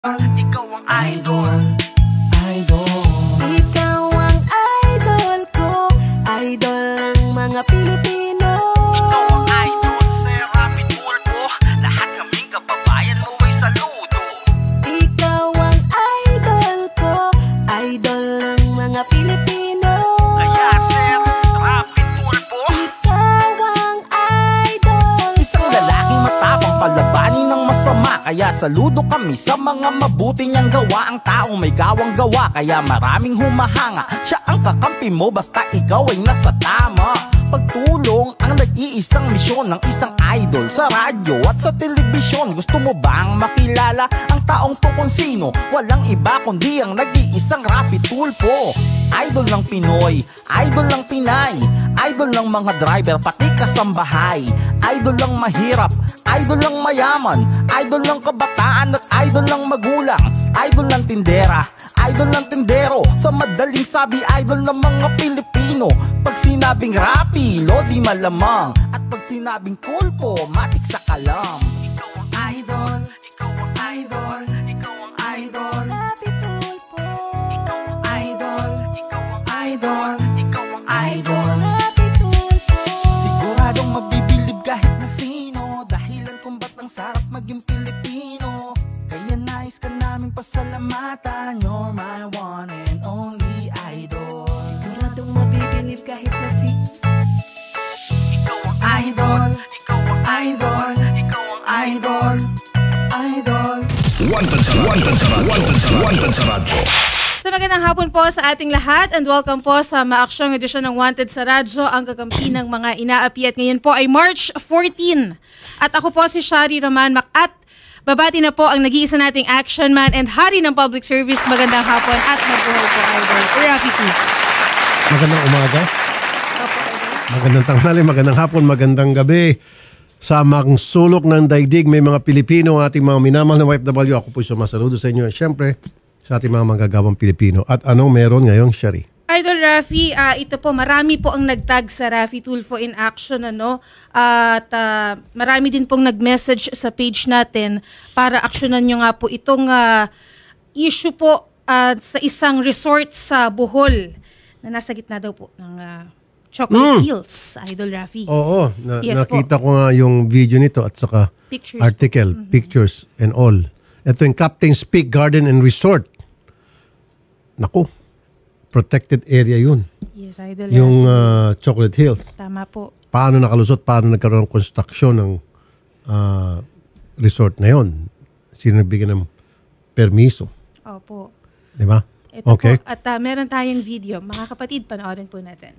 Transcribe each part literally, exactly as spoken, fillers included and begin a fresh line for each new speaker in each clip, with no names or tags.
Ikaw ang idol, idol.
Ikaw ang idol ko, idol ng mga Pilipino.
Ikaw ang idol, Sir Rapid Tulfo. Lahat kaming kababayan mo ay saludo.
Ikaw ang idol ko, idol ng mga Pilipino.
Kaya Sir Rapid Tulfo,
ikaw ang idol ko.
Isang lalaking matapang palabanin ng masama, kaya saludo kami sa mga mabuti niyang gawa. Ang taong may gawang gawa, kaya maraming humahanga. Siya ang kakampi mo basta ikaw ay nasa tama. Pagtulong ang nag-iisang misyon ng isang idol sa radyo at sa telebisyon. Gusto mo bang makilala ang taong to kung sino? Walang iba kundi ang nag-iisang Rapid Tulfo. Idol ng Pinoy, idol ng Pinay, idol ng mga driver pati kasambahay, idol ng mahirap, idol ng mayaman, idol ng kabataan at idol ng magulang, idol ng tindera, idol ng tindero. Sa madaling sabi, idol ng mga Pilipino. Pag sinabing Rapi, Lodi malamang. At pag sinabing Tulfo, matik sa kalam.
ikaw ang idol, ikaw ang idol, ikaw ang idol.
Rapid Tulfo.
Ikaw ang idol, ikaw ang idol, ikaw ang idol.
Rapid Tulfo.
Siguradong mabibilib kahit na sino, dahilan kung ba't ang sarap maging Pilipino. Kaya nais ka namin pasalamatan, you're my one and only idol.
Siguradong mabibilib kahit na si
Ikaw ang idol, ikaw ang idol, ikaw ang idol, idol.
Wanted sa Wanted sa Wanted sa Wanted sa Radyo.
So magandang hapon po sa ating lahat and welcome po sa maaksyong edisyon ng Wanted sa Radyo, ang kakampi ng mga inaapi. At ngayon po ay March fourteen. At ako po si Shari Roman Macat. Babati na po ang nag-iisa nating action man and hari ng public service. Magandang hapon at mabuhay po, idol. Rafi T.
Magandang umaga. Magandang tanghali, magandang hapon, magandang gabi. Sa mga sulok ng daigdig, may mga Pilipino, ating mga minamahal na O F W. Ako po sumasaludo sa inyo. Siyempre, sa ating mga manggagawang Pilipino. At anong meron ngayong, Shari?
Idol Rafi, uh, ito po, marami po ang nagtag sa Rafi Tulfo in action, ano? At uh, marami din pong nag-message sa page natin para aksyonan nyo nga po itong uh, issue po uh, sa isang resort sa Bohol na nasa gitna daw po ng uh, Chocolate
Mm.
Hills, Idol Rafi.
Oo, na,
Yes
nakita ko nga yung video nito at saka
Pictures
article,
po. Mhm.
pictures and all. Ito yung Captain's Peak Garden and Resort. Naku, protected area yun.
Yes, Idol
Yung
Rafi.
uh, Chocolate Hills.
Tama po.
Paano nakalusot, paano nagkaroon ng construction ng ah, resort na yon? Sino nagbigay ng permiso?
Opo.
Di ba?
Ito
Okay.
po. At uh, meron tayong video. Mga kapatid, panoorin po natin.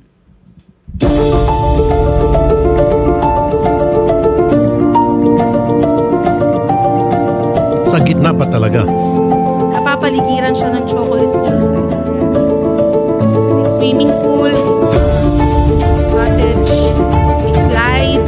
Sa gitna pa talaga.
Napapaligiran siya ng Chocolate Hills, Idol Rafi. May swimming pool, cottage, may slide.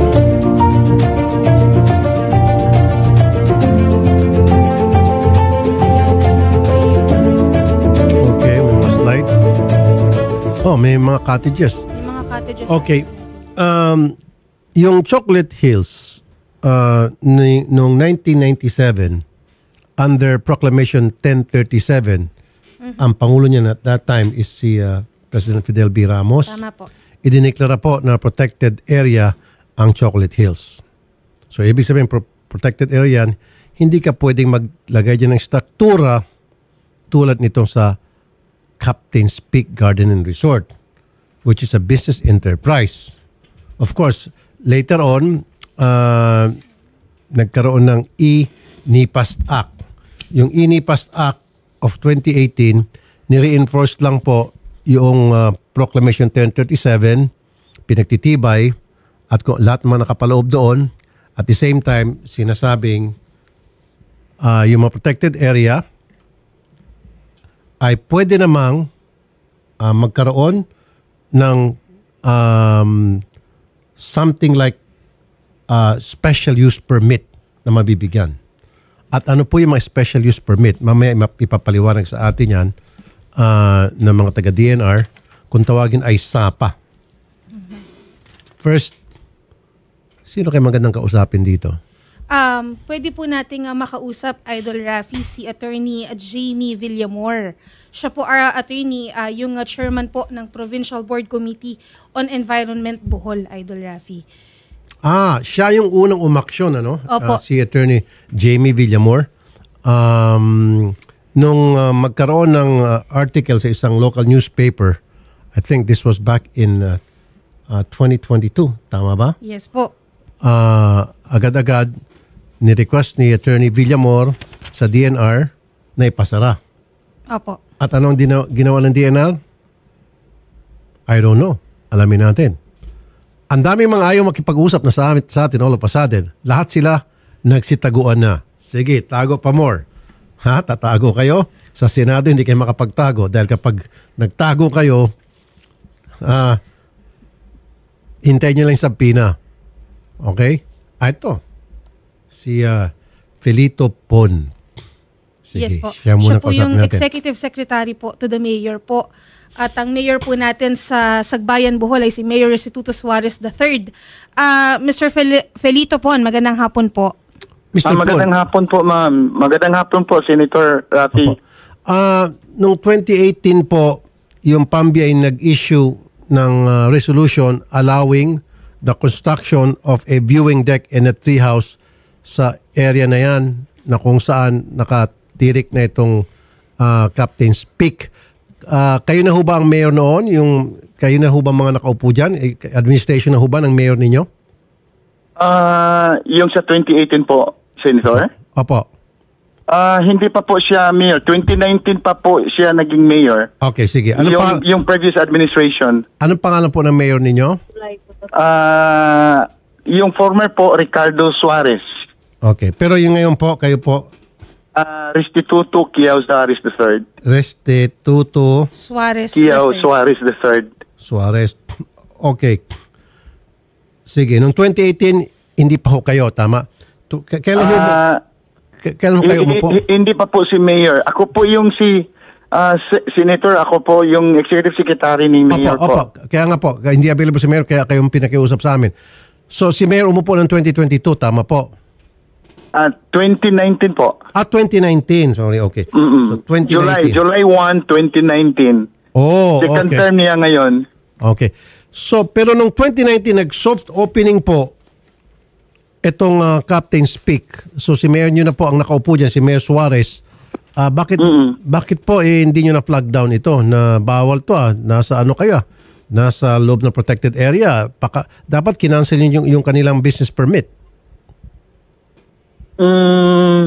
Okay, may mga slides. Oh, may mga cottages.
May mga cottages.
Okay. Um, yung Chocolate Hills, uh, ni, noong nineteen ninety-seven, under Proclamation ten thirty-seven, ang Pangulo niya at that time is si uh, President Fidel B. Ramos.
Tama po.
Idineklara po na protected area ang Chocolate Hills. So, ibig sabihin, pro- protected area yan, hindi ka pwedeng maglagay dyan ng struktura tulad nitong sa Captain's Peak Garden and Resort, which is a business enterprise. Of course, later on, uh, nagkaroon ng E-NIPAST Act. Yung E-NIPAST Act of twenty eighteen, nire-enforce lang po yung uh, Proclamation ten thirty-seven, pinagtitibay, at kung lahat mga nakapaloob doon, at the same time, sinasabing uh, yung mga protected area ay pwede namang uh, magkaroon ng um, something like uh, special use permit na mabibigyan. At ano po yung mga special use permit? Mamaya ipapaliwanag sa atin yan uh, ng mga taga-D N R kung tawagin ay SAPA. First, sino kayo magandang kausapin dito?
um, pwede po nating uh, makausap, Idol Rafi, si Attorney uh, Jamie Villamor. Siya po, uh, attorney, uh, yung uh, chairman po ng Provincial Board Committee on Environment Bohol, Idol Rafi.
Ah, siya yung unang umaksyon, ano?
Opo.
Ah, si Attorney Jamie Villamor. Um, nung uh, magkaroon ng uh, article sa isang local newspaper, I think this was back in uh, uh, twenty twenty-two, tama ba?
Yes po.
Uh, agad-agad, ni-request ni Attorney Villamor sa D N R na ipasara.
Opo.
At anong dina- ginawa ng D N R? I don't know. Alamin natin. Ang daming mga ayaw makipag-usap na sa, amin, sa atin, all of a sudden. Lahat sila nagsitaguan na. Sige, tago pa more. Ha? Tatago kayo? Sa Senado hindi kayo makapagtago dahil kapag nagtago kayo, ah, hintayin nyo lang yung sabpina. Okay? Ah, ito. Si uh, Felito Pon. Sige,
Yes po.
siya muna
po
kausapin
yung
natin.
executive secretary po to the mayor po. At ang mayor po natin sa Sagbayan Bohol ay si Mayor Restituto Suarez the third. Uh, Mister Fel- Felito Pon, magandang hapon po.
Mister
Ah, magandang
Pon.
hapon po, ma'am. Magandang hapon po, Senator Rafi.
Opo. Ah, noong twenty eighteen po, yung P A M B ay nag-issue ng ah, resolution allowing the construction of a viewing deck and a treehouse sa area na yan na kung saan nakatirik na itong ah, Captain's Peak. Ah, kayo na ho ba ang mayor noon? Yung, kayo na ho ba mga nakaupo dyan? Eh, administration na ho ba ng mayor ninyo?
Ah, yung sa twenty eighteen po, Senator?
Opo.
Ah, hindi pa po siya mayor. twenty nineteen pa po siya naging mayor.
Okay, sige. Ano
yung,
pa,
yung previous administration.
anong pangalan po ng mayor ninyo?
Ah, yung former po, Ricardo Suarez.
Okay. Pero yung ngayon po, kayo po,
Ah, Restituto Kiao Suarez the third.
Restituto
Suarez
Kiao
the third.
Suarez the third.
Suarez. Okay. Sige, noong twenty eighteen, hindi pa ho kayo, tama? Tu- k- Kailan, ho,
Ah,
k- kailan ho kayo
hi-
umupo?
hi- hindi pa po si mayor. Ako po yung si ah, se- Senator, ako po yung executive secretary ni mayor
Opo,
po.
opo. Kaya nga po, kaya hindi available si Mayor, kaya kayong pinakiusap sa amin. So, si Mayor umupo ng twenty twenty-two, tama po?
Ah, twenty nineteen po.
Ah, twenty nineteen. Sorry, okay.
Mm-mm.
So, twenty
July,
nineteen.
July first, twenty nineteen.
Oh,
Second
okay.
term niya ngayon.
Okay. So, pero nung twenty nineteen, nag-soft opening po itong ah, Captain's Peak. So, si Mayor nyo na po ang nakaupo dyan, si Mayor Suarez. Ah, bakit bakit po eh, hindi nyo na flag down ito na bawal to ah? Nasa ano kayo ah? Nasa loob ng protected area. Paka, dapat kinancel yung, yung kanilang business permit.
Mm,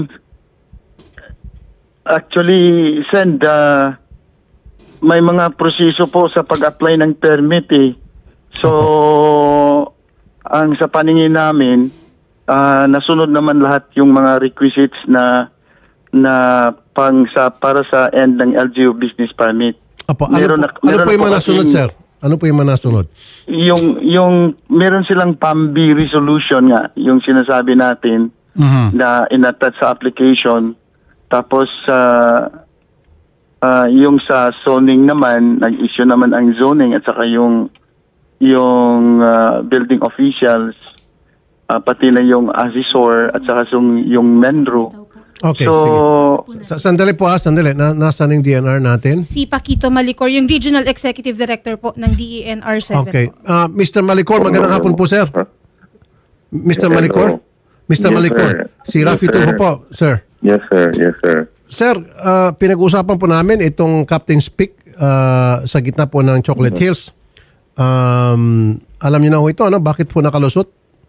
actually, send, uh, may mga proseso po sa pag-apply ng permit eh. So, ang sa paningin namin, ah, nasunod naman lahat yung mga requisites na na pang sa para sa end ng L G U business permit.
Apo, ano,
Meron
po,
na-
ano
meron
po yung
na po
mga nasunod,
kasing-
sir? Ano po yung mga nasunod?
Yung yung meron silang P A M B resolution nga, yung sinasabi natin
Mhm.
na inattach sa application. Tapos uh, uh, yung sa zoning naman, nag-issue naman ang zoning at saka yung yung uh, building officials, uh, pati na yung assessor at saka yung, yung menro.
Okay,
so,
sige. Sa- Sandali po ha, sandali. Na, nasaan yung D N R natin?
Si Paquito Malicor, yung Regional Executive Director po ng D E N R seven.
Okay.
Po.
Ah, Mister Malicor, magandang hapon po, sir. Mister Malicor? Mister
Yes,
Malicor.
sir.
Si Rafi
Yes,
Tulfo
sir.
po, sir.
Yes, sir. Yes, sir.
Sir, ah, pinag-usapan po namin itong Captain's Peak ah, sa gitna po ng Chocolate Hills. Um, alam niyo na ho ito, ano? Bakit po nakalusot?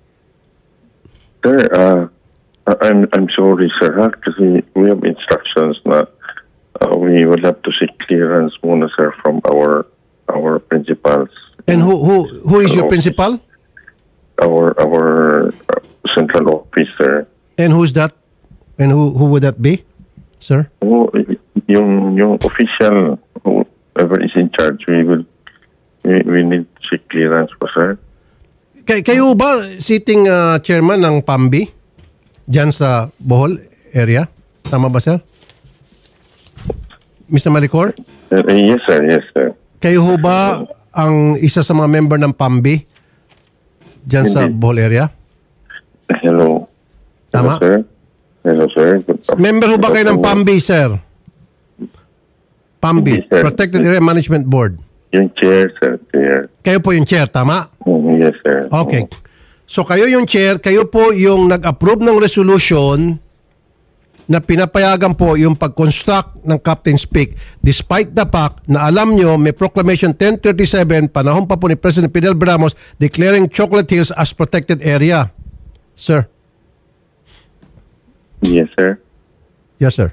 Sir, uh, I'm I'm sorry, sir, ha? Kasi we have instructions na uh, we will have to seek clearance muna, sir, from our our principals.
And who who who is your principal?
Our our uh, central officer.
And who's that? And who who would that be, sir?
Who, yung yung official, whoever is in charge, we will we, we need to seek clearance po, sir.
Kay kayo ba sitting ah, chairman ng P A M B diyan sa Bohol area? Tama ba, sir? Mister Malicor?
Uh, yes, sir. Yes, sir.
Kayo ho ba ang isa sa mga member ng P A M B diyan sa
Hindi.
Bohol area?
Hello.
Tama?
Hello, sir. Hello, sir. Good afternoon.
Member ho ba kayo ng P A M B, sir? P A M B,
Hindi, sir.
Protected Area Management Board.
Yung chair, sir. Chair.
Kayo po yung chair, tama?
Mm, yes, sir.
Okay. So kayo yung chair, kayo po yung nag-approve ng resolution na pinapayagan po yung pag-construct ng Captain's Peak despite the fact na alam nyo may Proclamation ten thirty-seven panahon pa po ni President Fidel Ramos declaring Chocolate Hills as protected area. Sir.
Yes, sir.
Yes, sir.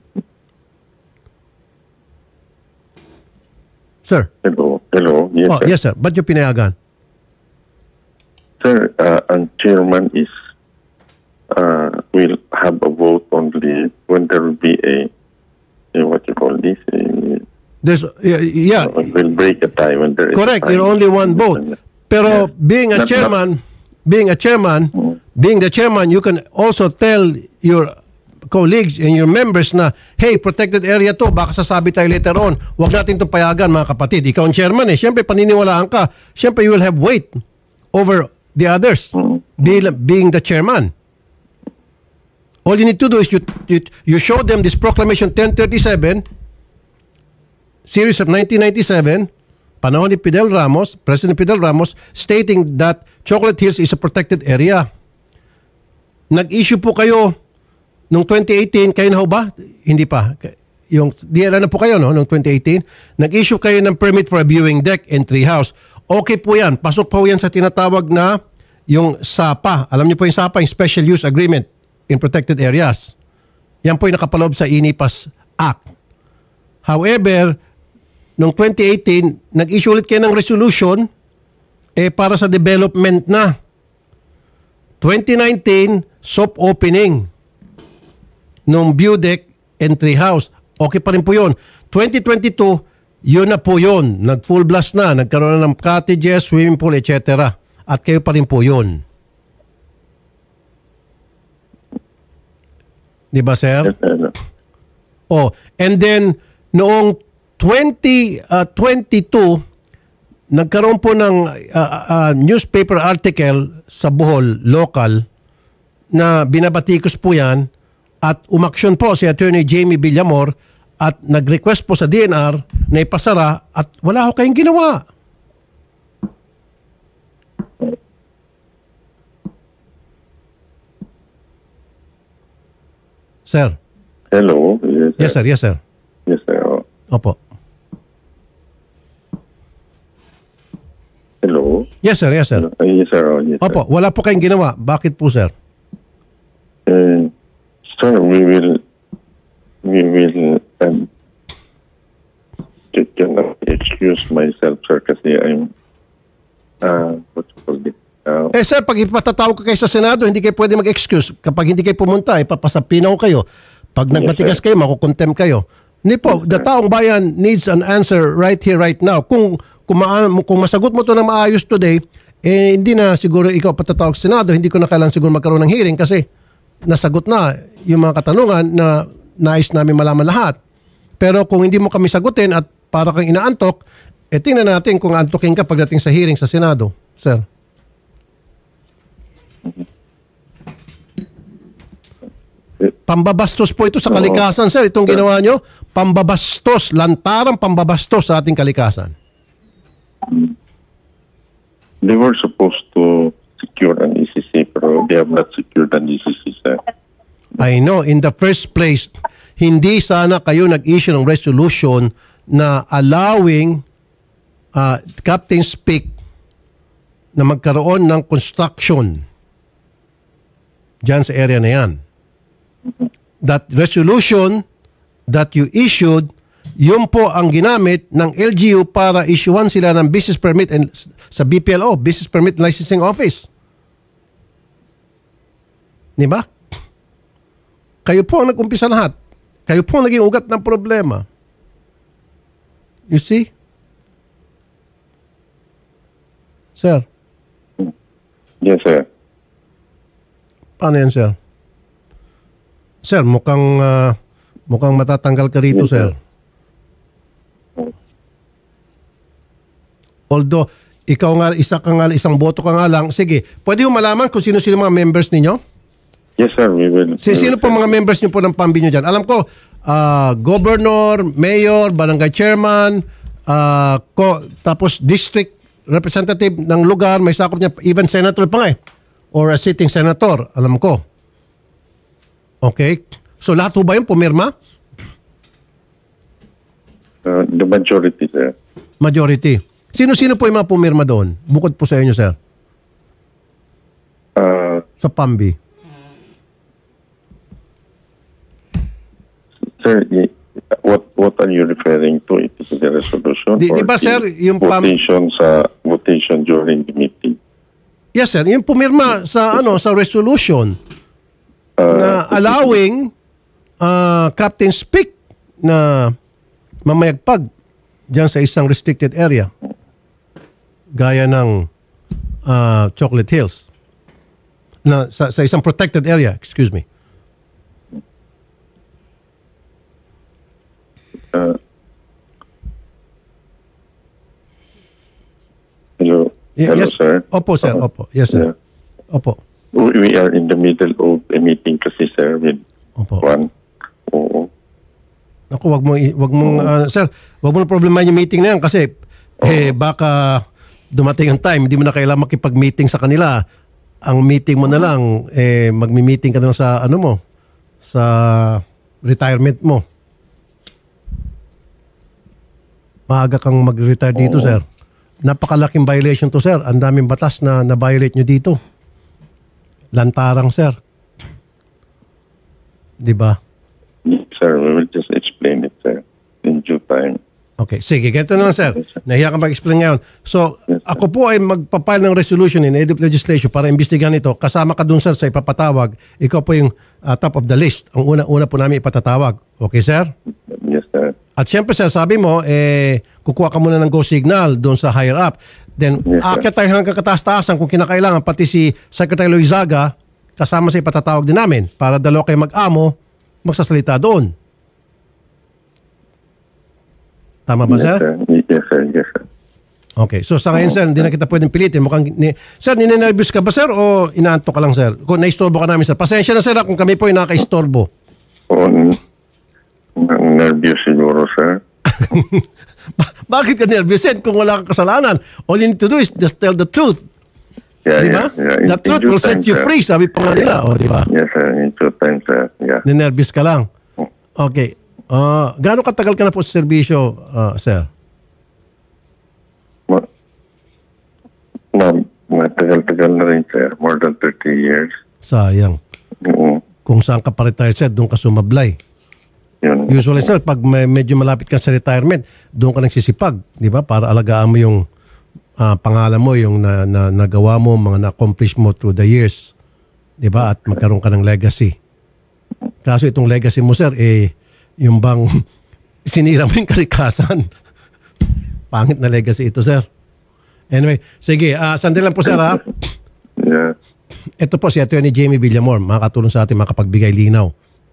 Sir.
Hello. Hello. Yes,
Oh,
sir.
yes, sir. Ba't yung pinayagan?
Sir, uh, ang chairman is uh, will have a vote only when there will be a, a what you call this, a,
There's, yeah, yeah.
will break a tie when there is
Correct.
a tie.
You're only one vote. Pero being a
Not-
chairman, being a chairman, being the chairman, you can also tell your colleagues and your members na, hey, protected area to, baka sasabi tayo later on. Huwag natin itong payagan, mga kapatid. Ikaw ang chairman eh. Siyempre, paniniwalaan ka. Siyempre, you will have weight over the others, being, being the chairman. All you need to do is you, you, you show them this Proclamation ten thirty-seven, series of nineteen ninety-seven, panahon ni Fidel Ramos, President Fidel Ramos, stating that Chocolate Hills is a protected area. Nag-issue po kayo noong twenty eighteen, kayo na ho ba? Hindi pa. Yung, di na po kayo, no? Noong twenty eighteen, nag-issue kayo ng permit for a viewing deck and treehouse. Okay po yan. Pasok po yan sa tinatawag na yung S A P A. Alam niyo po yung S A P A, yung Special Use Agreement in Protected Areas. Yan po yung nakapaloob sa I N I P A S Act. However, noong twenty eighteen, nag-issue ulit kayo ng resolution eh, para sa development na. twenty nineteen, soft opening nung view deck and treehouse. Okay pa rin po yun. twenty twenty-two, yun na po yun. Nag-full blast na. Nagkaroon na ng cottages, swimming pool, et cetera. At kayo pa rin po yun. Di ba, sir?
Yes, sir.
Oh, and then noong twenty twenty-two, nagkaroon po ng uh, uh, newspaper article sa Bohol, local, na binabatikos po yan at umaksyon po si Attorney Jamie Villamor at nag-request po sa D N R na ipasara at wala ho kayong ginawa. Sir.
Hello.
Yes, sir. Yes, sir.
Yes, sir. Oh.
Opo.
Hello.
Yes, sir. Yes, sir.
Uh, yes, sir. Oh, yes,
Opo, wala po kayong ginawa. Bakit po, sir?
Uh, sir, we will, we will, um, can excuse myself, sir, kasi I'm, uh, what you call it? Uh,
Eh, sir, pag ipatatawag ko kayo sa Senado, hindi kayo pwede mag-excuse. Kapag hindi kayo pumunta, ipapasapinaw kayo. Pag nagbatigas
sir.
kayo, makukontem kayo. Hindi po, the taong bayan needs an answer right here, right now. Kung, kung, maa- kung masagot mo to na maayos today, eh, hindi na siguro ikaw patatawag sa Senado, hindi ko na kailangan siguro magkaroon ng hearing kasi nasagot na yung mga katanungan na nais namin malaman lahat. Pero kung hindi mo kami sagutin at para kang inaantok, eh tingnan natin kung antokin ka pagdating sa hearing sa Senado, sir. Pambabastos po ito sa kalikasan, sir. Itong ginawa nyo, pambabastos, lantarang pambabastos sa ating kalikasan.
they were supposed to secure an E C C, pero they have not secured an E C C, sir.
I know, in the first place, hindi sana kayo nag-issue ng resolution na allowing uh, Captain's Peak na magkaroon ng construction dyan sa area na yan. That resolution that you issued, yun po ang ginamit ng L G U para issuean sila ng business permit and, sa B P L O, Business Permit Licensing Office. Di ba? Kayo po ang nag-umpisa lahat. Kayo po ang naging ugat ng problema. You see? Sir,
Yes, sir.
paano yan, sir? Sir, mukhang ah, mukhang matatanggal ka rito,
Yes, sir.
sir. Although, ikaw nga, isa ka nga, isang boto ka nga lang. Sige, pwede yung malaman kung sino-sino mga members ninyo?
Yes, sir. We will.
Si,
we
sino
will
po mga members niyo po ng Pambi niyo dyan? Alam ko, ah, governor, mayor, barangay chairman, ah, ko, tapos district representative ng lugar, may sakop niya, even senator pa nga eh. Or a sitting senator, alam ko. Okay. So lahat po ba yun pumirma?
Uh, the majority, sir.
Majority. Sino-sino po yung mga pumirma doon? Bukod po sa inyo, sir.
Uh,
Sa Pambi.
Sir, y- what what are you referring to? It is the resolution
Di-
or
di ba,
the
sir, yung pam-
votation sa votation during the meeting?
Yes, sir. Yung pumirma sa ano sa resolution na allowing uh, Captain Speak na mamayagpag dyan sa isang restricted area gaya ng uh, Chocolate Hills na sa, sa isang protected area, excuse me.
Uh, hello,
Y-
hello,
yes.
sir.
Opo, sir.
Uh,
Opo. Yes, sir.
yeah.
Opo.
We we are in the middle of a meeting kasi, sir, with
Opo.
one. Oo.
Ako, wag mo, i- wag mong, uh, sir, wag mo na problemahin yung meeting na yan kasi, eh, baka dumating ang time, hindi mo na kailangan makipag-meeting sa kanila. Ang meeting mo na lang, eh, magmi-meeting ka na lang sa, ano mo, sa retirement mo. Maaga kang mag-retire dito, sir. Napakalaking violation to, sir. Ang daming batas na na-violate nyo dito. Lantarang, sir. Di ba?
Yes, sir, we will just explain it, sir, in due time.
Okay, sige. Ganito na lang, sir. Nahiya ka mag-explain ngayon. So,
Yes, sir.
ako po ay magpapile ng resolution in aid of legislation para imbestigahan ito. Kasama ka dun, sir, sa ipapatawag. Ikaw po yung uh, top of the list. Ang una-una po namin ipatatawag. Okay, sir?
Yes, sir.
At syempre, sir, sabi mo, eh, kukuha ka muna ng go signal doon sa higher up. Then,
Yes, sir.
aakyat tayo hanggang kataas-taasan kung kinakailangan. Pati si Secretary Loizaga, kasama sa ipatatawag din namin para dalawa kayo mag-amo, magsasalita doon. Tama ba,
Yes,
sir?
sir. Yes, sir. Yes, sir.
Okay. So, sa ngayon, sir, hindi na kita pwedeng pilitin. Mukhang, ni, sir, ninenervous ka ba, sir, o inaantok ka lang, sir? Kung naistorbo ka namin, sir. Pasensya na, sir, kung kami po yung nakaistorbo.
On, ang nervous siguro, sir.
Ba- Bakit ka nervous, sir, kung wala kang kasalanan? All you need to do is just tell the truth.
Yeah,
Di ba?
yeah, yeah. In-
The
in
truth
due
will set
time,
you
sir.
free, sabi pa nga nila. O, di ba?
Yes, sir. In due time, sir. Yeah.
Ninervous ka lang. Okay. Uh, gaano katagal ka na po sa serbisyo, uh, sir?
Ma- ma- matagal-tagal na rin, sir. More than thirty years.
Sayang.
Oo.
Kung saan ka pa retire, sir, doon ka sumablay.
Yun.
Usually, sir, pag may, medyo malapit ka sa retirement, doon ka nagsisipag, di ba? Para alagaan mo yung ah, pangalan mo, yung na, na, nagawa mo, mga na-accomplish mo through the years. Di ba? At magkaroon ka ng legacy. Kaso itong legacy mo, sir, eh, yung bang sinira mo yung kalikasan. Pangit na legacy ito, sir. Anyway, sige, uh, sandali lang po, sir, ha?
Yeah.
Ito po si Attorney Jamie Villamor, makakatulong sa atin, makapagbigay linaw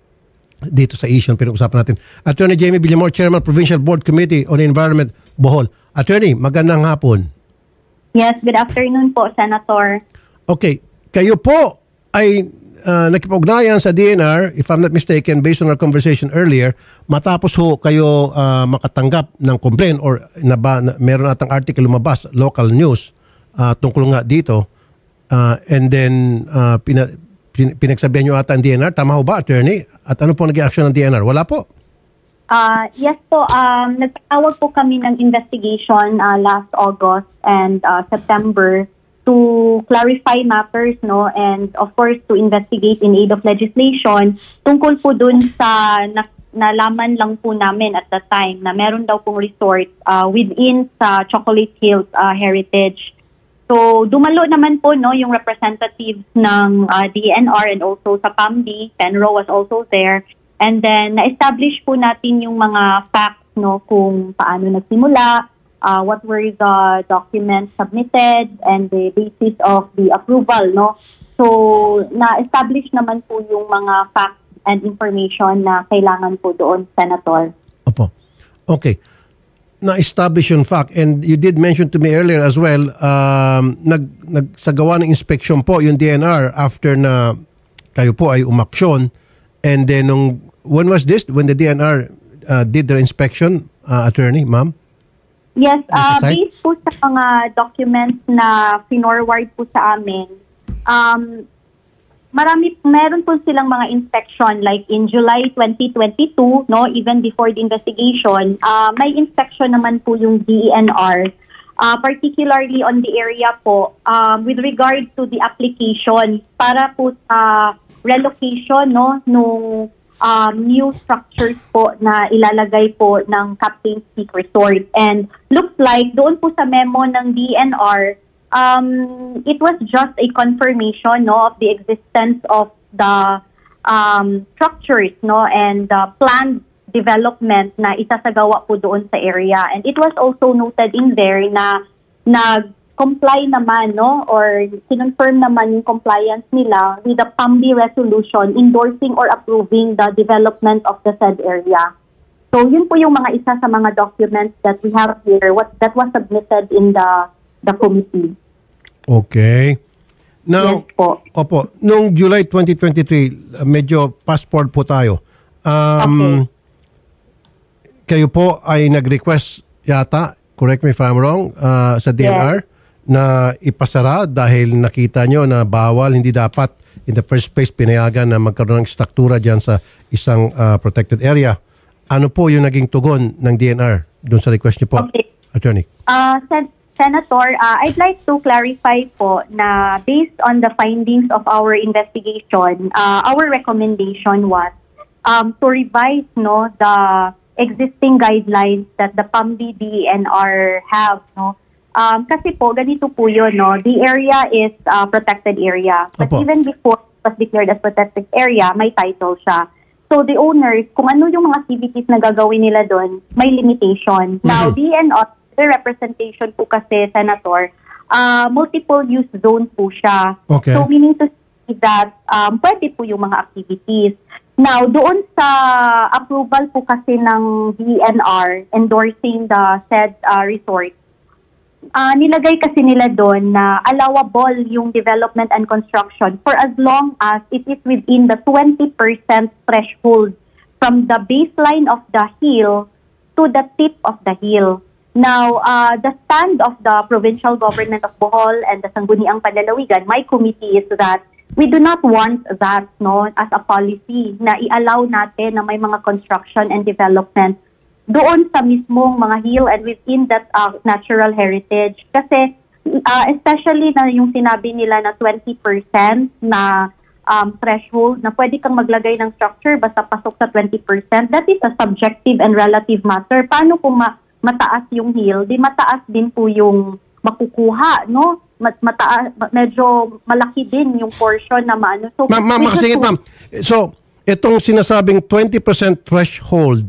dito sa issue na pinag-usapan natin. Attorney Jamie Villamor, Chairman Provincial Board Committee on Environment, Bohol. Attorney, magandang hapon.
Yes, good afternoon po, Senator.
Okay, kayo po ay uh, nakipag-ugnayan sa D N R, if I'm not mistaken, based on our conversation earlier, matapos ho kayo uh, makatanggap ng complaint or naba, na, meron natang article lumabas, local news, uh, tungkol nga dito, uh, and then uh, pina, pin, pinagsabihan nyo ata ang D N R. Tama ho ba, Attorney? At ano po naging action ng D N R? Wala po.
Uh, yes po, um, nagtawag po kami ng investigation uh, last August and uh, September to clarify matters, no, and of course to investigate in aid of legislation tungkol po dun sa na, nalaman lang po namin at that time na meron daw pong resort uh, within sa Chocolate Hills uh, Heritage. So dumalo naman po, no, yung representatives ng uh, D N R and also sa Pambi, Penro was also there. And then, na-establish po natin yung mga facts, no, kung paano nagsimula, uh, what were the documents submitted, and the basis of the approval, no. So, na-establish naman po yung mga facts and information na kailangan po doon, Senator.
Opo. Okay. Na-establish yung fact. And you did mention to me earlier as well, um, nag, nagsagawa ng inspection po yung D N R after na kayo po ay umaksyon. And then, nung, when was this? When the D N R uh, did their inspection, uh, attorney, ma'am?
Yes, uh,
Site?
based po sa mga documents na finorward po sa amin, um, marami, meron po silang mga inspection like in July twenty twenty-two, no, even before the investigation, uh, may inspection naman po yung D E N R, uh, particularly on the area po um, with regard to the application para po sa relocation, no, nung um, new structures po na ilalagay po ng Captain's Peak Resort. And looks like doon po sa memo ng D N R, um, it was just a confirmation, no, of the existence of the um, structures, no, and the planned development na isasagawa po doon sa area. And it was also noted in there na nag-comply naman, no, or kinonfirm naman yung compliance nila with the P A M B resolution endorsing or approving the development of the said area. So yun po yung mga isa sa mga documents that we have here, what that was submitted in the the committee.
Okay. Now,
Yes po.
opo, nung July twenty twenty-three, uh, medyo passport po tayo. Um, Kayo po ay nag-request yata, correct me if I'm wrong, uh, sa D N R na ipasara dahil nakita nyo na bawal, hindi dapat in the first place pinayagan na magkaroon ng struktura dyan sa isang uh, protected area. Ano po yung naging tugon ng D N R doon sa request nyo po,
Okay.
Attorney?
Uh, Sen- Senator, uh, I'd like to clarify po na based on the findings of our investigation, uh, our recommendation was um, to revise, no, the existing guidelines that the P A M B D E N R have, no. Um, kasi po, ganito po yun, no. The area is uh, protected area. But
Opo.
even before it was declared as protected area, may title siya. So the owners, kung ano yung mga activities na gagawin nila doon, may limitation. Now, D E N R, the representation po kasi, Senator, uh, multiple use zone po siya.
Okay.
So meaning to say that um, pwede po yung mga activities. Now, doon sa approval po kasi ng D E N R endorsing the said uh, resort, uh, nilagay kasi nila doon na allowable yung development and construction for as long as it is within the twenty percent threshold from the baseline of the hill to the tip of the hill. Now, uh, the stand of the provincial government of Bohol and the Sangguniang Panlalawigan, my committee, is that we do not want that, no, as a policy na i-allow natin na may mga construction and development doon sa mismong mga hill and within that uh, natural heritage. Kasi uh, especially na yung sinabi nila na twenty percent na um, threshold na pwede kang maglagay ng structure basta pasok sa twenty percent, that is a subjective and relative matter. Paano kung ma- mataas yung hill, di mataas din po yung makukuha, no? Mataas, medyo malaki din yung portion na maano. So,
Ma'am, ma'am, makasingit, ma'am. So, itong sinasabing twenty percent threshold,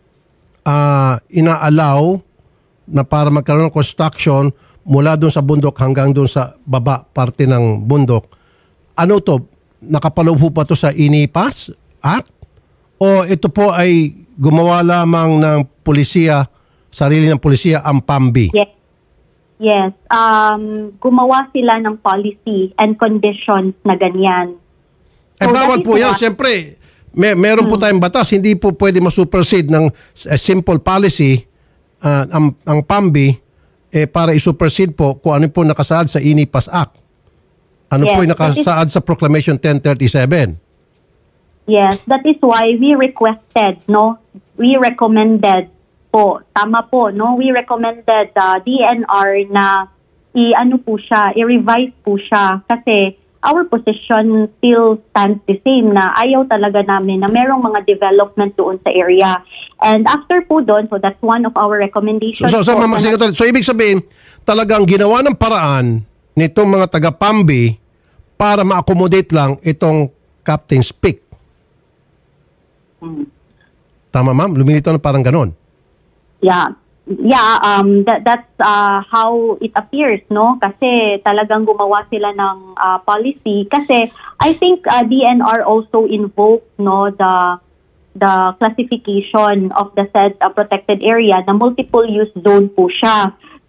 uh, ina-allow na para magkaroon ng construction mula doon sa bundok hanggang doon sa baba, parte ng bundok. Ano to? Nakapaloob po pa to sa I N I P A S Act? O ito po ay gumawa lamang ng polisiya, sarili ng polisiya, ang P A M B?
Yes. Yes. Um, gumawa sila ng policy and conditions na ganyan.
Eh,
So,
bawal
that is
po yan.
what-
Siyempre, may, meron po tayong batas. Hindi po pwede masupersede ng uh, simple policy uh, ang, ang P A M B eh, para isupersede po kung ano po nakasaad sa I N I P A S Act. Ano
Yes,
po yung
that is-
nakasaad sa Proclamation ten thirty-seven?
Yes, that is why we requested, no? We recommended po, tama po, no? We recommended the D N R na i-ano po siya, i-revise po siya kasi our position still stands the same na ayaw talaga namin na merong mga development doon sa area. And after po doon, so that's one of our
So,
recommendations.
so, so,
po
Ma'am
na-
Secretary, so ibig sabihin, talagang ginawa ng paraan nitong mga taga-P A M B para ma-accommodate lang itong Captain's Peak. Tama, ma'am? Lumilitaw na parang ganon.
Yeah. Yeah, um that that's uh, how it appears, no? Kasi talagang gumawa sila ng uh, policy kasi I think uh, D N R also invoked, no, the the classification of the said uh, protected area na multiple use zone po siya. So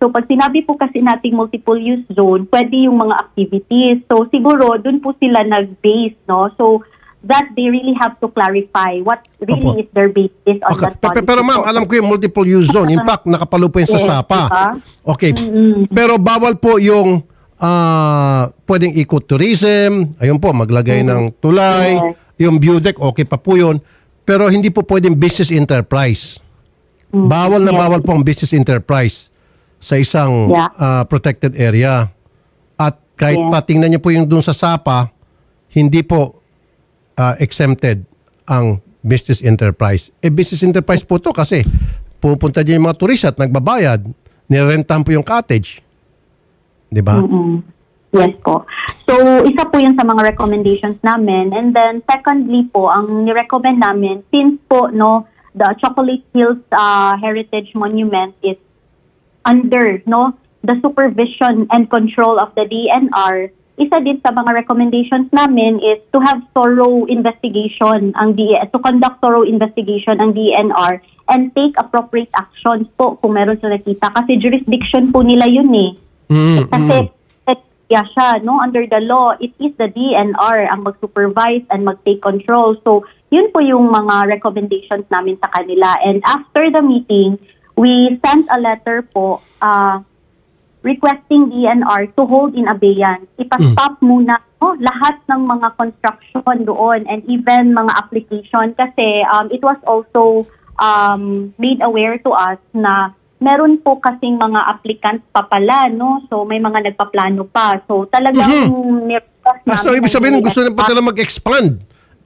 So pag sinabi po kasi nating multiple use zone, pwede yung mga activities. So siguro dun po sila nag-base, no? So that they really have to clarify what really
Opo.
is their basis on
Okay.
that
Pero,
policy.
pero ma'am,
po.
alam ko yung multiple use zone. In fact, nakapalo po yun sa
Yes,
SAPA.
diba?
Okay. Pero bawal po yung ah, pwedeng ecotourism, ayun po, maglagay ng tulay,
Yes.
yung view deck, okay pa po yun. Pero hindi po pwedeng business enterprise. Bawal na
Yes.
bawal po ang business enterprise sa isang
Yeah.
ah, protected area. At kahit
Yes.
pa tingnan niyo po yung dun sa SAPA, hindi po ah, exempted ang business enterprise. Eh, business enterprise po to kasi pupunta dyan yung mga turista at nagbabayad, nirentahan po yung cottage. Di ba?
Mm-mm. Yes po. So, isa po yun sa mga recommendations namin. And then, secondly po, ang nirecommend namin, since po, no, the Chocolate Hills uh, Heritage Monument is under, no, the supervision and control of the D N R, isa din sa mga recommendations namin is to have thorough investigation, ang D to conduct thorough investigation ang D N R and take appropriate actions po kung meron sila nakita. Kasi jurisdiction po nila yun eh.
Mm,
Kasi
mm.
yeah, siya, no, under the law, it is the D N R ang mag-supervise and mag-take control. So, yun po yung mga recommendations namin sa kanila. And after the meeting, we sent a letter po uh, requesting D N R to hold in abeyance. Ipa-stop
Mm.
muna no, lahat ng mga construction doon and even mga application kasi um, it was also um, made aware to us na meron po kasing mga applicants pa pala, no? So, may mga nagpaplano pa. So, talagang
Mhm.
nirequest
Ah, so, ibig sabihin, gusto na pa talaga mag-expand.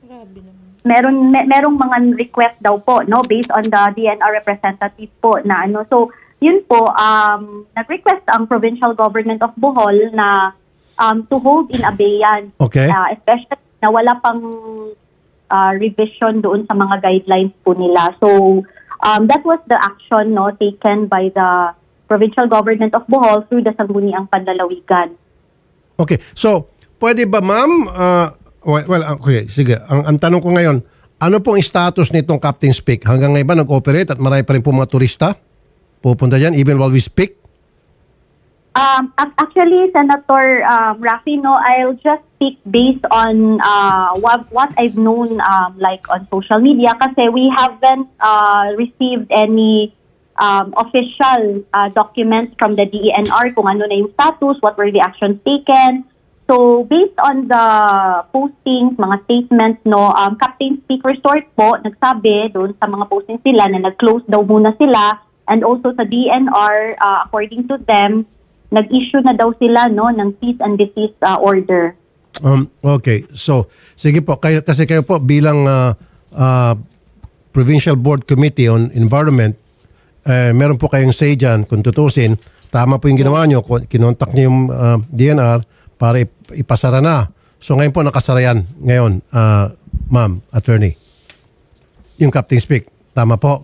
meron mer- merong mga request daw po, no, based on the D N R representative po na ano. So, yun po, um, nag-request ang provincial government of Bohol na um, to hold in abeyance.
Okay.
Uh, especially na wala pang uh, revision doon sa mga guidelines po nila. So, um, that was the action, no, taken by the provincial government of Bohol through the Sangguniang Panlalawigan.
Okay. So, pwede ba ma'am, uh, well, well, okay, sige. Ang, ang tanong ko ngayon, ano pong status nitong Captain's Peak? Hanggang ngayon ba nag-operate at marami pa rin po mga turista? Pupunta dyan even while we speak?
Um, ac- actually, Senator um, Rafi, no, I'll just speak based on uh, what, what I've known um, like on social media kasi we haven't uh, received any um, official uh, documents from the D E N R kung ano na yung status, what were the actions taken. So, based on the postings, mga statements, no, um, Captain's Peak Resort po, nagsabi doon sa mga postings sila na nag-close daw muna sila and also sa D N R, uh, according to them, nag-issue na daw sila no ng cease and desist uh, order.
Um, okay. So, sige po. Kayo, kasi kayo po bilang uh, uh, Provincial Board Committee on Environment, eh, meron po kayong say dyan kung tutusin. Tama po yung ginawa nyo. Kinontak nyo yung uh, D N R para ip- ipasara na. So, ngayon po nakasara yan. Ngayon, uh, ma'am, attorney. Yung Captain's Peak. Tama po?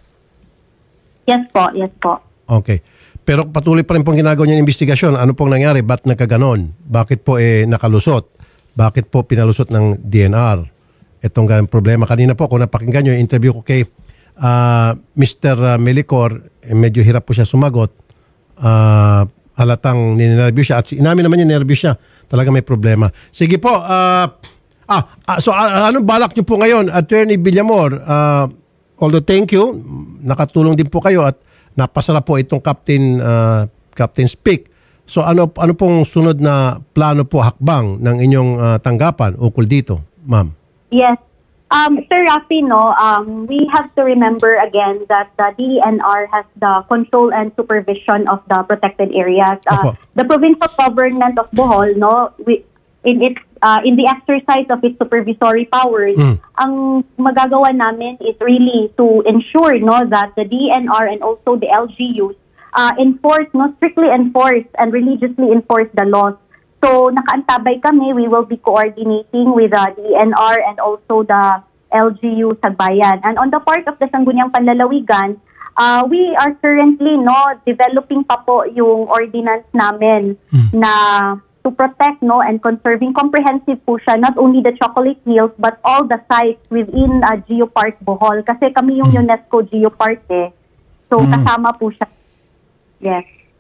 Yes po, yes po.
Okay. Pero patuloy pa rin pong ginagawa niya ng investigasyon. Ano pong nangyari? Ba't nagkaganon? Bakit po eh nakalusot? Bakit po pinalusot ng D N R? Itong ganang problema. Kanina po, kung napakinggan nyo, yung interview ko kay uh, Mister Melicor, eh, medyo hirap po siya sumagot. Uh, halatang ninervyo siya. At inamin naman niya, nervyo siya. Talaga may problema. Sige po. Uh, ah, ah, so uh, anong balak nyo po ngayon, Attorney Villamor? Uh, although thank you, nakatulong din po kayo at napasara po itong Captain uh, Captain's Peak. So ano ano pong sunod na plano po hakbang ng inyong uh, tanggapan ukol dito, ma'am?
Yes. Um, Sir Rafi, no, um, we have to remember again that the D E N R has the control and supervision of the protected areas. Uh,
Opo.
the provincial government of Bohol, no, we, in its uh, in the exercise of its supervisory powers,
Mm.
ang magagawa namin is really to ensure, no, that the D E N R and also the L G Us uh, enforce, no, strictly enforce and religiously enforce the laws. So, nakaantabay kami. We will be coordinating with the D E N R and also the L G U Sagbayan. And on the part of the Sangguniang Panlalawigan, uh, we are currently no developing pa po yung ordinance namin mm. na to protect no and conserving comprehensive po siya, not only the Chocolate Hills but all the sites within uh, Geopark Bohol. Kasi kami yung UNESCO Geopark eh. So, mm. kasama po siya. Yes.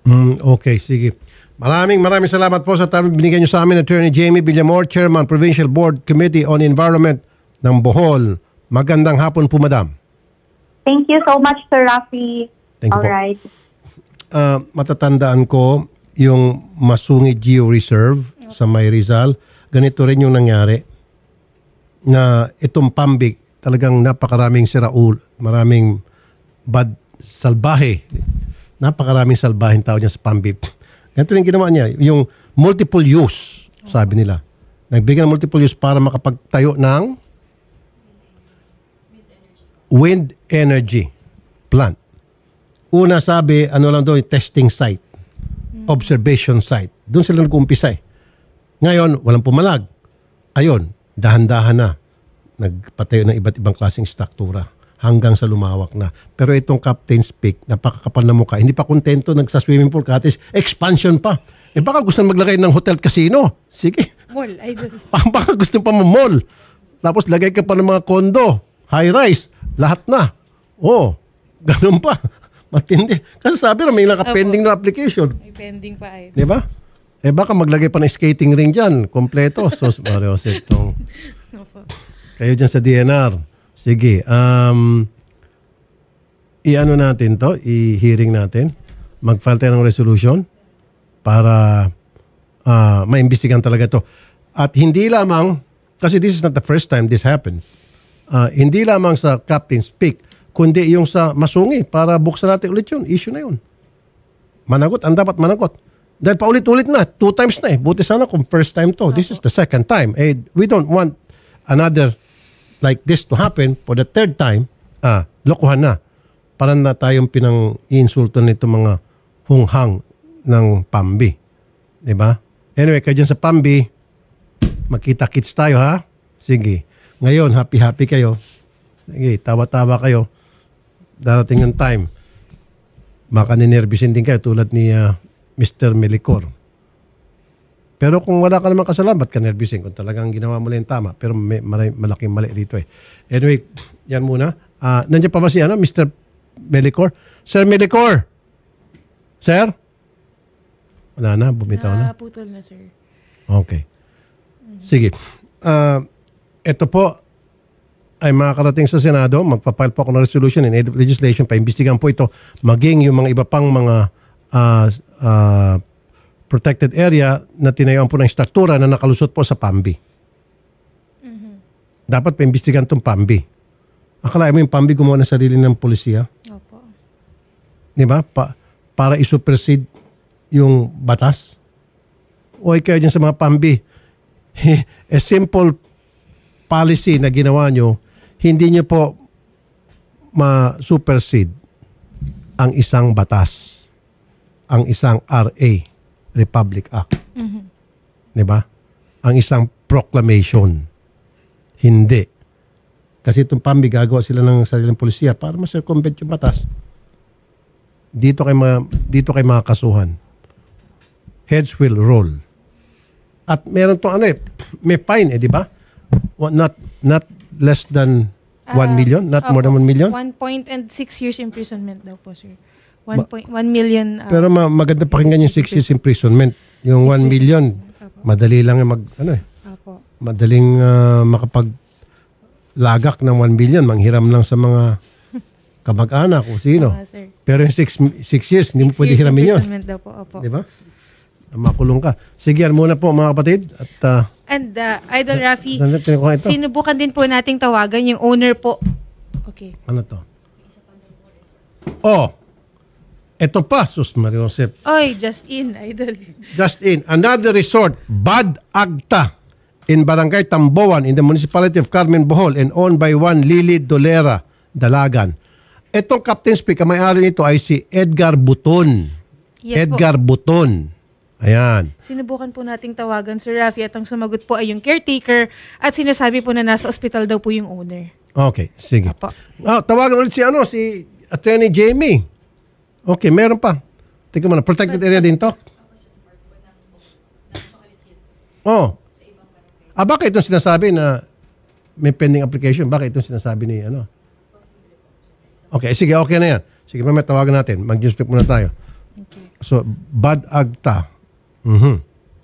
Mm, okay, sige. Maraming maraming salamat po sa time binigyan niyo sa amin, Attorney Jamie Villamor, Chairman, Provincial Board Committee on Environment ng Bohol. Magandang hapon po, Madam.
Thank you so much, Sir Rafi.
Thank you
All
po.
right.
Uh, matatandaan ko yung Masungi Geo Reserve sa May Rizal. Ganito rin yung nangyari na itong Pambik talagang napakaraming siraul, maraming bad salbahe. Napakaraming salbahin tao niya sa Pambik. Ganito rin ginawa niya, yung multiple use, sabi nila. Nagbigay ng multiple use para makapagtayo ng wind energy plant. Una sabi, ano lang doon, testing site, observation site. Doon sila nag-umpisa eh. Ngayon, walang pumalag. Ayun, dahan-dahan na. Nagpatayo ng iba't ibang klaseng struktura hanggang sa lumawak na. Pero itong Captain's Peak, napakakapal na mukha. Hindi pa kontento, nagsa-swimming pool, katis, expansion pa. Eh baka gusto maglagay ng hotel casino. Sige.
Mall, idol.
Baka gusto pa mo mall. Tapos lagay ka pa ng mga condo, high-rise, lahat na. Oh, ganun pa. Matindi. Kasi sabi na may naka-pending na application.
May pending pa, idol.
Di ba? Eh baka maglagay pa ng skating ring dyan. Kompleto. Sos, Mario, itong... Kayo dyan sa D N R. Sige. Um, I-ano natin to? I-hearing natin. Mag-file tayo ng resolution para uh, maimbestigan talaga to. At hindi lamang, kasi this is not the first time this happens, uh, hindi lamang sa Captain's Peak, kundi yung sa Masungi para buksan natin ulit yun. Issue na yun. Managot. Ang dapat managot. Dahil paulit-ulit na. Two times na eh. Buti sana kung first time to. This is the second time. Eh, we don't want another like this to happen for the third time. Ah, lokohan na. Parang na tayong pinang-insulto nito mga hunghang ng Pambi. Diba? Anyway, kayo dyan sa Pambi, magkita-kits tayo ha? Sige. Ngayon, happy-happy kayo. Sige, tawa-tawa kayo. Darating ang time. Baka ninervisin din kayo tulad ni uh, Mister Melicor. Pero kung wala ka naman kasalanan, ba't ka nervisin? Kung talagang ginawa mo lang yung tama. Pero may, may malaking mali dito eh. Anyway, yan muna. Uh, nandiyan pa ba si ano, Mister Melicor? Sir Melicor! Sir? Wala na, bumitaw na.
Putol na, sir.
Okay. Sige. Uh, ito po ay makakarating sa Senado. Magpapile po ako ng resolution in aid of legislation. Paimbestigan po ito. Maging yung mga iba pang mga uh, uh, protected area na tinayuan po ng struktura na nakalusot po sa Pambi. Mm-hmm. Dapat paimbestigan itong Pambi. Akala mo yung Pambi gumawa ng sarili ng polisiya?
Opo.
Di ba? Pa, para isupersede yung batas? O kayo dyan sa mga Pambi, a simple policy na ginawa nyo, hindi nyo po ma-supersede ang isang batas, ang isang R A, Republic Act. Mm-hmm. Diba? Ang isang proclamation. Hindi. Kasi itong Pambi, gagawa sila ng sariling polisiya para ma-circumvent yung batas. Dito kay mga, dito kay mga kasuhan. Heads will roll. At meron to ano eh, may fine eh, di ba? Not, not less than one million? Not
opo,
more than one million?
One point and six years imprisonment daw po, sir. One point one million. Uh,
Pero ma maganda pakinggan yung six years imprisonment. Yung one million, madali lang yung mag, ano eh.
Opo.
Madaling uh, makapaglagak ng one million, manghiram lang sa mga kamag-anak o sino.
Uh, sir.
Pero yung six, six years, hindi mo pwede hiramin yun.
Imprisonment daw po, opo.
Di ba? Makulong ka. Sige, yan muna po mga kapatid. At, uh,
And uh, Idol Rafi,
saan natin nakuha ito?
sinubukan din po nating tawagan yung owner po. Okay.
Ano to? Oh, ito pa, Sus Mario Josep.
Oy, just in, Idol.
Just in. Another resort, Bad Agta, in Barangay Tamboan, in the municipality of Carmen, Bohol, and owned by one Lily Dolera, Dalagan. Itong Captain's Peak, ang may-ari nito ay si Edgar Buton.
Yes
Edgar
po.
Buton. Ayan.
Sinubukan po nating tawagan, Sir Rafi, at ang sumagot po ay yung caretaker at sinasabi po na nasa ospital daw po yung owner.
Okay, sige.
Apo.
Oh, tawagan ulit si ano, si Attorney Jamie. Okay, meron pa. Tingnan mo na, protected area din to. Oh. Ah, bakit itong sinasabi na may pending application? Bakit itong sinasabi ni ano? Okay, sige, okay na yan. Sige, mamaya tawagan natin. Mag-newspeak muna tayo.
Okay.
So, bad agta. Mhm.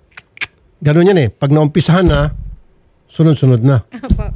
Ganun yan eh. Pag naumpisahan na, sunod-sunod na.
Opo.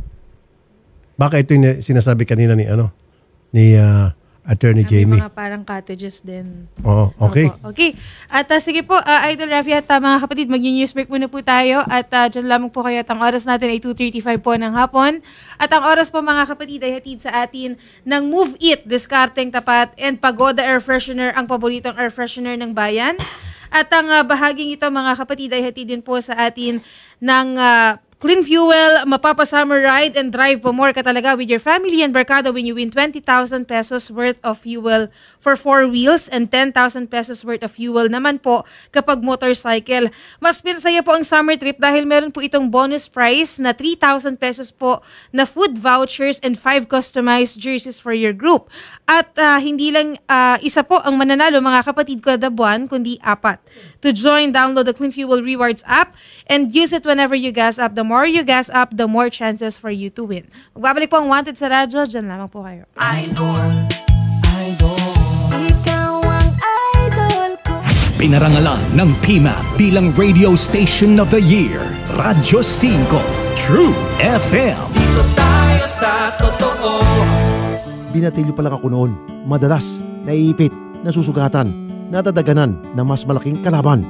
Baka ito yung sinasabi kanina ni ano ni uh, Attorney
May
Jamie.
mga parang cottages din.
Oo, okay.
Opo. Okay. At uh, sige po, uh, Idol Rafi at uh, mga kapatid, mag-news break muna po tayo. At uh, dyan lamang po kayo at ang oras natin ay two thirty-five po ng hapon. At ang oras po mga kapatid ay hatid sa atin ng Move It, Discarding Tapat, and Pagoda Air Freshener, ang paboritong air freshener ng bayan. At ang uh, bahaging ito mga kapatid ay hatid din po sa atin ng uh, Clean Fuel, mapapa-summer ride and drive po more ka talaga with your family and barkada when you win twenty thousand pesos worth of fuel for four wheels and ten thousand pesos worth of fuel naman po kapag motorcycle. Mas pinsaya po ang summer trip dahil meron po itong bonus prize na three thousand pesos po na food vouchers and five customized jerseys for your group. At uh, hindi lang uh, isa po ang mananalo mga kapatid ko kada buwan, kundi apat. To join, download the Clean Fuel Rewards app and use it whenever you gas up. The more you gas up, the more chances for you to win. Magbabalik po ang Wanted sa radyo. Diyan lamang po kayo.
Idol, idol.
Ikaw ang idol ko.
Pinarangalan ng P M A P bilang Radio Station of the Year. Radyo five, True F M.
Dito tayo sa totoo.
Binatilyo pa lang ako noon. Madalas, naiipit, nasusugatan, nadadaganan ng mas malaking kalaban.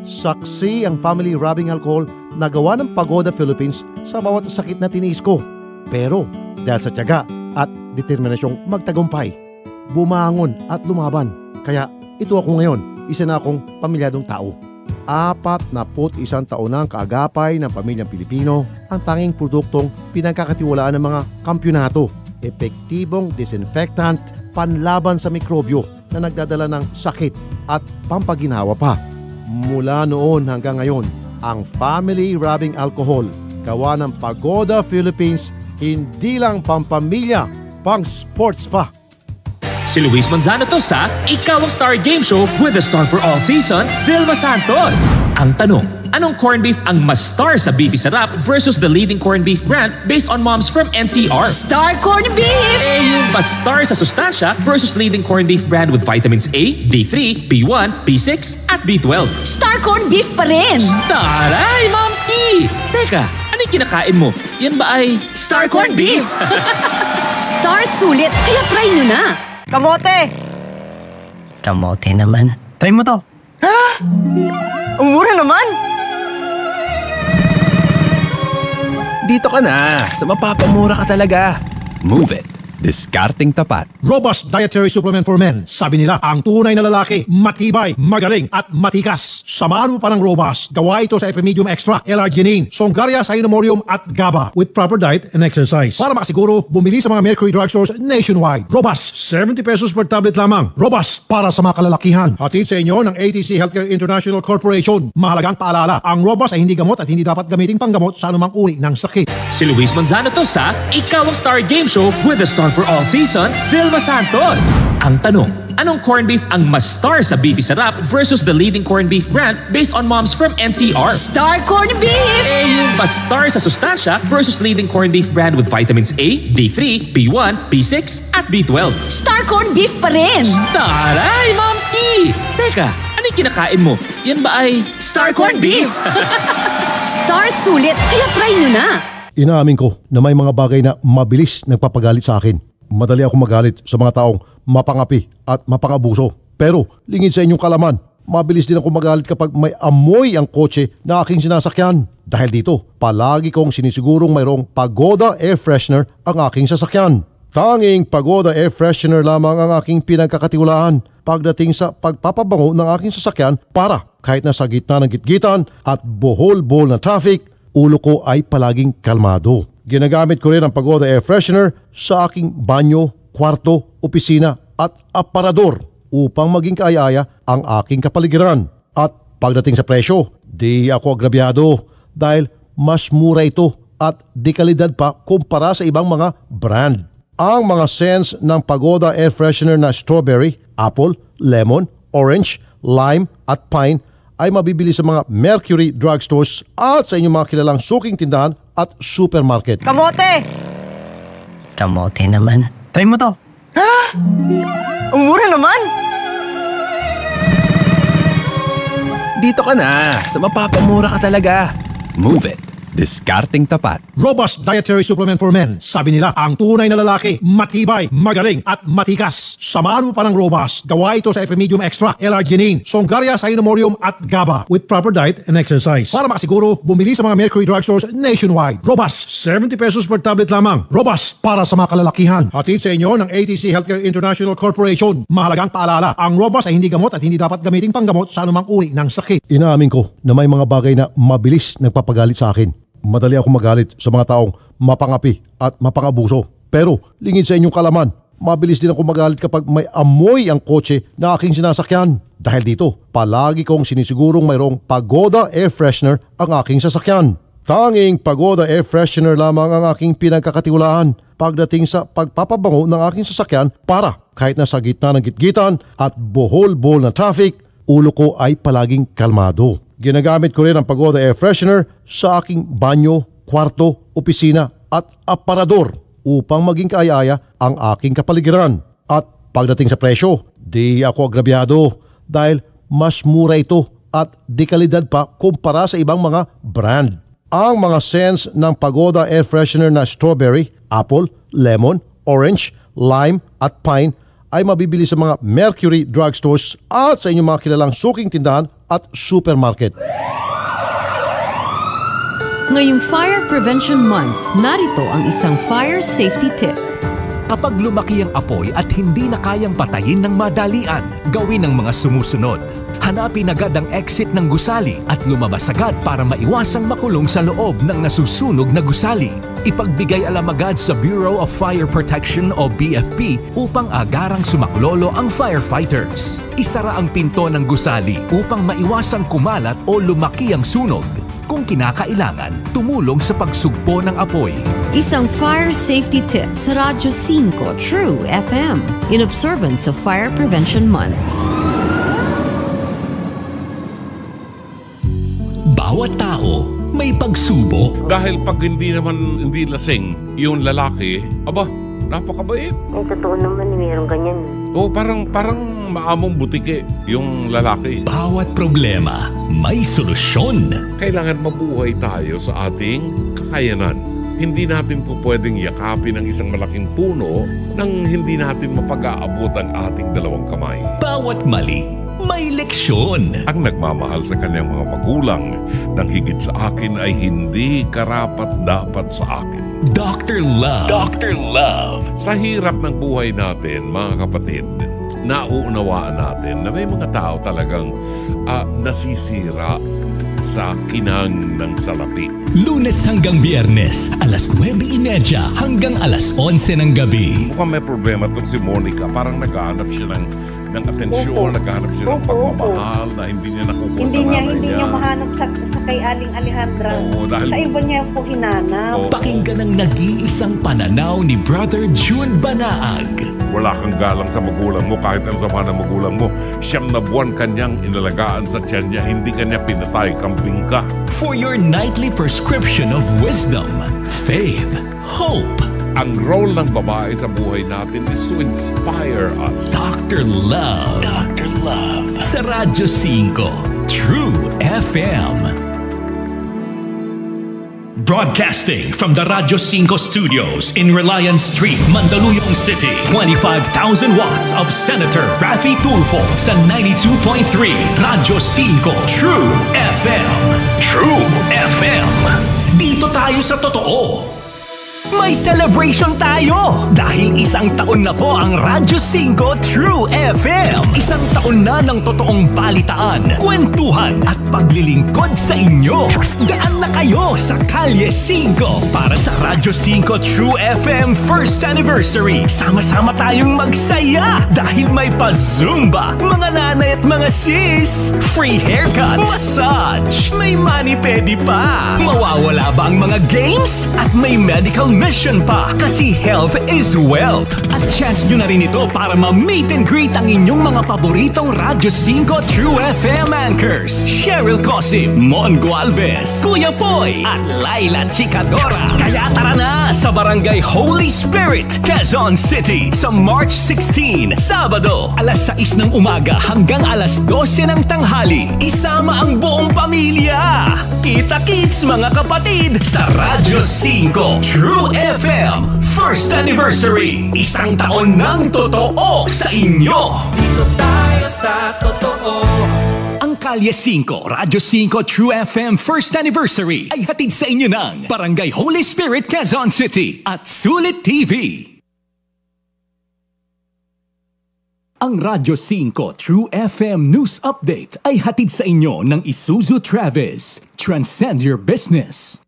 Saksi ang family rubbing alcohol na gawa ng Pagoda Philippines sa bawat sakit na tiniis ko. Pero dahil sa tiyaga at determinasyong magtagumpay, bumangon at lumaban. Kaya ito ako ngayon, isa na akong pamilyadong tao. Apat na put isang taon na ang kaagapay ng pamilyang Pilipino, ang tanging produktong pinagkakatiwalaan ng mga kampyonato. Epektibong disinfectant, panlaban sa mikrobyo na nagdadala ng sakit at pampaginawa pa. Mula noon hanggang ngayon, ang family rubbing alcohol, gawa ng Pagoda Philippines, hindi lang pampamilya, pang sports pa.
Si Luis Manzano to sa Ikaw ang Star Game Show with the star for all seasons, Vilma Santos. Ang tanong, anong corned beef ang mas star sa Beefy Sarap versus the leading corned beef brand based on moms from N C R?
Star Corned Beef!
Eh yung mas star sa sustansya versus leading corned beef brand with vitamins A, D three, B one, B six, at B twelve.
Star Corned Beef pa rin!
Taray, Momski! Teka, ano yung kinakain mo? Yan ba ay
Star Corned Beef? Star sulit, kaya try nyo na!
Kamote!
Kamote naman.
Try mo to. Ha? Ang mura naman!
Dito ka na, sa mapapamura ka talaga. Move it. Discarding Tapat.
Robust Dietary Supplement for Men. Sabi nila, ang tunay na lalaki, matibay, magaling at matikas. Samahan mo pa ng Robust. Gawa ito sa Epimedium Extra, L-Arginine, Songaria Cyanomorium at GABA with proper diet and exercise. Para makasiguro, bumili sa mga Mercury Drugstores nationwide. Robust, seventy pesos per tablet lamang. Robust, para sa mga kalalakihan. Hatid sa inyo ng A T C Healthcare International Corporation. Mahalagang paalala, ang Robust ay hindi gamot at hindi dapat gamiting panggamot sa anumang uri ng sakit.
Si Luis Manzano to sa Ikaw ang Star Game Show with the star for all seasons, Vilma Santos. Ang tanong, anong corned beef ang mas star sa Beefy Sarap versus the leading corned beef brand based on moms from N C R?
Star Corned Beef!
Eh yung mas star sa sustansya versus leading corned beef brand with vitamins A, D three, B one, B six, at B twelve.
Star Corned Beef pa rin!
Taray, Momski! Teka, ano yung kinakain mo? Yan ba ay
Star Corned Beef? Star sulit, kaya try nyo na!
Inaamin ko na may mga bagay na mabilis nagpapagalit sa akin. Madali ako magalit sa mga taong mapangapi at mapangabuso. Pero lingid sa inyong kalaman, mabilis din ako magalit kapag may amoy ang kotse na aking sinasakyan. Dahil dito, palagi kong sinisigurong mayroong Pagoda Air Freshener ang aking sasakyan. Tanging Pagoda Air Freshener lamang ang aking pinagkakatiwalaan pagdating sa pagpapabango ng aking sasakyan para kahit nasa gitna ng gitgitan at bohol-bohol na traffic, ulo ko ay palaging kalmado. Ginagamit ko rin ang Pagoda Air Freshener sa aking banyo, kwarto, opisina at aparador upang maging kaaya-aya ang aking kapaligiran. At pagdating sa presyo, di ako agrabyado dahil mas mura ito at di kalidad pa kumpara sa ibang mga brand. Ang mga scents ng Pagoda Air Freshener na strawberry, apple, lemon, orange, lime at pine ay mabibili sa mga Mercury Drugstores at sa inyong mga kilalang suking tindahan at supermarket.
Kamote!
Kamote naman.
Try mo to. Ha? Ang mura naman!
Dito ka na, sa mapapamura ka talaga. Move it. Diskarteng tapat.
Robust Dietary Supplement for Men. Sabi nila, ang tunay na lalaki, matibay, magaling at matikas. Samahan mo pa ng Robust. Gawa ito sa Epimedium Extra, L-Arginine, Songaria Cynomorium at GABA with proper diet and exercise. Para makasiguro, bumili sa mga Mercury Drugstores nationwide. Robust, seventy pesos per tablet lamang. Robust para sa mga kalalakihan. Hatid sa inyo ng A T C Healthcare International Corporation. Mahalagang paalala, ang Robust ay hindi gamot at hindi dapat gamitin panggamot sa anumang uri ng sakit.
Inaamin ko na may mga bagay na mabilis nagpapagalit sa akin. Madali akong magalit sa mga taong mapangapi at mapangabuso. Pero lingid sa inyong kalaman, mabilis din ako magalit kapag may amoy ang kotse na aking sinasakyan. Dahil dito, palagi kong sinisigurong mayroong Pagoda Air Freshener ang aking sasakyan. Tanging Pagoda Air Freshener lamang ang aking pinagkakatiwalaan pagdating sa pagpapabango ng aking sasakyan para kahit nasa gitna ng gitgitan at bohol-bohol na traffic, ulo ko ay palaging kalmado. Ginagamit ko rin ang Pagoda Air Freshener sa aking banyo, kwarto, opisina at aparador upang maging kaaya-aya ang aking kapaligiran. At pagdating sa presyo, di ako agrabyado dahil mas mura ito at di kalidad pa kumpara sa ibang mga brand. Ang mga scents ng Pagoda Air Freshener na strawberry, apple, lemon, orange, lime at pine ay mabibili sa mga Mercury Drugstores at sa inyong mga kilalang suking tindahan at supermarket.
Ngayong Fire Prevention Month, narito ang isang fire safety tip.
Kapag lumaki ang apoy at hindi na kayang patayin ng madalian, gawin ang mga sumusunod. Hanapin agad ang exit ng gusali at lumabas agad para maiwasang makulong sa loob ng nasusunog na gusali. Ipagbigay alam agad sa Bureau of Fire Protection o B F P upang agarang sumaklolo ang firefighters. Isara ang pinto ng gusali upang maiwasang kumalat o lumaki ang sunog. Kung kinakailangan, tumulong sa pagsugpo ng apoy.
Isang fire safety tip sa Radyo five True F M in observance of Fire Prevention Month.
Bawat tao may pagsubok.
Dahil pag hindi naman hindi lasing yung lalaki, aba, napakabait.
Ay, totoo naman, mayroong ganyan.
Oo, parang, parang maamong butike yung lalaki.
Bawat problema may solusyon.
Kailangan mabuhay tayo sa ating kakayanan. Hindi natin po pwedeng yakapin ang isang malaking puno nang hindi natin mapag-aabot ang ating dalawang kamay.
Bawat mali may leksyon.
Ang nagmamahal sa kanyang mga magulang nang higit sa akin ay hindi karapat-dapat sa akin.
Doctor Love.
Doctor Love. Sa hirap ng buhay natin, mga kapatid, nauunawaan natin na may mga tao talagang uh, nasisira sa kinang ng salapi.
Lunes hanggang Biyernes, alas nuwebe trenta hanggang alas onse ng gabi.
Mukhang may problema itong si Monica. Parang naghahanap siya ng ng atensyon, naghahanap siya ng pagmamahal na hindi niya nakukuha sa nanay niya.
Hindi niya mahanap sa, sa kay Aling Alejandra.
Oo, dahil
sa iba niya po hinanap.
Oo.
Pakinggan ang nag-iisang pananaw ni Brother June Banaag.
Wala kang galang sa magulang mo kahit ang sama ng magulang mo. Siyam na buwan kanyang inalagaan sa tiyan niya, hindi kanya pinatay, kambing ka.
For your nightly prescription of wisdom, faith, hope.
Ang role ng babae sa buhay natin is to inspire us.
Doctor Love. Doctor Love. Sa Radyo five, True F M. Broadcasting from the Radyo five studios in Reliance Street, Mandaluyong City. twenty-five thousand watts of Senator Raffy Tulfo sa ninety-two point three Radyo five True F M. True F M. Dito tayo sa totoo. May celebration tayo! Dahil isang taon na po ang Radyo five True F M. Isang taon na ng totoong balitaan, kwentuhan at paglilingkod sa inyo. Daan na kayo sa Kalye five para sa Radyo five True F M First Anniversary. Sama-sama tayong magsaya dahil may pa-Zumba, mga nanay at mga sis, free haircut, massage, may mani-pedi pa. Mawawala ba ang mga games? At may medical commission pa kasi health is wealth. At chance nyo na rin ito para ma-meet and greet ang inyong mga paboritong Radyo cinco True F M anchors. Cheryl Cosim, Mongo Alves, Kuya Poy, at Laila Chicadora. Kaya tara na sa Barangay Holy Spirit, Quezon City sa March sixteen, Sabado, alas sais ng umaga hanggang alas dose ng tanghali. Isama ang buong pamilya. Kita-kits mga kapatid sa Radyo cinco True F M First Anniversary. Isang taon ng totoo sa inyo. Dito tayo sa totoo. Ang Kalye cinco, Radyo cinco True F M First Anniversary ay hatid sa inyo ng Barangay Holy Spirit, Quezon City at Sulit T V. Ang Radyo cinco True F M News Update ay hatid sa inyo ng Isuzu Travis. Transcend your business.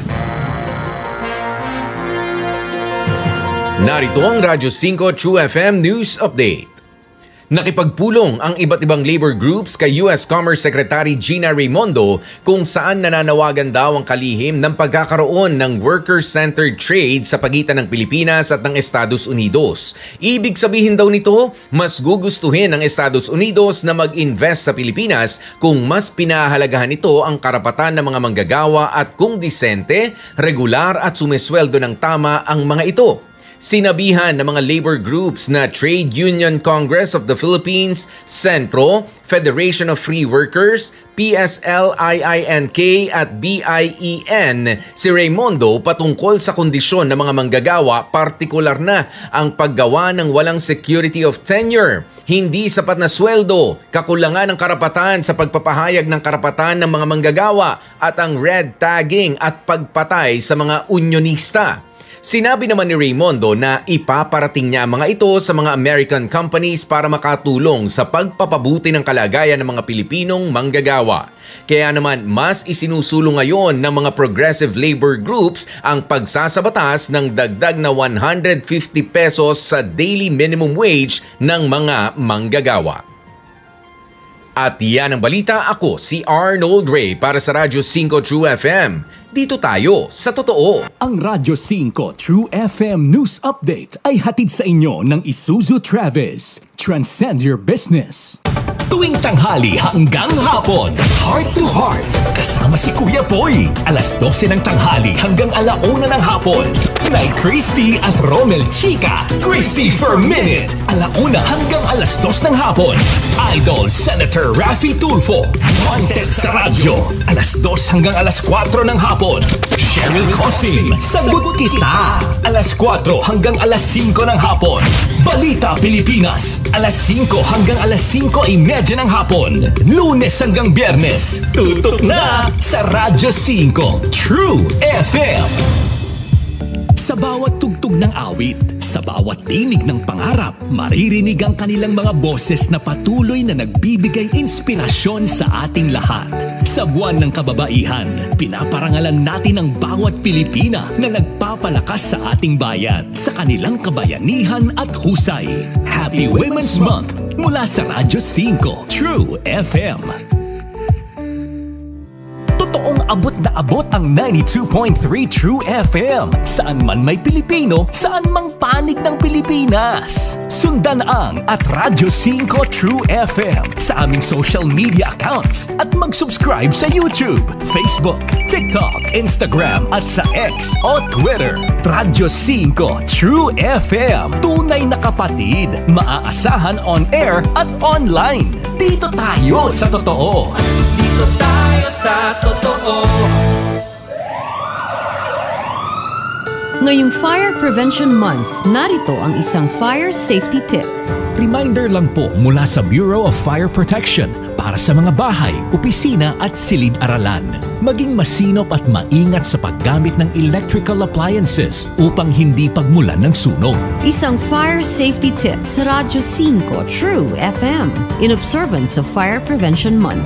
Narito ang Radyo cinco True F M News Update. Nakipagpulong ang iba't ibang labor groups kay U S Commerce Secretary Gina Raimondo kung saan nananawagan daw ang kalihim ng pagkakaroon ng worker-centered trade sa pagitan ng Pilipinas at ng Estados Unidos. Ibig sabihin daw nito, mas gugustuhin ng Estados Unidos na mag-invest sa Pilipinas kung mas pinahalagahan nito ang karapatan ng mga manggagawa at kung disente, regular at sumesweldo ng tama ang mga ito. Sinabihan ng mga labor groups na Trade Union Congress of the Philippines, Centro, Federation of Free Workers, P S L I I N K at B I E N si Raimondo patungkol sa kondisyon ng mga manggagawa, partikular na ang paggawa ng walang security of tenure, hindi sapat na sweldo, kakulangan ng karapatan sa pagpapahayag ng karapatan ng mga manggagawa at ang red tagging at pagpatay sa mga unionista. Sinabi naman ni Raimondo na ipaparating niya mga ito sa mga American companies para makatulong sa pagpapabuti ng kalagayan ng mga Pilipinong manggagawa. Kaya naman mas isinusulong ngayon ng mga progressive labor groups ang pagsasabatas ng dagdag na one hundred fifty pesos sa daily minimum wage ng mga manggagawa. At yan ang balita. Ako si Arnold Ray para sa Radyo cinco True F M. Dito tayo sa totoo.
Ang Radyo cinco True F M News Update ay hatid sa inyo ng Isuzu Travis. Transcend your business. Tuwing tanghali hanggang hapon, Heart to Heart, kasama si Kuya Poy. alas dose ng tanghali hanggang alauna ng hapon. Nay Christy at Romel Chica, Christy for Minute, alauna hanggang alas dos ng hapon. Idol Senator Raffy Tulfo, Wanted sa Radyo, alas dos hanggang alas kwatro ng hapon. Cheryl Cosim, Sagot Kita, alas kwatro hanggang alas singko ng hapon. Balita Pilipinas, alas singko hanggang alas singko ay medya ng hapon. Lunes hanggang Biyernes, tutok na sa Radyo cinco True F M. Sa bawat tugtog ng awit, sa bawat tinig ng pangarap, maririnig ang kanilang mga boses na patuloy na nagbibigay inspirasyon sa ating lahat. Sa buwan ng kababaihan, pinaparangalan natin ang bawat Pilipina na nagpapalakas sa ating bayan sa kanilang kabayanihan at husay. Happy Women's Month mula sa Radyo cinco True F M. Totoong abot na abot ang ninety-two point three True F M. Saan man may Pilipino, saan mang panig ng Pilipinas. Sundan ang at Radyo cinco True F M sa aming social media accounts at mag-subscribe sa YouTube, Facebook, TikTok, Instagram at sa X o Twitter. Radyo cinco True F M. Tunay na kapatid, maaasahan on air at online. Dito tayo sa totoo. Dito tayo sa totoo.
Ngayong Fire Prevention Month, narito ang isang fire safety tip.
Reminder lang po mula sa Bureau of Fire Protection para sa mga bahay, opisina at silid-aralan. Maging masinop at maingat sa paggamit ng electrical appliances upang hindi pagmulan ng sunog.
Isang fire safety tip sa Radyo cinco True F M in observance of Fire Prevention Month.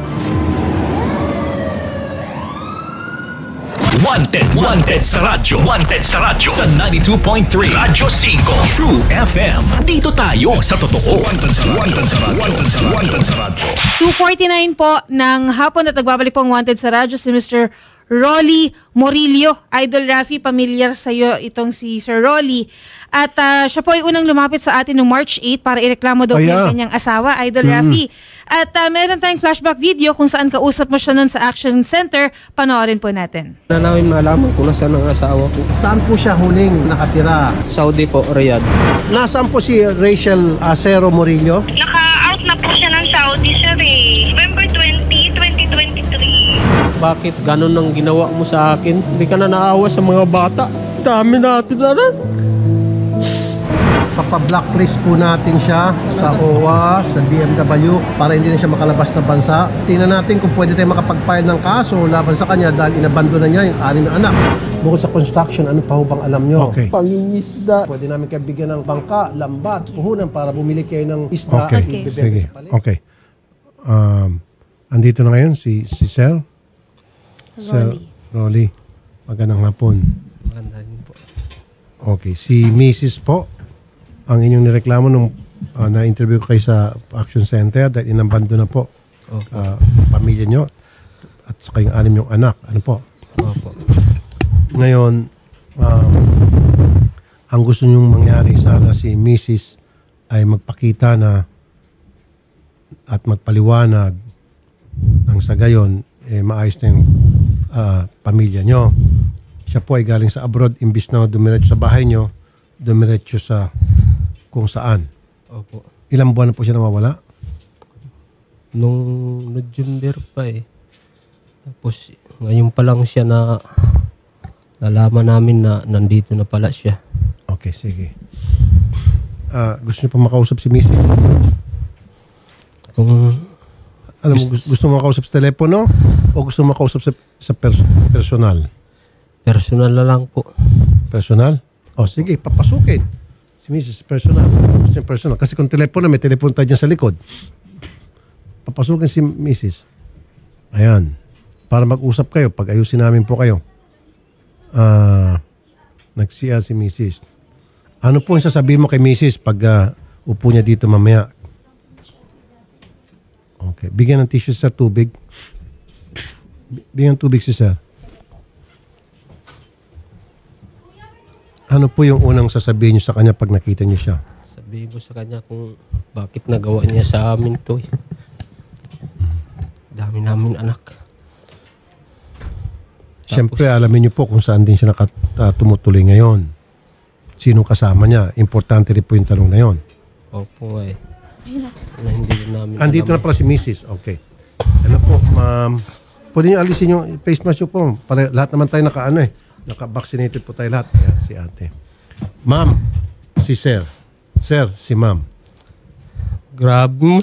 Wanted, wanted sa radyo, wanted sa radyo sa ninety-two point three Radyo cinco True F M. Dito tayo sa totoo. Wanted sa radyo, wanted sa radyo, wanted sa radyo, wanted sa radyo.
two forty-nine po ng hapon at nagbabalik po ang Wanted sa Radyo si Mister Rolly Morillo. Idol Rafi, familiar sa iyo itong si Sir Rolly. At uh, siya po ay unang lumapit sa atin noong March eighth para ireklamo daw
Oh,
yung
yeah.
kanyang asawa, Idol
Mm.
Rafi. At uh, meron tayong flashback video kung saan kausap mo siya nun sa Action Center. Panoorin po natin.
Na namin malaman kung nasaan ang asawa ko.
Saan po siya huling nakatira?
Saudi po, Riyadh.
Nasaan po si Rachel Acero Morillo?
Naka-out na po siya ng Saudi, sir eh. November twentieth, twenty twenty-three.
Bakit ganun ang ginawa mo sa akin? Hindi ka na naawa sa mga bata. Dami natin na na.
Papa-blacklist po natin siya sa O W A, sa D M W para hindi na siya makalabas na bansa. Tingnan natin kung pwede tayo makapag-file ng kaso laban sa kanya dahil inabando na niya yung anim na anak. Bukod sa construction, ano pa ho bang alam nyo? Okay.
Pangingisda.
Pwede namin kayo bigyan ng bangka, lambat, puhunan para bumili kayo ng isda. Okay, at ibebenta sige. sa paligid. Okay. Um, andito na ngayon si, si Sir. Sir Rolly. Magandang hapon.
Maganda din po.
Okay. Si Missus po, ang inyong nireklamo nung uh, na-interview ko kayo sa Action Center dahil inabando na po
Opo.
uh, pamilya nyo at saka yung anim yung anak. Ano po?
Opo.
Ngayon, um, ang gusto nyong mangyari sana si Missus ay magpakita na at magpaliwanag ang sa gayon eh, maayos na yung uh, pamilya nyo. Siya po ay galing sa abroad, imbis na dumiretso sa bahay nyo, dumiretso sa kung saan.
Opo.
Ilang buwan na po siya nawawala?
Nung November pa eh. Tapos ngayon pa lang siya na nalaman namin na nandito na pala siya.
Okay, sige. Uh, gusto niyo pa makausap si Missus?
Kung
alam mo, gusto, gusto mo makausap sa telepono o gusto mo makausap sa, sa pers- personal?
Personal na lang po.
Personal? O sige, papasukin. Si Missus personal. Gusto niya personal. Kasi kung telepono, may telepono tayo dyan sa likod. Papasukin si Missus Ayan. Para mag-usap kayo, pag ayusin namin po kayo. Ah, uh, nagsiya si Missus Ano po yung sasabihin mo kay Missus pag uh, upo niya dito mamaya? Okay. Bigyan ng tissue sa tubig. Bigyan ng tubig si sir. Ano po yung unang sasabihin niyo sa kanya pag nakita niyo siya?
Sabihin ko sa kanya kung bakit nagawa niya sa amin to eh. Dami namin anak.
Siyempre, alamin niyo po kung saan din siya nakatumutuloy ngayon. Sinong kasama niya? Importante rin po yung tanong na yon.
Opo eh. Na hindi namin
Andito
alam.
na pala si Missus Okay. Ano po, ma'am. Pwede niyo alisin yung face mask niyo po. Para lahat naman tayo naka-ano eh. Naka-vaccinated po tayo lahat. Ayan, si ate. Ma'am, si sir. Sir, si ma'am.
Grabe mo.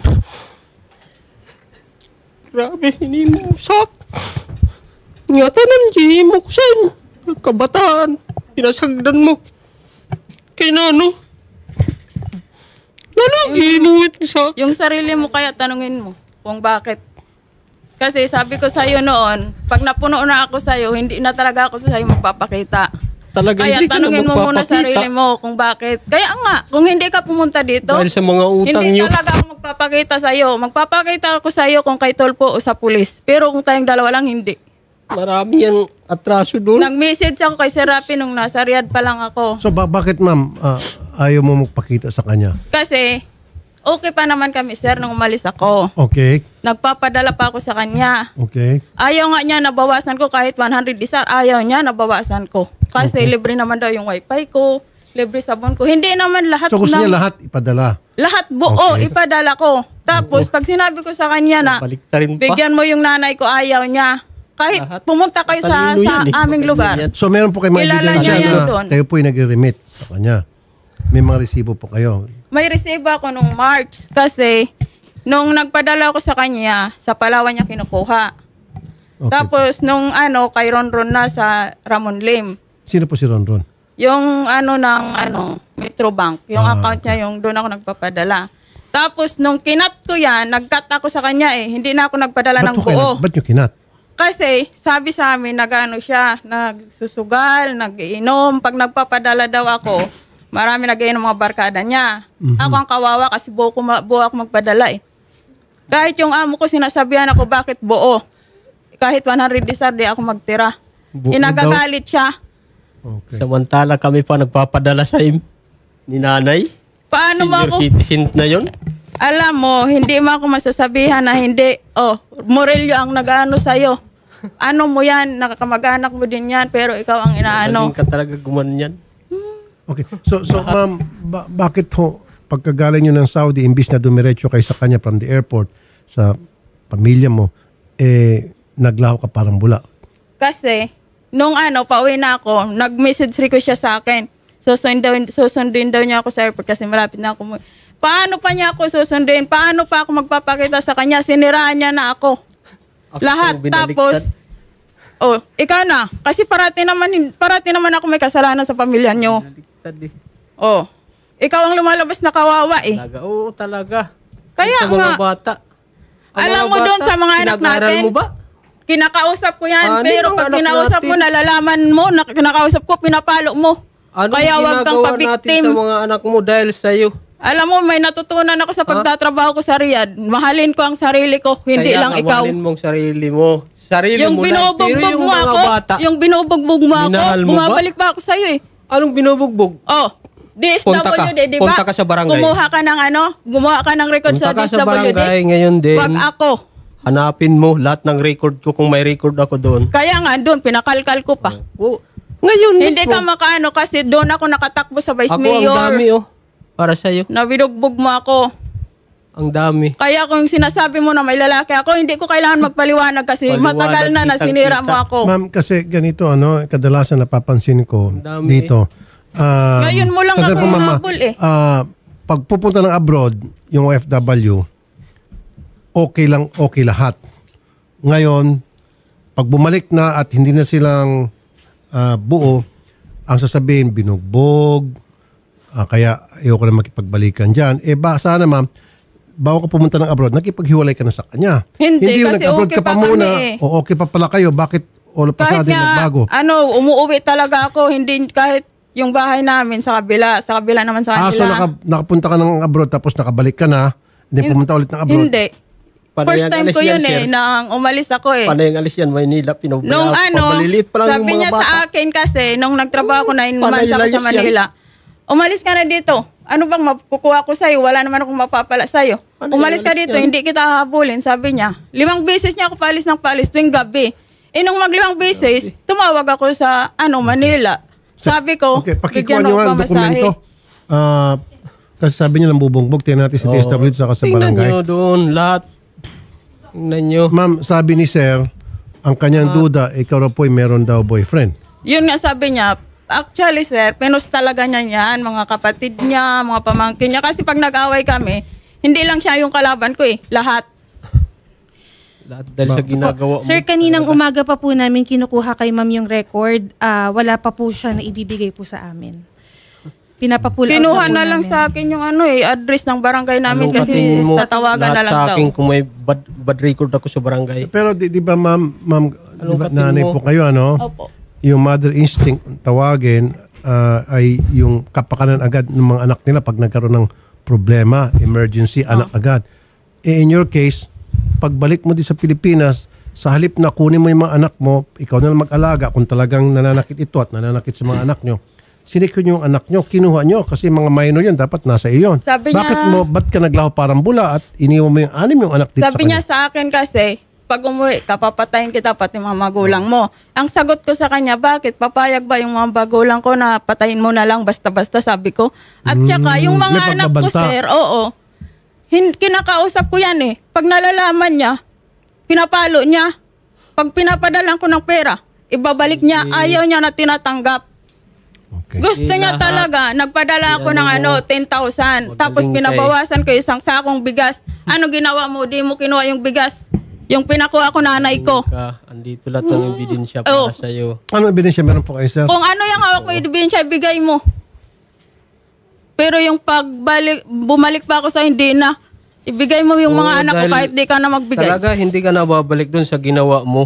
Grabe, hindi mo sak. Ingatan ng G mo ko sa kabataan. Pinasagdan mo. Kay Nano. Nano, G mo sak.
Yung sarili mo kaya tanungin mo kung bakit. Kasi sabi ko sa'yo noon, pag napuno na ako sa'yo, hindi na talaga ako sa'yo magpapakita.
Talaga
Kaya
hindi ka na
tanungin mo muna
magpapakita.
sarili mo kung bakit. Kaya nga, kung hindi ka pumunta dito,
Dahil sa mga utang
hindi
nyo.
talaga ako magpapakita sa'yo. Magpapakita ako sa'yo kung kay Tolpo o sa pulis. Pero kung tayong dalawa lang, hindi.
Marami yan atraso doon.
Nag-message ako kay Sir Rafi nung nasa Riyadh pa lang ako.
So, ba- bakit ma'am, ah, ayaw mo magpakita sa kanya?
Kasi, okay pa naman kami, sir, nung umalis ako.
Okay.
Nagpapadala pa ako sa kanya.
Okay.
Ayaw nga niya nabawasan ko kahit one hundred disar. Ayaw niya nabawasan ko. Kasi
Okay.
libre naman daw yung wifi ko. Libre sabon ko. Hindi naman lahat
So, gusto
ng-
niya lahat ipadala?
Lahat buo,
Okay.
ipadala ko. Tapos, pag sinabi ko sa kanya na,
Baliktarin pa.
bigyan mo yung nanay ko, ayaw niya. Kahit pumunta kayo sa,
Talino
sa
yan eh.
aming lugar.
So, meron po kayo mga
Kilala
ebidensya
niya yan
na
doon.
kayo po yung nag-remit sa kanya. May mga resibo po kayo.
May receive ako nung March kasi nung nagpadala ko sa kanya, sa Palawan niya kinukuha.
Okay.
Tapos nung ano, kay Ronron na sa Ramon Lim.
Sino po si Ronron?
Yung ano ng ano, Metrobank, yung
Ah,
account niya, yung doon ako nagpapadala. Tapos nung kinat ko yan, nag-cut ako sa kanya eh. Hindi na ako nagpadala
Ba't
ng
po kayo-
buo.
Ba't nyo kinat?
Kasi sabi sa amin, nag-ano siya, nagsusugal, nag-iinom. Pag nagpapadala daw ako, marami nag-iinom mga barkada niya.
Mhm.
Ako ang kawawa kasi buo, ko, ma- buo ako magpadala eh. Kahit yung amo ko sinasabihan ako, bakit buo? kahit one hundred days di ako magtira.
Bu-
Inagagalit siya.
Okay.
Samantala kami pa nagpapadala sa im ni nanay.
Paano mo
Senior
ako?
citizen na yun.
Alam mo, hindi mo ako masasabihan na hindi, oh, Morelio ang nag-ano sa'yo. Ano mo yan, nakakamag-anak mo din yan, pero ikaw ang inaano.
Galing ka talaga gumanyan.
Okay. So, so ma'am, ba- bakit ho, pagkagaling nyo ng Saudi, imbis na dumiretso kayo sa kanya from the airport, sa pamilya mo, eh, naglaho ka parang bula?
Kasi, nung ano, pauwi na ako, nag-message request siya sa akin. Susundin, susundin daw niya ako sa airport kasi malapit na ako. Paano pa niya ako susundin? Paano pa ako magpapakita sa kanya? Siniraan niya na ako.
Ako
Lahat.
binaliktad.
Tapos, oh, ikaw na. Kasi parati naman, parati naman ako may kasalanan sa pamilya niyo.
Tadi.
Oh, ikaw ang lumalabas na kawawa eh.
Talaga, oo talaga.
Kaya
sa mga
nga.
bata. Ang
Alam
mga
mo doon
bata,
sa mga anak
pinag-aaral
natin.
mo ba?
Kinakausap ko yan,
Ano
pero
yung
pag
anak
kinausap
natin?
mo, nalalaman mo, na kinakausap ko, pinapalo mo.
Ano
Kaya wag kang
ginagawa natin
pabiktim.
sa mga anak mo dahil sa'yo?
Alam mo, may natutunan ako sa pagtatrabaho ko sa Riyadh. Mahalin ko ang sarili ko, hindi
Kaya
lang ikaw.
kawanin mong sarili mo. Sarili
Yung
mo lang. Pero
binubugbog
yung
mo
mga
ako,
bata,
yung binubugbog mo ako,
minahal mo ba?
bumabalik pa ako sa'yo eh.
Anong binubugbog?
Oh, D S W D,
Punta ka.
di ba?
Punta ka sa barangay.
Kumuha ka ng ano? Gumawa ka ng record
Punta
sa
ka
D S W D.
sa barangay ngayon din.
Wag ako.
Hanapin mo lahat ng record ko kung may record ako doon.
Kaya nga, doon, pinakalkal ko pa.
Oh, ngayon
Hindi
mismo.
ka makaano kasi doon ako nakatakbo sa Vice
Ako
Mayor.
ang dami oh. Para sa'yo.
Nabinugbog mo ako.
Ang dami.
Kaya kung sinasabi mo na may lalaki ako, hindi ko kailangan magpaliwanag kasi
Paliwanag,
matagal na na sinira mo
kitang-kita.
ako.
Ma'am, kasi ganito, ano, kadalasan napapansin ko
dami
dito. ah,
Ngayon mo lang
sandali
ako
po, mama.
hinabol eh.
Ah, pag pupunta ng abroad, yung O F W, okay lang, okay lahat. Ngayon, pag bumalik na at hindi na silang ah, buo, ang sasabihin, binugbog, ah, kaya ayoko na makipagbalikan dyan. Eh, ba, sana ma'am, bago ka pumunta ng abroad, nakipaghiwalay ka na sa kanya.
Hindi,
yung
kasi
nag-abroad
okay
ka pa
pa
muna,
kami eh.
o okay pa pala kayo, bakit all of a
Kahit
sudden
nga,
nagbago?
ano, umuwi talaga ako, hindi kahit yung bahay namin sa kabila, sa kabila naman sa
Ah,
kanila.
so naka, nakapunta ka ng abroad tapos nakabalik ka na, hindi
Hin-
pumunta ulit ng abroad?
Hindi. First time ko yun eh, nang umalis ako eh.
Panay ang alis yan, Maynila, Pinoy.
Nung ano,
Maliliit pa lang
sabi
yung mga
niya
bata.
sa akin kasi, nung nagtrabaho ko nine
Panay
months ako
layas
sa
yan.
Manila, umalis ka na dito. Ano bang makukuha ko sa'yo? Wala naman akong mapapala sa'yo.
Panay
Umalis ka
layas
dito,
yan.
hindi kita hahabulin, sabi niya. Limang beses niya ako paalis ng paalis tuwing gabi. Eh nung maglimang beses, tumawag ako sa ano Manila. Sabi ko,
Okay, pakikuha
bigyan
nyo
ako
nga ang
pamasahe.
dokumento. Ah, kasi sabi niya lang bubugbog, tingnan natin sa
Oo.
D S W saka sa
Tingnan
barangay.
nyo doon, lahat. Tingnan nyo.
Ma'am, sabi ni sir, ang kanyang
Ah.
duda, ikaw raw po'y meron daw boyfriend.
Yun nga sabi niya, actually sir, pinos talaga niya yan, mga kapatid niya, mga pamangkin niya. Kasi pag nag-away kami, hindi lang siya yung kalaban ko eh, lahat.
Lahat dahil sa ginagawa mo.
Sir, kaninang umaga pa po namin kinukuha kay ma'am yung record. Ah, wala pa po siya na ibibigay po sa amin. Pinapapul out
Kinuha
po
na lang
namin.
sa akin yung ano eh, address ng barangay namin
Anong
kasi
katingin mo?
tatawagan
Lahat
na lang
sa
daw.
akin kung may bad, bad record ako sa barangay.
Pero di, di ba ma'am, ma'am di ba,
katingin
nanay
mo?
po kayo, ano?
Opo.
Yung mother instinct, tawagin, ah, ay yung kapakanan agad ng mga anak nila pag nagkaroon ng problema, emergency, anak agad. Eh, in your case, pagbalik mo di sa Pilipinas, sa halip na kunin mo yung mga anak mo, ikaw na lang mag-alaga kung talagang nananakit ito at nananakit sa mga anak nyo. Sinikyo nyo yung anak nyo, kinuha nyo kasi mga minor yan, dapat nasa iyo yun.
Sabi
Bakit
niya-
mo, ba't ka naglaho parang bula at iniwan mo yung anim yung anak dito
Sabi
sa
niya
kanya?
sa akin kasi, pag umuwi ka, papatayin kita pati mga magulang mo. Ang sagot ko sa kanya, bakit? Papayag ba yung mga magulang ko na patayin mo na lang basta-basta, sabi ko. At
Hmm,
saka, yung
may
mga anak ko,
pagbabanta.
sir, oo. Hin- kinakausap ko yan eh. Pag nalalaman niya, pinapalo niya. Pag pinapadalan ko ng pera, ibabalik niya, ayaw niya na tinatanggap. Gusto niya
Lahat.
talaga. Nagpadala ako
Ano
ng
mo?
ano, ten thousand. Tapos
Magaling
pinabawasan ko isang sakong bigas. Ano ginawa mo? Di mo kinuha yung bigas. Yung pinakuha ko nanay ko.
Ka, andito lahat ng ebidensya
Oh.
para sa'yo.
Ano ebidensya meron po kayo, sir?
Kung ano yung hawak mo, ibigay siya, ibigay mo. Pero yung pagbalik, bumalik pa ako sa hindi na, ibigay mo yung mga
Oo,
anak ko
dahil
kahit di ka na magbigay.
Talaga, hindi ka na babalik dun sa ginawa mo.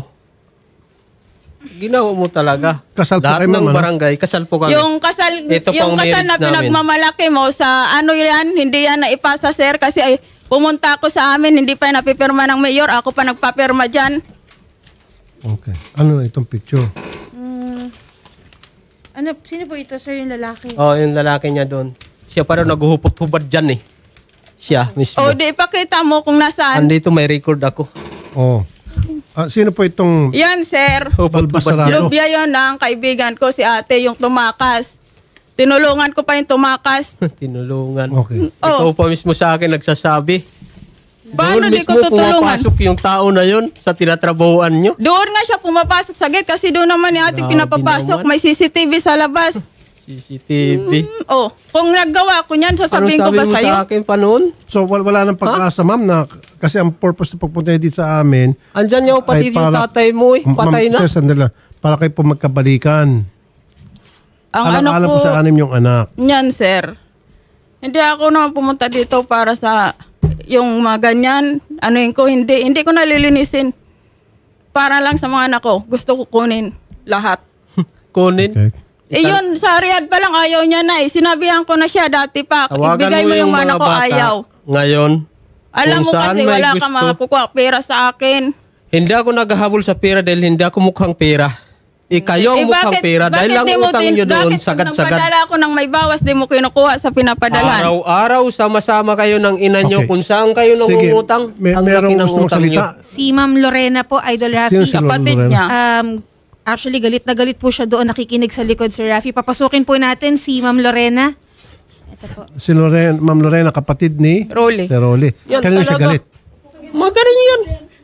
Ginawa mo talaga.
Kasal po
Lahat
kayo,
ng
ma'am, ano?
barangay, kasal po kami.
Yung kasal,
Ito
yung
pang
kasal
marriage
na
namin.
pinagmamalaki mo sa ano yan, hindi yan naipasa sir kasi ay pumunta ako sa amin, hindi pa napipirma ng mayor, ako pa nagpapirma dyan.
Okay. Ano itong picture?
Mm, ano, sino po ito, sir, yung lalaki?
Oh, yung lalaki niya doon. Siya parang naguhupot-hubad dyan eh. Siya mismo.
O, di ipakita mo kung nasaan.
Andito may record ako.
Oh. Ah, sino po itong
Yan, sir.
Balbasarado?
Lubya yun ng kaibigan ko, si ate, yung tumakas. Tinulungan ko pa yung tumakas.
Tinulungan.
Okay.
Ikaw pa mismo sa akin nagsasabi.
Paano
Doon
di ko
mismo
tutulungan?
pumapasok yung tao na yun sa tinatrabahoan nyo.
Doon nga siya pumapasok sa gate kasi doon naman ni ate
Grabe
pinapapasok.
naman.
May C C T V sa labas.
C C T V.
Mm, oh, kung naggawa ko niyan, sasabihin
Ano
ko
sabi
ba
mo
sa'yo?
sa akin pa noon?
So wal- wala nang pag-asa, ma'am, na kasi ang purpose na pagpunta niya dito sa amin.
Andyan niya pati
ay
yung
para-
tatay mo eh.
Ma'am,
Patay na.
sir, sandali lang. Para kayo po magkabalikan.
Ang
alam,
ano
alam
ko,
po sa anim yung anak.
Yan, sir. Hindi ako naman pumunta dito para sa yung mga ganyan. Ano yun ko, hindi. Hindi ko nalilinisin. Para lang sa mga anak ko. Gusto ko kunin lahat.
Kunin?
Okay.
Eh yun, sa Riyadh pa lang ayaw niya na eh. Sinabihan ko na siya dati pa.
Tawagan
Ibigay mo yung
mga
mana ko,
bata
ayaw.
Ngayon.
Alam
kung
mo
saan
kasi
may
wala
gusto.
ka makakukuha pera sa akin.
Hindi ako naghahabol sa pera dahil hindi ako mukhang pera. Eh kayo ang
Eh,
mukhang pera dahil lang
di mo
utang
din-
nyo doon,
bakit pag
sagad-sagad.
nagpadala ako ng may bawas, di mo kinukuha sa pinapadalhan?
Araw-araw, sama-sama kayo ng ina nyo
Okay.
kung saan kayo
Sige,
nangungutang.
may-
ang
merong
laki ng
gusto
utang nyo.
magsalita.
Si Ma'am Lorena po, Idol Rafi.
Sino si Ma'am
Kapatid
Lorena?
niya.
Um, actually, galit na galit po siya doon, nakikinig sa likod, Sir Rafi. Papasukin po natin si Ma'am Lorena. Ito po.
Si Lorena, Ma'am Lorena, kapatid ni
Rolly.
Si Rolly.
Yan
Kanino siya
talaga.
galit?
Magaling yan.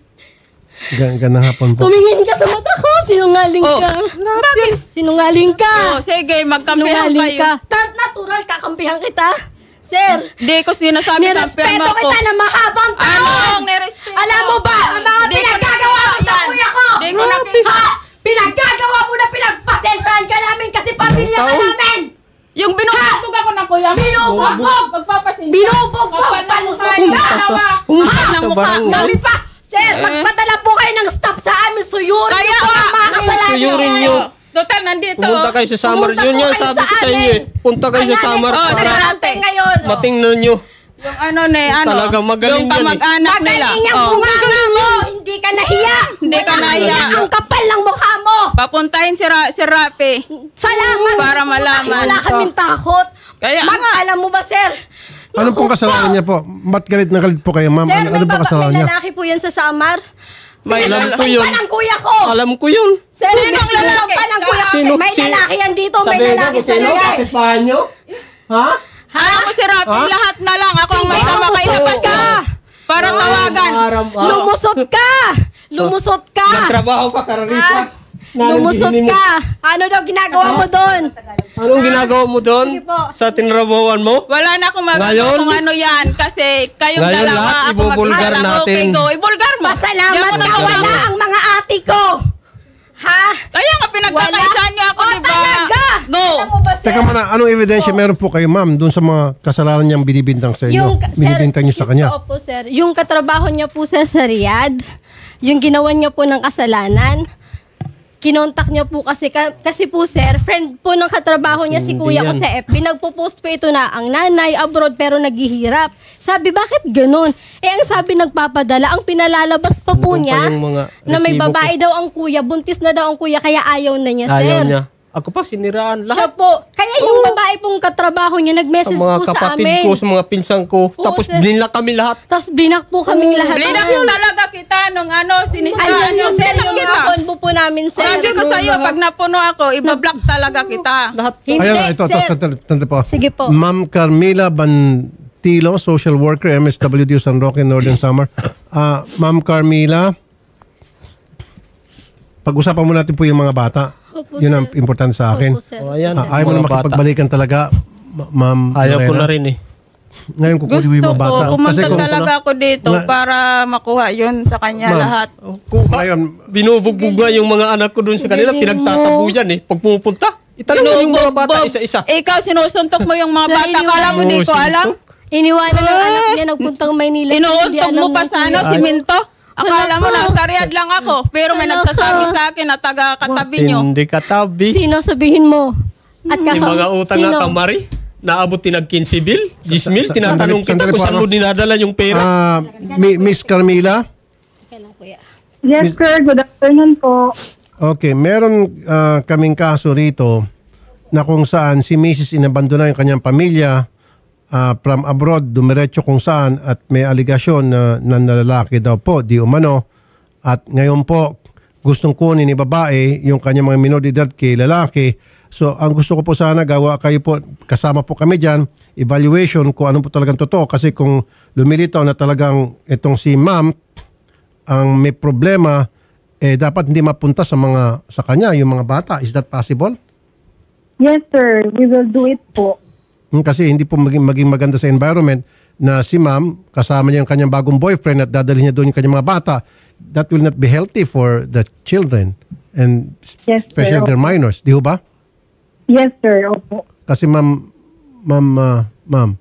Gan ganang hapon po.
Tumingin ka sa mata ko, sinungaling
Oh.
ka. Bakit? Sinungaling ka.
Oh, sige, magkampihan
Sinungaling
kayo.
ka. Ta- natural, kakampihan kita. Sir,
Di ko sinasabi kampihan
nirespeto
mo ako.
kita na mahabang taon.
Ano ang nirespeto?
Alam mo ba, ang mga
Di ko
pinaggagawa mo sa
nakita
kuya ko?
yan. Di ko nakita.
Ha? Pinaggagawa mo na pinagpasensyahan ka namin kasi pamilya ka
Taon?
namin.
Yung binubugbog ako ng kuya mo.
Binubugbog!
Magpapasinta.
Binubugbog!
Kapal ng
Palusot
mukha.
ka!
Dalawa.
Pumunta
Kapal
sa
ng mukha.
barangay.
Kami pa! Sir,
Eh.
magpadala po kayo ng staff sa amin. Suyurin
Kaya
niyo po
nga,
ang mga kasalanan
suyurin
niyo.
niyo.
Total, nandito.
Pumunta kayo sa summer.
Pumunta
Yun
po
yan,
kayo
sabi
sa
ko sa inyo eh.
amin.
Punta kayo sa
Ayan,
summer
oh,
para
natin ngayon.
matingnan nyo.
Yung ano ne, ano.
Talaga magaling
yung
yan eh.
kamag-anak nila.
Magaling yung
Oh.
bunganga mo. Hindi ka nahiya.
Hindi ka
Wala
nahiya.
Ang kapal ng mukha mo.
Papuntahin si, Ra- si Rafi.
Salamat.
Para malaman.
Wala kaming takot.
Kaya
Mag,
nga.
alam mo ba, sir?
Ano pong kasalanan niya po? Ba't galit na galit po kayo, ma'am?
Sir,
Ano,
may,
ano ba
baba,
kasalanan
may
niya?
lalaki po yan sa Samar.
May
Alam
lala-
ko yun.
Pa ng kuya ko.
Alam ko yun.
Sir,
Sinong
may
lalaki?
pa ng kuya ko.
Sino-
May
si-
lalaki yan dito. May
Sabihin
lalaki
ko,
sa
sino
lalaki.
kapitbahay nyo? Ha?
Alam ko si Rafi,
Ha?
lahat na lang. Ako ang may
Sige,
tama kay labas
lumusot
ka.
ka.
Para tawagan.
Lumusot ka. Lumusot ka.
Nagtrabaho ka, Kararisa.
Lumusot ka. Ano daw ginagawa mo doon?
Anong ginagawa mo doon?
Sige po.
Sa tinrabawan mo?
Wala na akong magagawa
Ngayon?
kung ano yan. Kasi kayong
Ngayon
dalawa,
lahat,
ako
ibubulgar
mag-isa lang.
natin.
Okay, go. Ibulgar mo.
Pasalamat
Di ako
ka.
nagagawa.
Wala ang mga ate ko. Ha?
Kaya nga pinagkakaisa niyo ako,
O,
di ba?
talaga?
Go.
Alam mo ba, sir?
Teka muna, anong ebidensya meron po kayo, ma'am, doon sa mga kasalanan niyang binibintang sa inyo?
Yung,
Binibintang niyo sa
yes,
kanya?
Opo, sir. Yung katrabaho niya po, sir, sa Riyadh, yung ginawa niya po ng kasalanan, kinontak niya po kasi, ka- kasi po, sir, friend po ng katrabaho niya si
Hindi
kuya ko
yan.
sa F B. Nagpo-post po ito na ang nanay abroad pero naghihirap. Sabi, bakit ganun? Eh, ang sabi nagpapadala, ang pinalalabas pa po
Nandun pa
niya
yung mga
na may
resibo
babae daw ang kuya, buntis na daw ang kuya, kaya ayaw na niya, sir.
Ayaw niya. Ako pa, siniraan
Siya
lahat.
po. Kaya yung babae pong katrabaho niya,
Sa
nag-message
mga
po sa
kapatid
amin.
ko, sa mga pinsan ko.
Oo,
Tapos
sir.
binla kami lahat.
Tapos blinak po kaming lahat.
Blinak yung talaga kita nung ano, sinisiraan
Andyan
niyo.
yung sir,
Blinak
yung
kita.
mga konbo po namin, sir.
Sabi ko sa'yo, pag napuno ako, ibablock talaga kita.
Lahat.
Hindi,
Ayun, ito, ito,
sir.
ito, ito, ito po.
Sige po.
Ma'am Carmila Bantilo, social worker, M S W D San Roque, Northern Samar. Ah, Ma'am Carmila, pag-usapan mo natin po yung mga bata.
Opo,
Yun ang
sir.
importante sa akin.
Opo, sir.
O, ayan.
Ah, ayaw mo na
Mga bata.
makipagbalikan talaga, ma- Ma'am
Ayaw ko
Lorena.
na rin eh.
Ngayon kukunin
Gusto
mo yung
ko,
mga bata.
pumunta
kung-
talaga ako dito
Nga-
para makuha yun sa kanya
Ma'am.
lahat.
Ngayon,
Binubugbog nga yung mga anak ko dun sa kanila.
Galing
Pinagtatabu
mo.
yan eh. Pag pumupunta, itanong mo yung mga bata
Binubugbog.
isa-isa.
Ikaw, sinusuntok mo yung mga
Sir,
bata. Kala mo di ko
Oh,
alam?
Iniwanan ng anak niya, nagpuntang Maynila. Hindi
Inuuntog
alam
mo
ng
pa sa ano,
kuya.
simento? Akala mo
Wala ka.
nasa Riyadh lang ako. Pero may
Wala ka.
nagsasabi sa akin na taga katabi nyo.
Hindi katabi.
Sino sabihin mo? At
Yung
kaka-
mga utang
sino?
nga kamari, naabot tinag quince bil, ten mil,
sa-
tinatanong
sandali-
kita
sandali
kung
po,
saan
ano?
mo dinadala yung pera.
ah, Mi- Miss Carmila,
Kailan, kuya?
Yes, sir. Good afternoon po.
Okay, meron ah, kaming kaso rito na kung saan si Missus inabandona yung kanyang pamilya ah, from abroad, dumiretso kung saan at may aligasyon na nanlalaki daw po, di umano. At ngayon po, gustong kunin ni babae yung kanyang mga minor de edad kay lalaki. So, ang gusto ko po sana gawa kayo po, kasama po kami dyan, evaluation kung ano po talagang totoo. Kasi kung lumilitaw na talagang itong si ma'am, ang may problema, eh dapat hindi mapunta sa mga sa kanya, yung mga bata. Is that possible?
Yes, sir. We will do it po.
Hmm, kasi hindi po maging, maging maganda sa environment na si ma'am, kasama niya yung kanyang bagong boyfriend at dadalhin niya doon yung kanyang mga bata. That will not be healthy for the children and
Yes, sir.
especially their
Opo.
minors. Di ho ba?
Yes, sir. Opo.
Kasi ma'am, ma'am, ah, ma'am,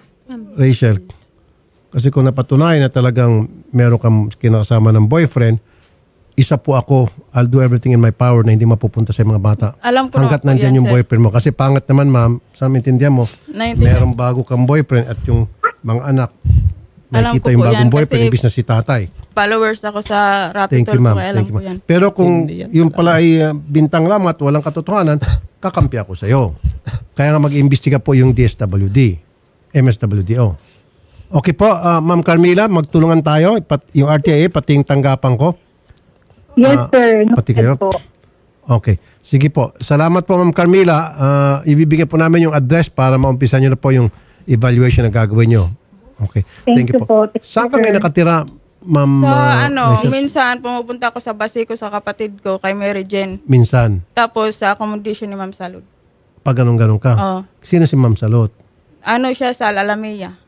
Rachel, kasi kung napatunayan na talagang meron kang kinakasama ng boyfriend, isa po ako, I'll do everything in my power na hindi mapupunta sa mga bata.
Alam ko
Hanggat
naman po
nandyan
yan,
yung
sir.
boyfriend mo. Kasi pangat naman ma'am, sa maintindihan mo,
Naintindihan.
merong bago kang boyfriend at yung mga anak,
Alam
nakikita
ko
yung
po
bagong
yan
boyfriend,
kasi
ibig na si tatay.
Followers ako sa Rapid
Thank you
Tour
ma'am.
po, kaya alam
Thank you,
ko
ma'am.
yan.
Pero kung yung pala ay uh, bintang lang at walang katotohanan, kakampi ako sa iyo. Kaya nga mag-imbestiga po yung D S W D, M S W D O. Okay po, uh, Ma'am Carmela, magtulungan tayo. Pat, yung R T I A, pati yung tanggapan ko.
Yes,
Ah,
sir.
pati kayo?
Po.
Okay. Sige po. Salamat po, Ma'am Carmela. Uh, ibibigay po namin yung address para maumpisa nyo na po yung evaluation na gagawin nyo. Okay.
Thank you po. Thank
Saan
you,
ka ngayon
sir.
nakatira, Ma'am?
So
uh,
ano,
Rachel?
minsan pumupunta ako sa base ko sa kapatid ko kay Mary Jane.
Minsan.
Tapos sa accommodation ni Ma'am Salud.
Pag ganun-ganun ka.
Oo.
Sino si Ma'am Salot?
Ano siya sa Al-Alamea.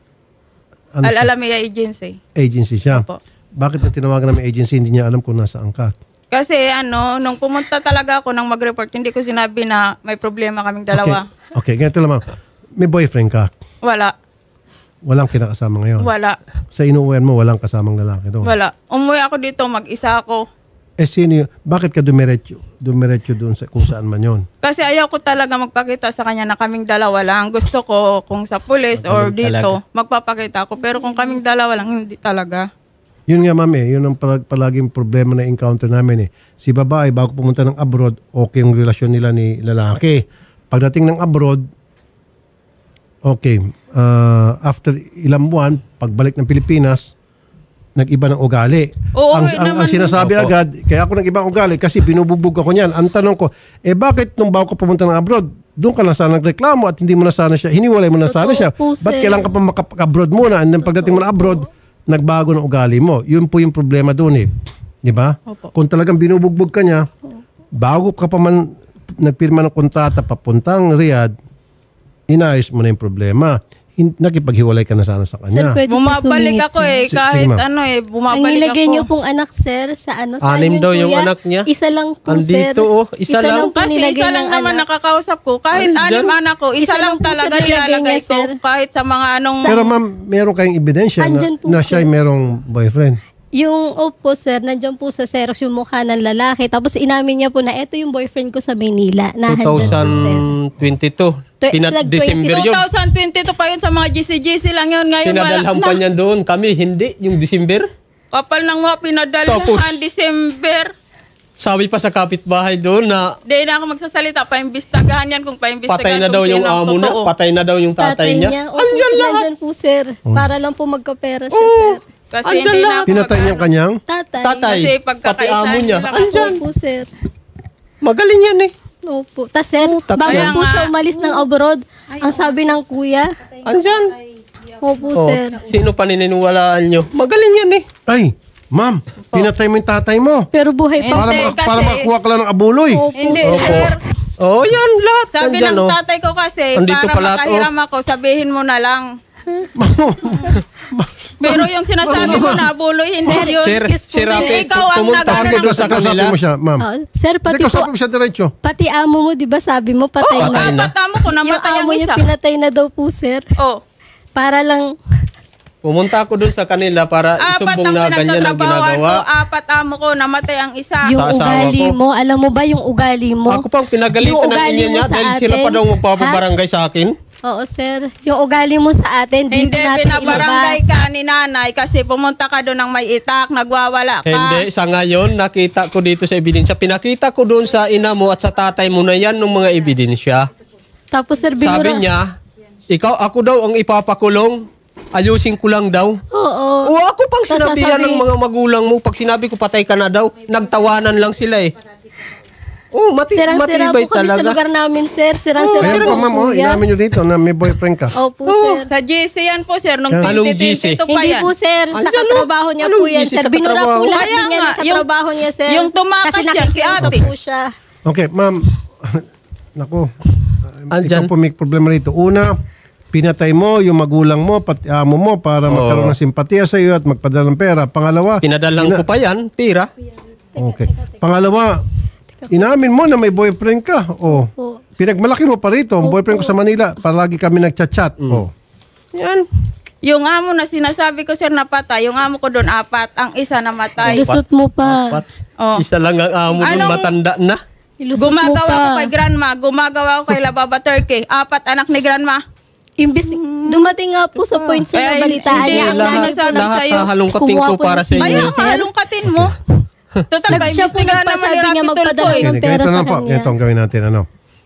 Ano siya?
Al-Alamea Agency.
Agency siya.
Opo.
Bakit na tinawagan ng agency, hindi niya alam kung nasaan ka?
Kasi ano, nung pumunta talaga ako nang mag-report, hindi ko sinabi na may problema kaming dalawa.
Okay, okay, ganito lang ma'am. May boyfriend ka?
Wala.
Walang kinakasama ngayon?
Wala.
Sa inuuwian mo, walang kasamang lalaki doon?
Wala. Umuwi ako dito, mag-isa ako.
Eh sino yun? Bakit ka dumiretso? Dumiretso doon sa kung saan man yun?
Kasi ayaw ko talaga magpakita sa kanya na kaming dalawa lang. Gusto ko kung sa police or dito, magpapakita ako. Pero kung kaming dalawa lang, hindi talaga.
Yun nga ma'am eh, yun ang palag, palaging problema na encounter namin eh. Si babae, bago pumunta ng abroad, okay yung relasyon nila ni lalaki. Pagdating ng abroad, okay, uh, after ilang buwan, pagbalik ng Pilipinas, nag-iba ng ugali.
Oo,
ang,
okay
ang, ang
naman.
sinasabi
Opo.
agad, kaya ako nag-ibang ugali kasi binubugbog ako niyan. Ang tanong ko, eh bakit nung bago ka pumunta ng abroad, doon ka lang sana nagreklamo at hindi mo na sana siya, hiniwalay mo na sana siya.
po,
Ba't
sir.
kailangan ka pa makapag-abroad muna and then pagdating mo na abroad, nagbago ng ugali mo. Yun po yung problema doon eh. Di ba?
Opo.
Kung talagang binubugbog ka niya, bago ka pa man nagpirma ng kontrata papuntang Riyadh, inaayos mo na yung problema. Hin- nakipaghiwalay ka na sana sa kanya.
Sir, pwede po
Bumabalik
sumingit,
ako
sir.
eh.
Si-
Kahit
sige, ma'am.
ano eh,
Ang
bumabalik
nilagay
ako.
niyo pong anak, sir, sa ano, saan
Anim
yun,
daw yung
kuya?
anak niya.
Isa lang po, sir.
Andito, oh. Isa lang.
po
Kasi
nilagay
isa lang
ng
naman
anak.
nakakausap ko. Kahit
Ay,
anim
dyan.
anak ko, isa,
Isa
lang
lang po
talaga
sa nilagay
nilalagay
niya,
ko.
sir.
Kahit sa mga anong...
Pero ma'am, meron kayong ebidensya
Andyan
na,
po,
na siya ay
sir.
merong boyfriend.
Yung, opo, sir, nandiyan po sa Xerox yung mukha ng lalaki. Tapos inamin niya po na eto yung boyfriend ko sa Maynila. Na handyan po, sir.
twenty twenty-two.
Twe-
Pinat
nag-
December yun.
twenty twenty-two pa yun sa mga G C G C lang yun. Ngayon
Pinadalhan
wala
pa
na.
niya doon. Kami, hindi. Yung December.
Kapal ng mga pinadalhan
Tapos-
December.
Sabi pa sa kapitbahay doon na
Di na ako magsasalita. Paimbistagahan yan kung paimbistagahan.
patay na
kung
daw yung
sino ang
amo na.
totoo.
Patay na daw yung tatay, niya.
Opo,
Andyan
sila
lahat.
andyan po, sir. Para lang po magkapera siya,
Oo.
sir.
Kasi
Andyan
hindi na
lahat.
ako
Pinatay niya ang kanyang?
Tatay.
Tatay.
Kasi
Pati
pagkakaisahan
amo niya.
nila.
Andyan.
Opo, sir.
Magaling yan eh.
Opo. Tas, sir,
tatay.
bago
Kaya
po
nga.
siya umalis ng abroad, ang sabi ng kuya,
Andyan.
opo,
Oh,
sir.
sino paniniwalaan nyo? Magaling yan eh.
Ay, ma'am, pinatay mo yung tatay mo.
Pero buhay pa.
Para,
Hindi,
ma-
kasi-
para makakuha ka lang ng abuloy.
Opo,
Hindi,
sir.
sir.
Oh, yan lahat.
Sabi
Andyan,
ng
oh.
tatay ko kasi,
Andito
para
pa lahat,
makahiram ako, sabihin mo na lang. Pero yung sinasabi mo na buloy, hindi yun.
Sir, si Rafi,
ikaw ang
pumunta
nag-
kami doon sa
Kausapin
kanila.
mo siya, ma'am.
Oh, sir, pati
Hindi,
po,
kausapin mo siya diretso.
pati amo mo, di ba sabi mo, patay
Oo,
na.
patay na.
Patamo ko,
Yung
namatay ang
amo niya
isa.
pinatay na daw po, sir.
Oh.
Para lang,
Pumunta ako doon sa kanila para
Apat
isumbong
ang
na ganyan ang
pinagtatrabahoan ko,
ginagawa.
apat amo ko, namatay ang isa.
yung
Sa asawa
ugali
ko.
mo, alam mo ba yung ugali mo?
Ako pang pinagalitan
Yung
ng
ugali
inyo
mo
niya
sa
dahil sila pa
atin,
daw magpapabarangay sa akin.
Oo, sir. Yung ugali mo sa atin, dito
Hindi,
natin
pinabarangay
ilabas.
ka ni nanay kasi pumunta ka doon ng may itak, nagwawala ka.
Hindi, sa ngayon, nakita ko dito sa ebidensya. Pinakita ko doon sa ina mo at sa tatay mo na yan ng mga ebidensya.
Tapos, sir, binura.
Sabi niya, ikaw, ako daw ang ipapakulong. Ayusin ko lang daw.
Oo.
O ako pang
Tas
sinabihan
sasabihin-
ng mga magulang mo. Pag sinabi ko patay ka na daw, nagtawanan lang sila eh. Oh, mati
Sirang-sira
matibay
po kami
talaga.
sa lugar namin, sir. Sirang-sira
Ayan
po,
pa, ma'am, oh,
kuya.
inamin nyo dito na may boyfriend ka.
Opo,
Oo,
sir.
sa G C yan po, sir. Nung
Yan.
Anong G C?
twenty twenty-two pa
Hindi
yan.
po, sir. Sa
Andyan, no?
katrabaho niya
Anong
po yan,
G C
sir.
sa
Binura po
katrabaho?
lahat
Kaya
din yan
nga,
sa
yung-
trabaho niya, sir.
yung tumakas
Kasi
yan, si
nakikiusap
ate.
po siya.
Okay, ma'am. Naku,
Andyan.
ikaw po may problema rito. Una, pinatay mo yung magulang mo, pati amo mo para magkaroon ng simpatiya sa iyo at magpadala ng pera. Pangalawa,
Pinadalang ko pa yan, pira.
okay. Pangalawa, inamin mo na may boyfriend ka. Oh. Pinagmalaki mo pa rito. Ang boyfriend ko sa Manila, palagi kami nagchat-chat. Oh.
Yan.
Yung amo na sinasabi ko, sir, napatay. Yung amo ko doon, apat. Ang isa namatay.
Ilusot mo pa.
Apat.
Oh.
Isa lang ang amo nun,
Anong-
matanda na.
Ilusot mo
Gumagawa
pa.
ko kay grandma. Gumagawa ko kay Lababa Turkey. Apat anak ni grandma.
Imbis, dumating nga po sa point sa
Kaya
balitaan
hindi,
niya.
ang
lahat,
sinasabi
lahat
sa'yo,
hahalongkatin ko
kumuha po
para
ng
sa inyo.
Kaya nga, halongkatin mo. Total ba,
Siya po
imbestigahan naman ni
nagpasabi niya
Rapi
magpadala
Tulfo eh.
ng
Okay,
pera
ganito
sa
na po.
kanya.
Ganito ang gawin natin. Ano?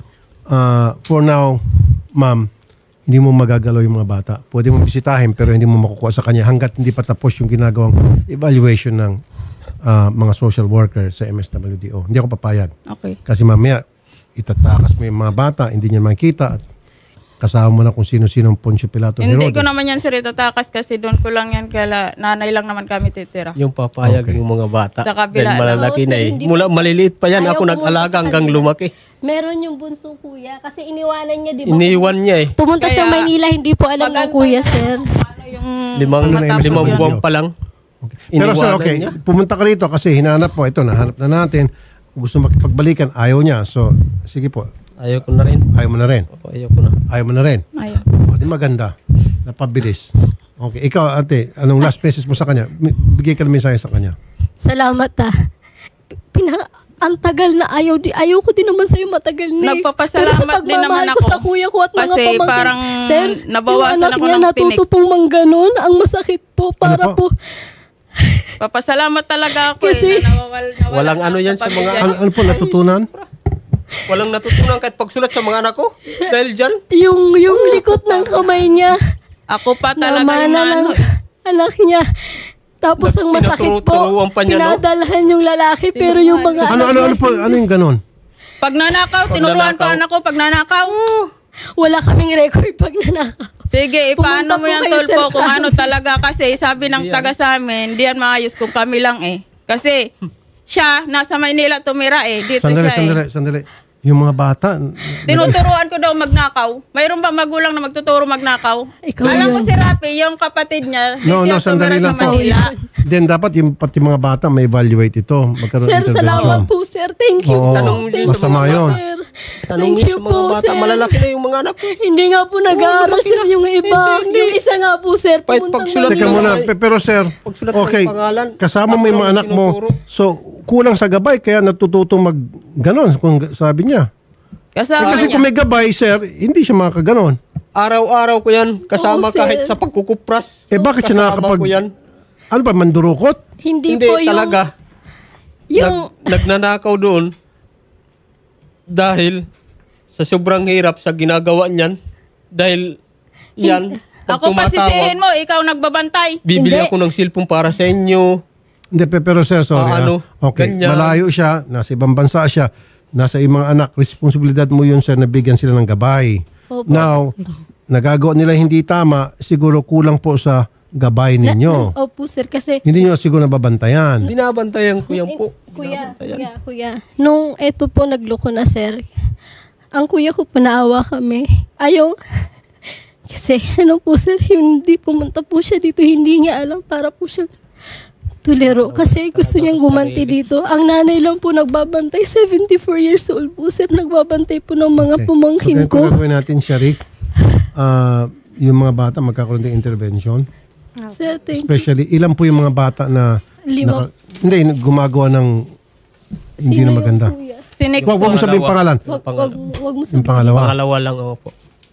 Ah, for now, ma'am, hindi mo magagalaw yung mga bata. Pwede mo bisitahin pero hindi mo makukuha sa kanya hanggat hindi pa tapos yung ginagawang evaluation ng ah, mga social worker sa M S W D O. Hindi ako papayag.
Okay.
Kasi mamaya, itatakas mo yung mga bata, hindi niya makita at kasama mo na kung sino-sino ang Poncio Pilato
Hindi
Herodes.
ko naman yan, sir, itatakas kasi doon ko lang yan. Kaya nanay lang naman kami titira.
Yung papayag yung mga bata.
Sa kabila
Dahil malalaki
lang.
na
Oo,
eh.
sir, hindi
Mula maliliit pa yan.
Ayaw
Ako
pumunta
nag-alaga
sa
hanggang
kanila.
lumaki.
Meron yung bunso kuya kasi iniwanan niya, di ba?
Iniwan niya eh.
Pumunta siya
Kaya-
Maynila, hindi po alam ng kuya, sir.
Yung
Limang,
matapos
limang
yun.
buwan pa lang.
Pero sir,
Iniwanan
okay,
niya.
pumunta ka rito kasi hinanap mo. Ito, nahanap na natin. Gusto makipagbalikan, ayaw niya. So, sige po.
Ayaw ko na rin.
Ayaw mo na rin.
Opo, ayaw ko na.
Ayaw mo na rin.
Ayaw.
O, di maganda. Napabilis. Okay, ikaw ate, anong last message mo sa kanya? Mi- Bigay ka ng mensahe sa kanya.
Salamat ah. Pina ang tagal na ayaw di ayaw ko din naman sa'yo matagal na eh.
Nagpapasalamat
Pero sa
din naman
pagmamahal ko
ako.
sa kuya ko at mga
Kasi
pamangkin.
parang
Sir,
nabawasan
yung anak
ako
niya
ng
natuto
tinik.
pong mangganon. Ang masakit po para
Ano po?
po.
Papasalamat talaga ako
Kasi-
eh. Na nawawal, nawala
Walang
na
ano
ako
yan
sa
sa mga-
pamilya.
Ano, ano po natutunan?
Walang natutunan kahit pagsulat sa mga anak ko. Dahil dyan.
Yung, yung likot ng kamay niya.
Ako pa talaga
Namana
yung
ng
ano.
anak niya. Tapos ang masakit po,
Pinaturo-turuan pa niya, no?
pinadalhan yung lalaki pero yung mga
Ano, ano, ano po? Ano yung ganon?
Pag nanakaw, tinuruan ko
nanakaw.
anak ko pag nanakaw.
wala kaming record pag nanakaw.
Sige,
Pumunta
ipaano mo
po
yan,
kayo,
Tolpo,
sir,
kung
sa
ano
amin.
talaga. Kasi sabi ng taga sa amin, di yan maayos kung kami lang eh. Kasi siya, nasa Maynila tumira eh. Dito
Sandali,
siya
sandali,
eh.
sandali. Yung mga bata,
Tinuturuan ko daw magnakaw. Mayroon ba magulang na magtuturo magnakaw?
Ikaw
Alam mo
yun.
si Rapi, yung kapatid niya,
no,
di
no,
siya
sandali
tumira
lang
sa
po.
Manila.
Then dapat yung pati mga bata may evaluate ito. Magkaroon
Sir,
ng
salamat
intervention.
po, sir. Thank you.
Oo,
Tanong mo yun sa
masama
mga
yun.
Sir.
Tanong
Thank
niyo
you
sa mga
po,
bata.
sir.
Malalaki na yung mga anak ko.
Hindi nga po nag-aaral
malaki
sir
na.
yung iba.
Hindi,
Yung isa nga po, sir.
Kahit
Pumuntang
pagsulat
Teka
Manila.
muna, pe- pero sir,
Pagsulat ng
okay,
pangalan,
kasama mo yung mga
tapos
anak mo.
tinuturo.
So, kulang sa gabay, kaya natututong mag ganon, kung g- sabi niya. Eh,
Kasama
kasi
niya.
kung may gabay, sir, hindi siya makakaganon.
Araw-araw ko yan. Kasama
Oo, sir.
kahit sa pagkukupras.
Eh, bakit siya
Kasama
nakakapag...
ko yan.
Ano ba, mandurukot?
Hindi,
Hindi
po yung...
talaga.
Yung...
Nag, nagnanakaw doon dahil sa sobrang hirap sa ginagawa niyan. Dahil yan, pag
Ako pa
tumatawag,
sisihin mo, ikaw nagbabantay.
bibili
Hindi.
ako ng cellphone para sa inyo.
Hindi, pe- pero sir, sorry.
Ah,
ah.
ano,
okay,
ganyan.
malayo siya, nasa ibang bansa siya, nasa ibang anak, responsibilidad mo yun, sir, na bigyan sila ng gabay.
Opo.
Now, nagagawa nila hindi tama, siguro kulang po sa gabay ninyo.
Opo, sir. Kasi...
Hindi nyo siguro nababantayan.
Binabantayan ko yan po.
Kuya, kuya, kuya. Nung eto po nagloko na, sir, ang kuya ko po naawa kami. Ayaw. Kasi ano po, sir, yung hindi pumunta po siya dito, hindi niya alam para po siya tulero. Kasi gusto niyang gumanti dito. Ang nanay lang po nagbabantay, seventy-four years old po, sir, nagbabantay po ng mga pumangkin
So,
ko.
ganito gagawin natin, Sharik. Ah, yung mga bata magkakaroon ng intervention.
Sir, thank you.
Especially, ilan po yung mga bata na...
Lima.
naka- hindi, gumagawa ng... Hindi
Sino
na
yung
maganda.
kuya?
Si Nick
Wag, wag mo
po.
sabihin pangalan.
Wag, wag, wag mo
Yung
sabihin.
pangalawa.
Pangalawa lang ako po.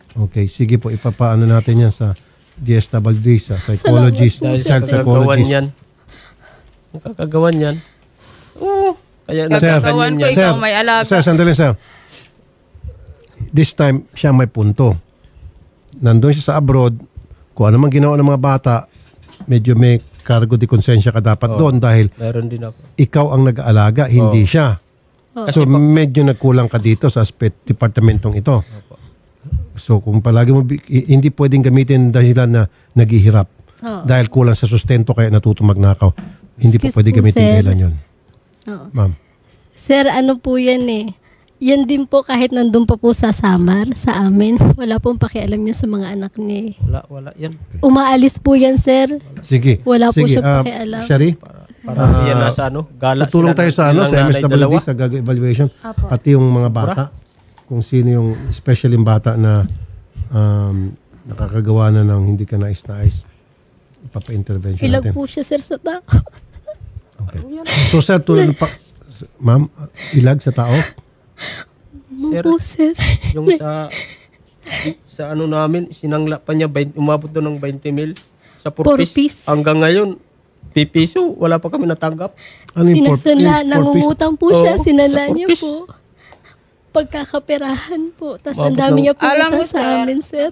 Okay, sige po, ipapaano natin yan sa D S W D, sa psychologist,
Dahil
child
sa kagagawan
psychologist.
yan. Nakakagawan yan. Oo. Kaya
Sir,
Gagawin ko, ikaw may alaga.
Sir, sandali sir. This time, siya may punto. Nandun siya sa abroad, kung ano man ginawa ng mga bata, medyo may cargo de konsensya ka dapat
Oo.
doon dahil
Meron din ako.
ikaw ang nag-aalaga, hindi
Oo.
siya.
Oo.
So
Kasi pa-
medyo nagkulang ka dito sa aspect departamentong ito. So kung palagi mo, bi- i- hindi pwedeng gamitin dahilan na naghihirap.
Oo.
Dahil kulang sa sustento kaya natuto magnakaw. Hindi po
Excuse
pwede
po,
gamitin
sir.
dahilan yun.
Oo.
Ma'am.
Sir, ano po yan eh. Yan din po kahit nandun pa po sa Samar, sa amin. Wala pong pakialam niya sa mga anak ni.
Wala, wala yan.
Umaalis po yan, sir.
Sige.
Wala po
Sige,
siya
ah,
pakialam.
Shari?
Para yan nasa ano, gala
tutulong
sila
tayo
ng
sa ano
ilang
sa M S
nanay,
W D
dalawa.
sa gag evaluation
Apo.
pati yung mga bata kung sino yung special yung bata na um, nakakagawa na ng hindi ka nais-nais ipapa-intervention
Ilag
natin.
po siya, sir, sa tao.
So sir, tulad ng pa- ma'am, ilag sa tao?
Sir, po, sir.
Yung sa sa ano namin, sinangla pa niya, twenty umabot doon ng twenty mil sa four
Four
piece.
piece.
Hanggang ngayon, pipiso, wala pa kami natanggap.
Ano
Sinasala, nangungutang po siya,
Oo,
sinala
four
niya
piece.
po. Pagkakaperahan po. Tapos ang
Mabot
dami
ng-
niya po
Alam mo,
utang sa
sir,
amin, sir.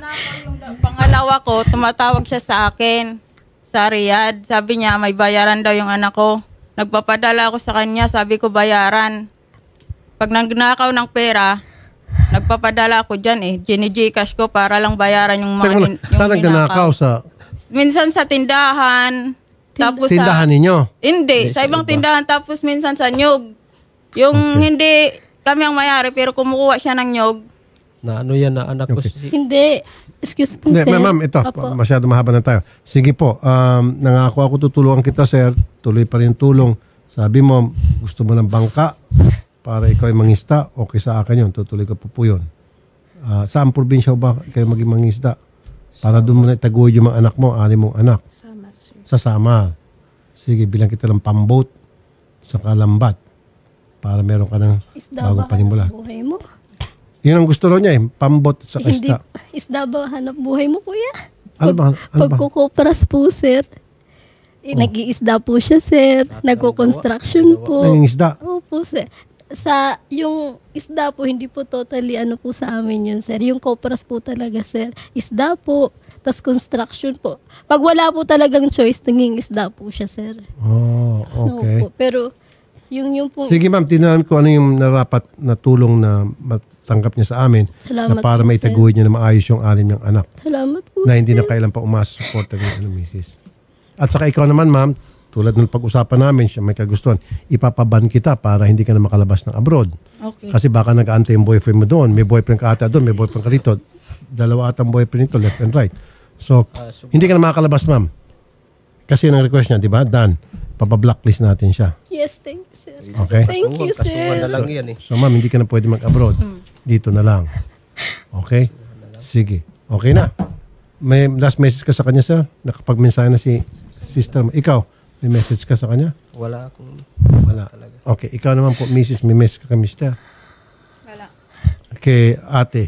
Pangalawa ko, tumatawag siya sa akin sa Riyadh. Sabi niya, may bayaran daw yung anak ko. Nagpapadala ako sa kanya, sabi ko bayaran. Pag nagnakaw ng pera, nagpapadala ako dyan eh. Gini-Gcash ko para lang bayaran yung mga
Teka muna,
nin- yung
saan nagnanakaw sa
Minsan sa tindahan. Tapos
tindahan
sa,
ninyo?
Hindi,
Hindi,
sa
sa
ibang
iba.
tindahan. Tapos minsan sa nyog. Yung hindi kami ang mayari pero kumukuha siya ng nyog.
Na ano yan na anak ko si...
Hindi. Excuse po,
Hindi,
sir.
ma'am, ito,
Opo.
masyado mahaba na tayo. Sige po, um, nangako ako tutulungan kita, sir. Tuloy pa rin tulong. Sabi mo, gusto mo ng bangka para ikaw ay mangista. Okay sa akin yun, tutuloy ko po po yun. Uh, saan probinsya ba kayo maging mangisda? Para doon mo na itaguyod yung mga anak mo, ani mong anak.
Samar, sir.
Sa Samar. Sige, bilang kita ng pamboat sa Kalambat para meron ka ng
Isda
bagong
ba
panimula.
hanap buhay mo?
Yun ang gusto ro niya eh, pambot sa
Hindi.
isda.
Isda ba hanap buhay mo, kuya?
Ano ba? Ano ba?
Pagkukupras po, sir. Eh, nag-iisda po siya, sir. Nagko-construction po.
Nangingisda?
Opo, sir. Sa, yung isda po, hindi po totally ano po sa amin yun, sir. Yung kopras po talaga, sir. Isda po, tas construction po. Pag wala po talagang choice, naging isda po siya, sir.
Oh, okay.
Opo, pero yung yung po...
Sige ma'am, tinahan ko ano yung narapat na tulong na matanggap niya sa amin
Salamat
na para
po,
maitaguhin niya na maayos yung anim niyang anak.
Salamat po,
Na hindi
sir.
na kailan pa umasuporta ng ano, misis. At saka ikaw naman ma'am, tulad ng pag-usapan namin, siya may kagustuhan, ipapaban kita para hindi ka na makalabas ng abroad.
Okay.
Kasi baka nag-aantay yung boyfriend mo doon, may boyfriend ka ata doon, may boyfriend ka rito. Dalawa atang boyfriend nito, left and right. So, hindi ka na makakalabas ma'am. Kasi yun ang request niya, di ba? Dan, papablocklist natin siya.
Yes, thank you, sir.
Okay.
Thank you, sir.
lang yan eh.
So ma'am, hindi ka na pwede mag-abroad. Dito na lang. Okay? Sige. Okay na. May last message ka sa kanya, sir? Nakapag-mensahe na si sister mo. Ikaw, may message ka sa kanya?
Wala akong...
Wala. Okay. Ikaw naman po, missus, may message ka kay mister?
Wala.
Kay ate?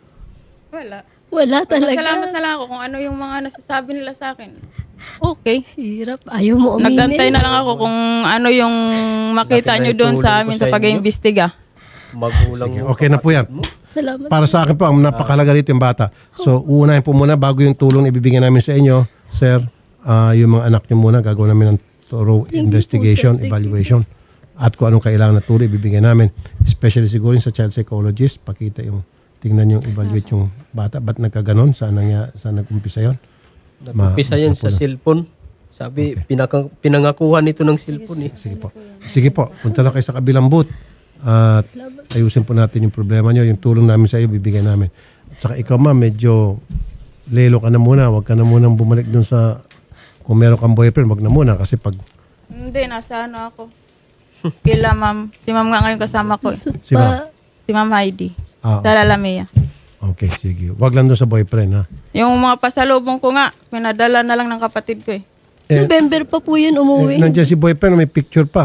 Wala.
Wala talaga.
Salamat na lang ako kung ano yung mga nasasabi nila sa akin. Okay.
Hirap. Ayaw mo uminin.
Nagantay na lang ako kung ano yung makita nyo doon sa amin sa pag-iimbestiga.
Magulang
Sige, okay na po yan.
Salamat.
Para sa akin po, ang napakahalaga rito yung bata. So, uunahin po muna bago yung tulong na ibibigay namin sa inyo, sir, ah, yung mga anak nyo muna, gagawin namin ng thorough
Thank you po,
investigation,
sir. Thank
evaluation, at kung anong kailangan na tulong, ibibigay namin. Especially siguro yung sa child psychologist, pakita yung, tingnan yung evaluate yung bata. Ba't nagkaganon? Saan, nangya, saan nag-umpisa yun?
Nag-umpisa yan sa cellphone. Sabi, pinaka, pinangakuhan ito ng cellphone eh.
Sige po. Sige po, punta na kayo sa kabilang booth. At ayusin po natin yung problema nyo. Yung tulong namin sa iyo, bibigyan namin. At saka ikaw ma'am, medyo lelo ka na muna. Huwag ka na munang bumalik dun sa, kung meron kang boyfriend, wag na muna. Kasi pag,
Hindi, nasa ano ako. Kila ma'am. Si ma'am nga ngayon kasama ko.
Si ma'am?
Si ma'am Heidi.
Ah,
Sa Lalamea.
okay, sige. Wag lang dun sa boyfriend, ha?
Yung mga pasalubong ko nga, pinadala na lang ng kapatid ko eh.
Eh,
November pa po yun umuwi.
Eh, nandiyan si boyfriend, may picture pa, oh.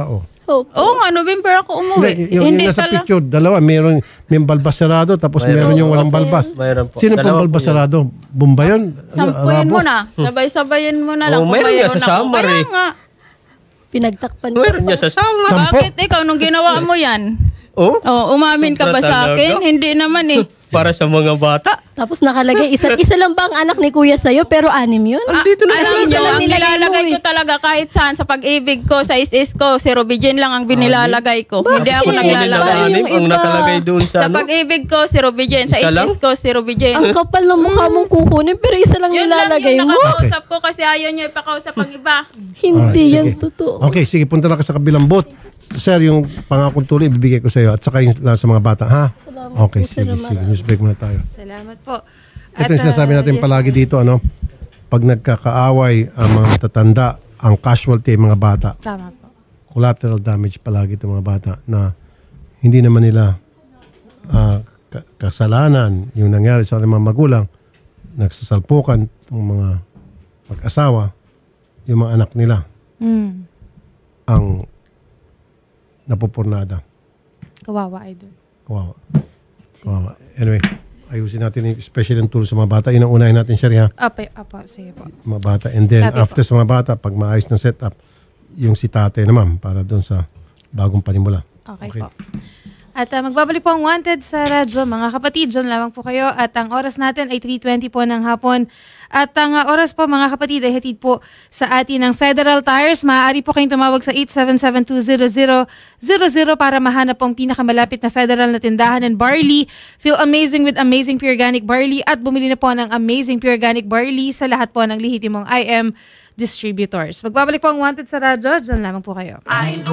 Opo.
Oo nga, November ako umuwi.
Hindi, yung, yung nasa
tala-
picture, dalawa, mayroon may balbas sarado tapos
Mayroon.
meron yung walang
Kasi-
balbas.
Mayroon po.
Sino pang
Dalawa
balbas
po yun.
sarado? Bumba yun? Ano,
Sampuin
Arabo?
mo na. Sabay-sabayin mo na lang.
Oh,
kung
meron nga sa
mayroon ako.
Samar
Kaya
eh.
nga.
Pinagtakpan ko.
Meron niya sa sama.
Bakit ikaw nung ginawa mo yan?
Oh?
Oh, umamin ka
Sobra
ba sa
talaga?
akin? Hindi naman eh.
Para sa mga bata.
Tapos nakalagay, isa, isa lang ba ang anak ni kuya sa'yo, pero anim yun?
Andito na
Alam
isa
nyo,
lang
ang
nilagay mo
nilalagay
eh.
ko talaga kahit saan sa pag-ibig ko, sa is-is ko, si Robijin lang ang binilalagay ko. Hindi ako
Bakit?
naglalagay.
Anim ang
iba.
nakalagay doon sa
Sa
ano.
pag-ibig ko, si Robijin. Sa
Isa lang?
is-is ko, si Robijin.
Ang kapal ng mukha mong kukunin, pero isa lang
Yun lang
nilalagay
yung
mo.
nakakausap ko kasi ayaw nyo ipakausap ang iba.
Hindi
Alright,
yan
sige.
totoo.
Okay, sige, punta na ka sa kabilang booth. Sir, yung pangakong tuloy, ibibigay ko sa iyo. At saka yung sa mga bata, ha? Okay,
po, Sir
sige, sige. News break muna tayo.
Salamat po.
Ito yung
At,
sinasabi
ah,
natin
yes,
palagi dito, ano? Pag nagkakaaway ang mga matatanda, ang casualty ay mga bata.
Tama po.
Collateral damage palagi itong mga bata na hindi naman nila ah, ka- kasalanan yung nangyari sa mga magulang, nagsasalpukan ng mga mag-asawa, yung mga anak nila
Mm.
ang napupurnada.
Kawawa, idol.
Kawawa. Kawawa. Anyway, ayusin natin yung special yung tool sa mga bata. Yun ang unahin natin, Sherry, ha?
Apo, apo, sige po.
Mga bata. And then,
Sabi
after sa mga bata, pag maayos ng setup, yung si tate naman, para doon sa bagong panimula.
Okay, po. At uh, magbabalik po ang Wanted sa radyo. Mga kapatid, dyan lamang po kayo. At ang oras natin ay three twenty po ng hapon. At ang uh, oras po, mga kapatid, ay hatid po sa atin ng Federal Tires. Maaari po kayong tumawag sa eight seven seven two zero zero zero zero para mahanap po ang pinakamalapit na Federal na tindahan ng barley. Feel amazing with Amazing Pure Organic Barley at bumili na po ng Amazing Pure Organic Barley sa lahat po ng lehitimong I M distributors. Magbabalik po ang Wanted sa radyo. Dyan lamang po kayo.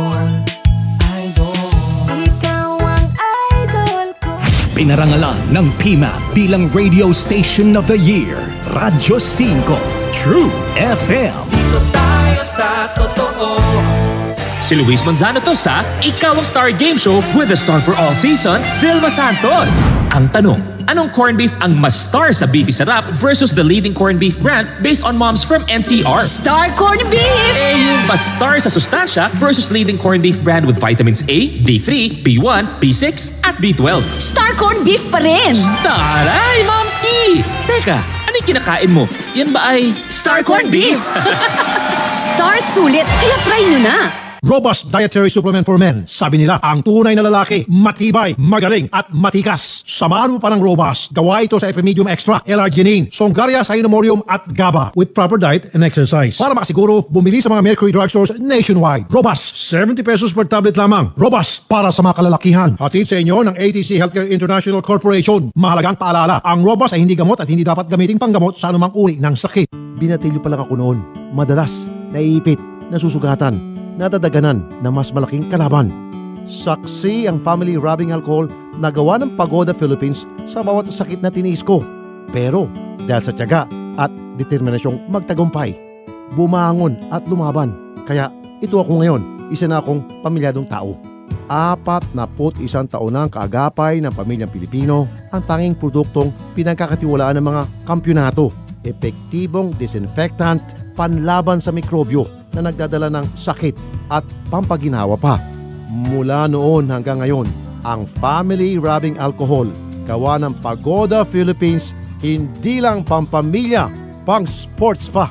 Pinarangalan ng P M A P bilang Radio Station of the Year, Radyo cinco, True F M.
Dito tayo sa totoo. Si Luis Manzano to sa Ikaw ang Star Game Show with the star for all seasons, Vilma Santos. Ang tanong, anong corned beef ang mas star sa Beefy Sarap versus the leading corned beef brand based on moms from N C R?
Star Corned Beef!
Eh, yung mas star sa sustansya versus leading corned beef brand with vitamins A, D three, B one, B six, at B twelve.
Star Corned Beef pa rin!
Taray, Momski! Teka, ano yung kinakain mo? Yan ba ay Star Corned Beef?
Star sulit, kaya try nyo na!
Robust Dietary Supplement for Men. Sabi nila, ang tunay na lalaki, matibay, magaling, at matikas. Samahan mo pa ng Robust. Gawa ito sa Epimedium Extra, L-Arginine, Songaria Cynomorium, at GABA with proper diet and exercise. Para makasiguro, bumili sa mga Mercury Drugstores nationwide. Robust, seventy pesos per tablet lamang. Robust, para sa mga kalalakihan. Hatid sa inyo ng A T C Healthcare International Corporation. Mahalagang paalala, ang Robust ay hindi gamot at hindi dapat gamiting panggamot sa anumang uri ng sakit.
Binatilyo pa lang ako noon. Madalas, naiipit, nasusugatan, nadadaganan na mas malaking kalaban. Saksi ang family rubbing alcohol na gawa ng Pagoda Philippines sa bawat sakit na tiniis ko. Pero dahil sa tiyaga at determinasyong magtagumpay, bumangon at lumaban. Kaya ito ako ngayon, isa na akong pamilyadong tao. Apat na put isang taon na ang kaagapay ng pamilyang Pilipino, ang tanging produktong pinagkakatiwalaan ng mga kampyonato. Epektibong disinfectant, panlaban sa mikrobyo na nagdadala ng sakit at pampaginawa pa. Mula noon hanggang ngayon, ang family rubbing alcohol, gawa ng Pagoda Philippines, hindi lang pampamilya, pang sports pa.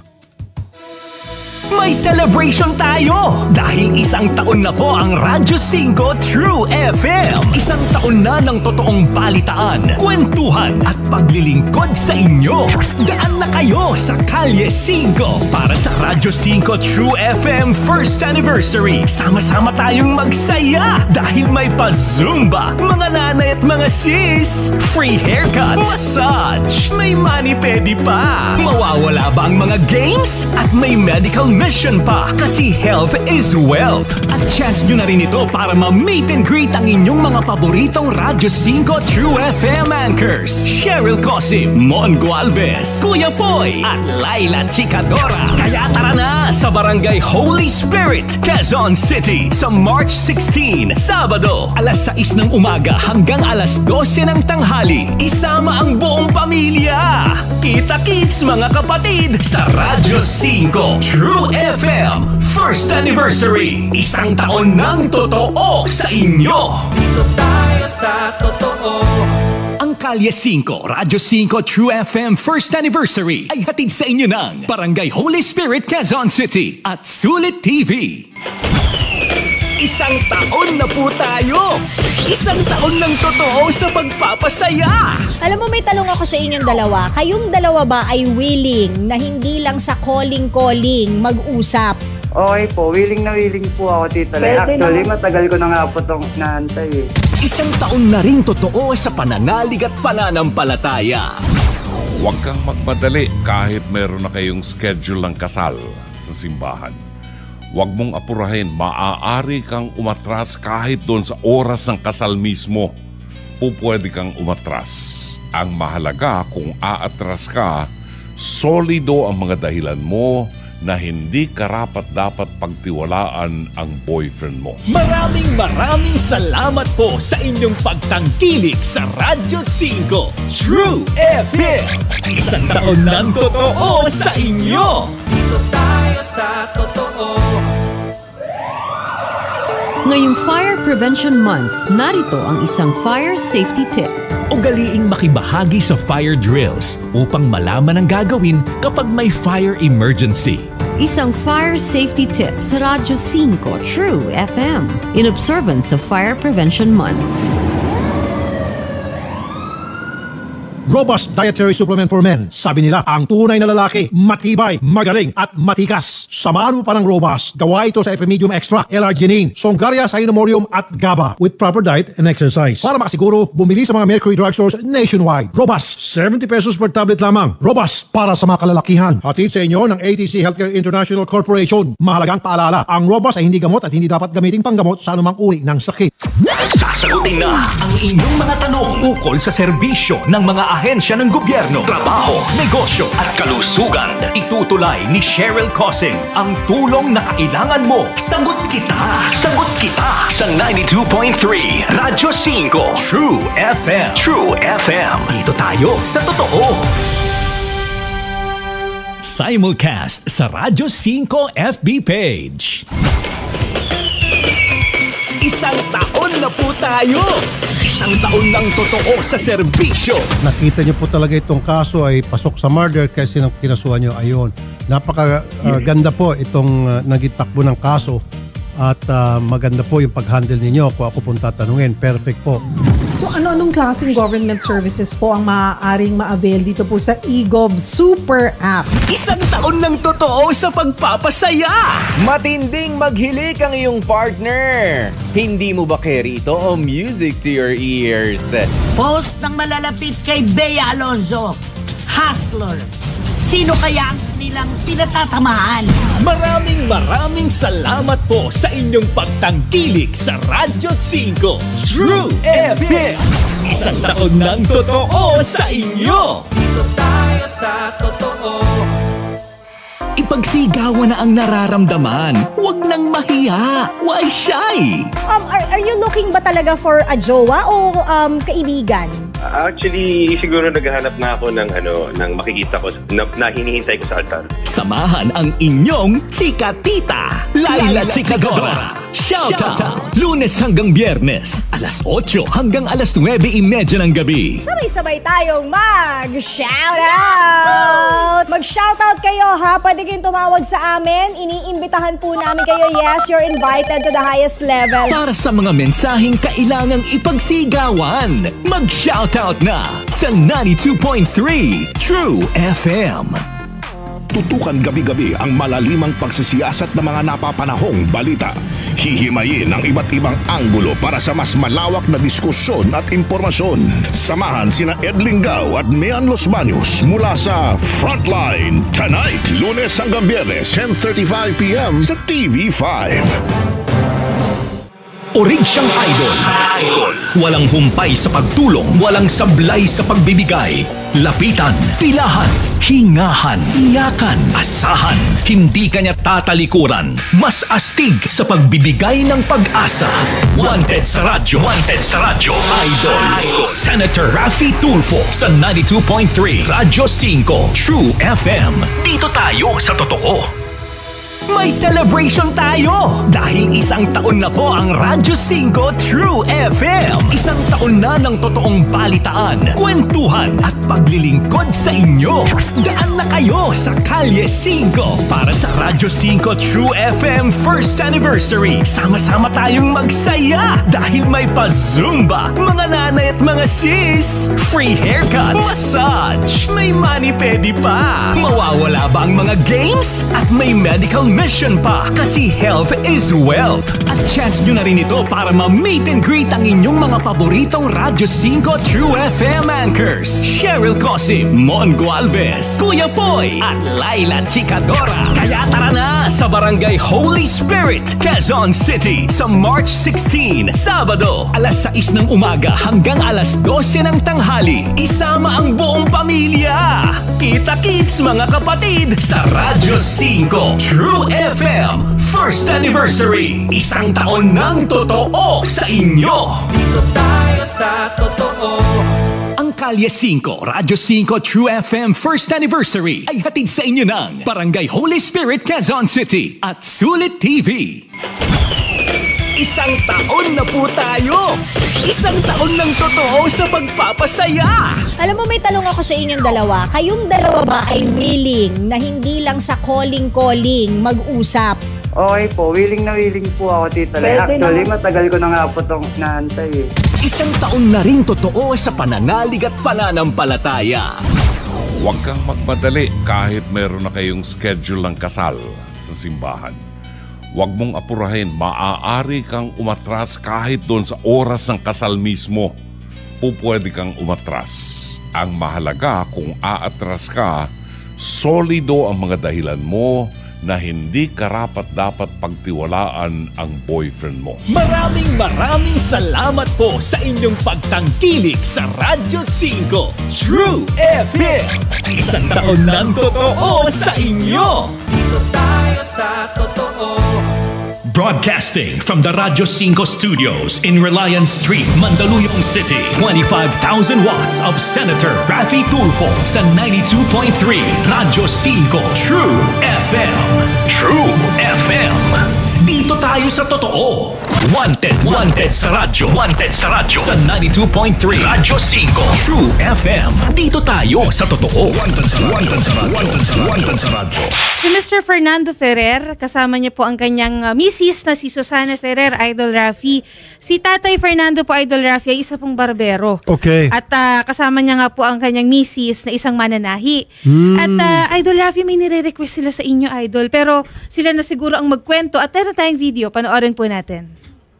May celebration tayo dahil isang taon na po ang Radyo cinco True F M. Isang taon na ng totoong balitaan, kwentuhan at paglilingkod sa inyo. Daan na kayo sa Kalye cinco para sa Radyo cinco True F M first anniversary. Sama-sama tayong magsaya dahil may pa-Zumba, mga nanay at mga sis, free haircut, massage, may mani-pedi pa. Mawawala ba ang mga games? At may medical mission pa kasi health is wealth. At chance nyo na rin ito para ma-meet and greet ang inyong mga paboritong Radyo cinco True F M anchors, Cheryl Cosim, Mongo Alves, Kuya Poy, at Laila Chicadora. Kaya tara na sa Barangay Holy Spirit, Quezon City sa March sixteen, Sabado, alas sais ng umaga hanggang alas dose ng tanghali. Isama ang buong pamilya. Kita-kits mga kapatid sa Radyo cinco True F M First Anniversary. Isang taon ng totoo sa inyo.
Dito tayo sa totoo.
Ang Kalye five, Radyo five True F M First Anniversary ay hatid sa inyo ng Barangay Holy Spirit, Quezon City at Sulit T V. Isang taon na po tayo! Isang taon ng totoo sa pagpapasaya!
Alam mo, may talong ako sa inyong dalawa. Kayong dalawa ba ay willing na hindi lang sa calling-calling mag-usap?
Okay po, willing na willing po ako, Tita Lay. Actually, matagal ko na nga po itong naantay eh.
Isang taon na rin totoo sa pananalig at pananampalataya.
Huwag kang magmadali kahit meron na kayong schedule ng kasal sa simbahan. Huwag mong apurahin, maaari kang umatras kahit doon sa oras ng kasal mismo. O pwede kang umatras. Ang mahalaga kung aatras ka, solido ang mga dahilan mo na hindi karapat-dapat pagtiwalaan ang boyfriend mo.
Maraming maraming salamat po sa inyong pagtangkilik sa Radyo five True F M. Isang taon ng totoo sa inyo.
Dito tayo sa totoo.
Ngayong Fire Prevention Month, narito ang isang fire safety tip.
Ugaliing makibahagi sa fire drills upang malaman ang gagawin kapag may fire emergency.
Isang fire safety tip sa Radyo five True F M in observance of Fire Prevention Month.
Robust Dietary Supplement for Men. Sabi nila, ang tunay na lalaki, matibay, magaling at matikas. Samahan mo pa ng Robust. Gawa ito sa Epimedium Extra, L-Arginine, Songaria Cynomorium at GABA with proper diet and exercise. Para makasiguro, bumili sa mga Mercury Drugstores nationwide. Robust, seventy pesos per tablet lamang. Robust, para sa mga kalalakihan. Hatid sa inyo ng A T C Healthcare International Corporation. Mahalagang paalala, ang Robust ay hindi gamot at hindi dapat gamiting panggamot sa anumang uri ng sakit.
Sasagutin na ang inyong mga tanong ukol sa serbisyo ng mga ahensya ng gobyerno, trabaho, negosyo at kalusugan. Itutulay ni Cheryl Cosing ang tulong na kailangan mo. Sagot kita! Sagot kita! Sa ninety-two point three Radyo five True F M. True F M. Dito tayo sa totoo. Simulcast sa Radyo five F B page. Isang taon na po tayo! Isang taon ng totoo sa serbisyo!
Nakita niyo po talaga itong kaso ay pasok sa murder kasi nang kinasuhan niyo. Ayun. Napaka uh, ganda po itong uh, naging takbo ng kaso at uh, maganda po yung pag-handle ninyo kung ako pong tatanungin. Perfect po.
So ano-anong klaseng government services po ang maaaring ma-avail dito po sa eGov Super App?
Isang taon ng totoo sa pagpapasaya!
Matinding maghilik ang iyong partner! Hindi mo ba carry ito o music to your ears?
Post ng malalapit kay Bea Alonzo. Hustler. Sino kaya ang kanilang pinatatamaan?
Maraming maraming salamat po sa inyong pagtangkilik sa Radyo five True F M. Isang taon ng totoo sa inyo.
Dito tayo sa totoo.
Ipagsigawan na ang nararamdaman. Huwag nang mahiya. Why shy?
Um, are, are you looking ba talaga for a jowa o um, kaibigan?
Actually, siguro naghahanap na ako ng ano, ng makikita ko na, na hinihintay ko sa altar.
Samahan ang inyong chika tita, Laila Chikadora. Shout out! Lunes hanggang Biyernes, alas eight hanggang alas nine thirty ng gabi.
Sabay-sabay tayong mag-shoutout! Mag-shoutout kayo ha! Pwede kayong tumawag sa amin. Iniimbitahan po namin kayo. Yes, you're invited to the highest level.
Para sa mga mensaheng kailangang ipagsigawan, mag-shoutout na sa ninety-two point three True F M.
Tutukan gabi-gabi ang malalimang pagsisiyasat ng mga napapanahong balita. Hihimayin ang iba't ibang anggulo para sa mas malawak na diskusyon at impormasyon. Samahan sina Ed Lingao at Mian Los Baños mula sa Frontline tonight, Lunes hanggang Biyernes, ten thirty-five p m sa T V five.
Orig siyang idol. Idol. Walang humpay sa pagtulong, walang sablay sa pagbibigay. Lapitan, pilahan, hingahan, iyakan, asahan. Hindi kanya tatalikuran. Mas astig sa pagbibigay ng pag-asa. Wanted sa radyo. Wanted sa radyo. Idol. Idol. Senator Raffy Tulfo sa ninety-two point three Radyo five True F M. Dito tayo sa totoo.
May celebration tayo dahil isang taon na po ang Radyo five True F M. Isang taon na ng totoong balitaan, kwentuhan at paglilingkod sa inyo. Daan na kayo sa Kalye five para sa Radyo five True F M first anniversary. Sama-sama tayong magsaya dahil may pa-Zumba, mga nanay at mga sis, free haircut, massage, may mani-pedi pa. Mawawala ba ang mga games? At may medical mission pa kasi health is wealth. At chance nyo na rin ito para ma-meet and greet ang inyong mga paboritong Radyo five True F M anchors. Cheryl Cosim, Mongo Alves, Kuya Poy, at Laila Chicadora. Kaya tara na sa Barangay Holy Spirit, Quezon City sa March sixteen, Sabado, alas sais ng umaga hanggang alas dose ng tanghali. Isama ang buong pamilya. Kita-kits mga kapatid sa Radyo five True F M first anniversary. Isang taon ng totoo sa inyo.
Dito tayo sa totoo.
Ang Kalye five, Radyo five True F M first anniversary ay hatid sa inyo ng Barangay Holy Spirit, Quezon City at Sulit T V. Isang taon na po tayo! Isang taon ng totoo sa pagpapasaya!
Alam mo, may talong ako sa inyong dalawa. Kayong dalawa ba ay willing na hindi lang sa calling-calling mag-usap?
Okay po, willing na willing po ako, Tita Lay. Actually, matagal ko na nga po itong naantay eh.
Isang taon na rin totoo sa pananalig at pananampalataya.
Huwag kang magmadali kahit meron na kayong schedule ng kasal sa simbahan. Huwag mong apurahin, maaari kang umatras kahit doon sa oras ng kasal mismo. Pupwede kang umatras. Ang mahalaga kung aatras ka, solido ang mga dahilan mo na hindi karapat-dapat pagtiwalaan ang boyfriend mo.
Maraming maraming salamat po sa inyong pagtangkilik sa Radyo five True F M. Isang taon ng totoo sa inyo.
Dito tayo sa totoo.
Broadcasting from the Radyo five studios in Reliance Street, Mandaluyong City. twenty-five thousand watts of Senator Raffy Tulfo sa ninety-two point three Radyo five True F M. True F M. Dito tayo sa totoo. Wanted, wanted sa radyo. Wanted sa radyo. Sa ninety-two point three Radyo five True F M. Dito tayo sa totoo. Wanted sa radyo. Wanted sa radyo. Wanted sa radyo. Wanted sa radyo.
Si Mister Fernando Ferrer, kasama niya po ang kanyang uh, misis na si Susana Ferrer, Idol Raffy. Si Tatay Fernando po, Idol Raffy, ay isa pong barbero.
Okay.
At uh, kasama niya nga po ang kanyang misis na isang mananahi.
Hmm.
At uh, Idol Raffy, may nire-request sila sa inyo, Idol. Pero sila na siguro ang magkwento. At meron tayong video, panoorin po natin.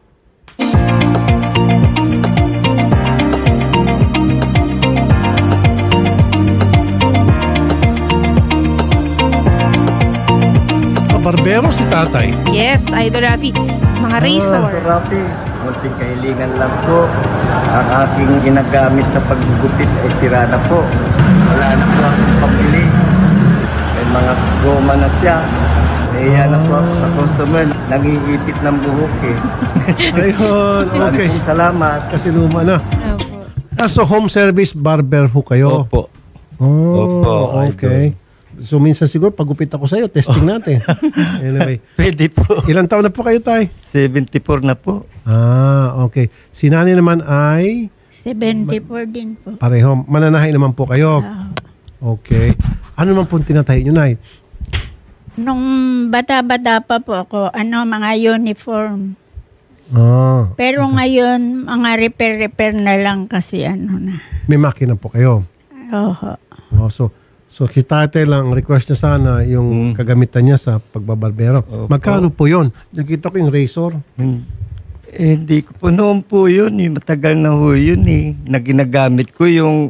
Barbero si tatay.
Yes, Idol Raffy. Mga razor.
Ah, Raffy, munting kahilingan lang po. Ang aking ginagamit sa paggugupit ay sira na po. Wala na po akong pambili. May mga goma na siya. Eh, yan na po ako sa customer. Nag-iipit ng buhok eh.
Ayun, okay.
Salamat.
Kasi luma na. Ah, so home service barber ho kayo?
Opo.
Oh,
Opo,
okay. So minsan siguro pagupit ako sa'yo, testing natin. Anyway.
Pwede po.
Ilang taon na po kayo, tay?
seventy-four na po.
Ah, okay. Si nanay naman ay?
seventy-four din po.
Pareho. Mananahay naman po kayo? Okay. Ano naman po tinatahi nyo, nay?
Nung bata-bata pa po ako, ano, mga uniform.
Ah.
Pero ngayon, mga repair-repair na lang kasi ano na.
May makina po kayo?
Oho.
Oh, so, so si tatay lang, request niya sana yung hmm. kagamitan niya sa pagbabarbero. Opo. Magkano po yun? Nakita ko yung razor.
Hmm. Eh, hindi ko po noon po yun. Eh. Matagal na ho yun eh. Na ginagamit ko yung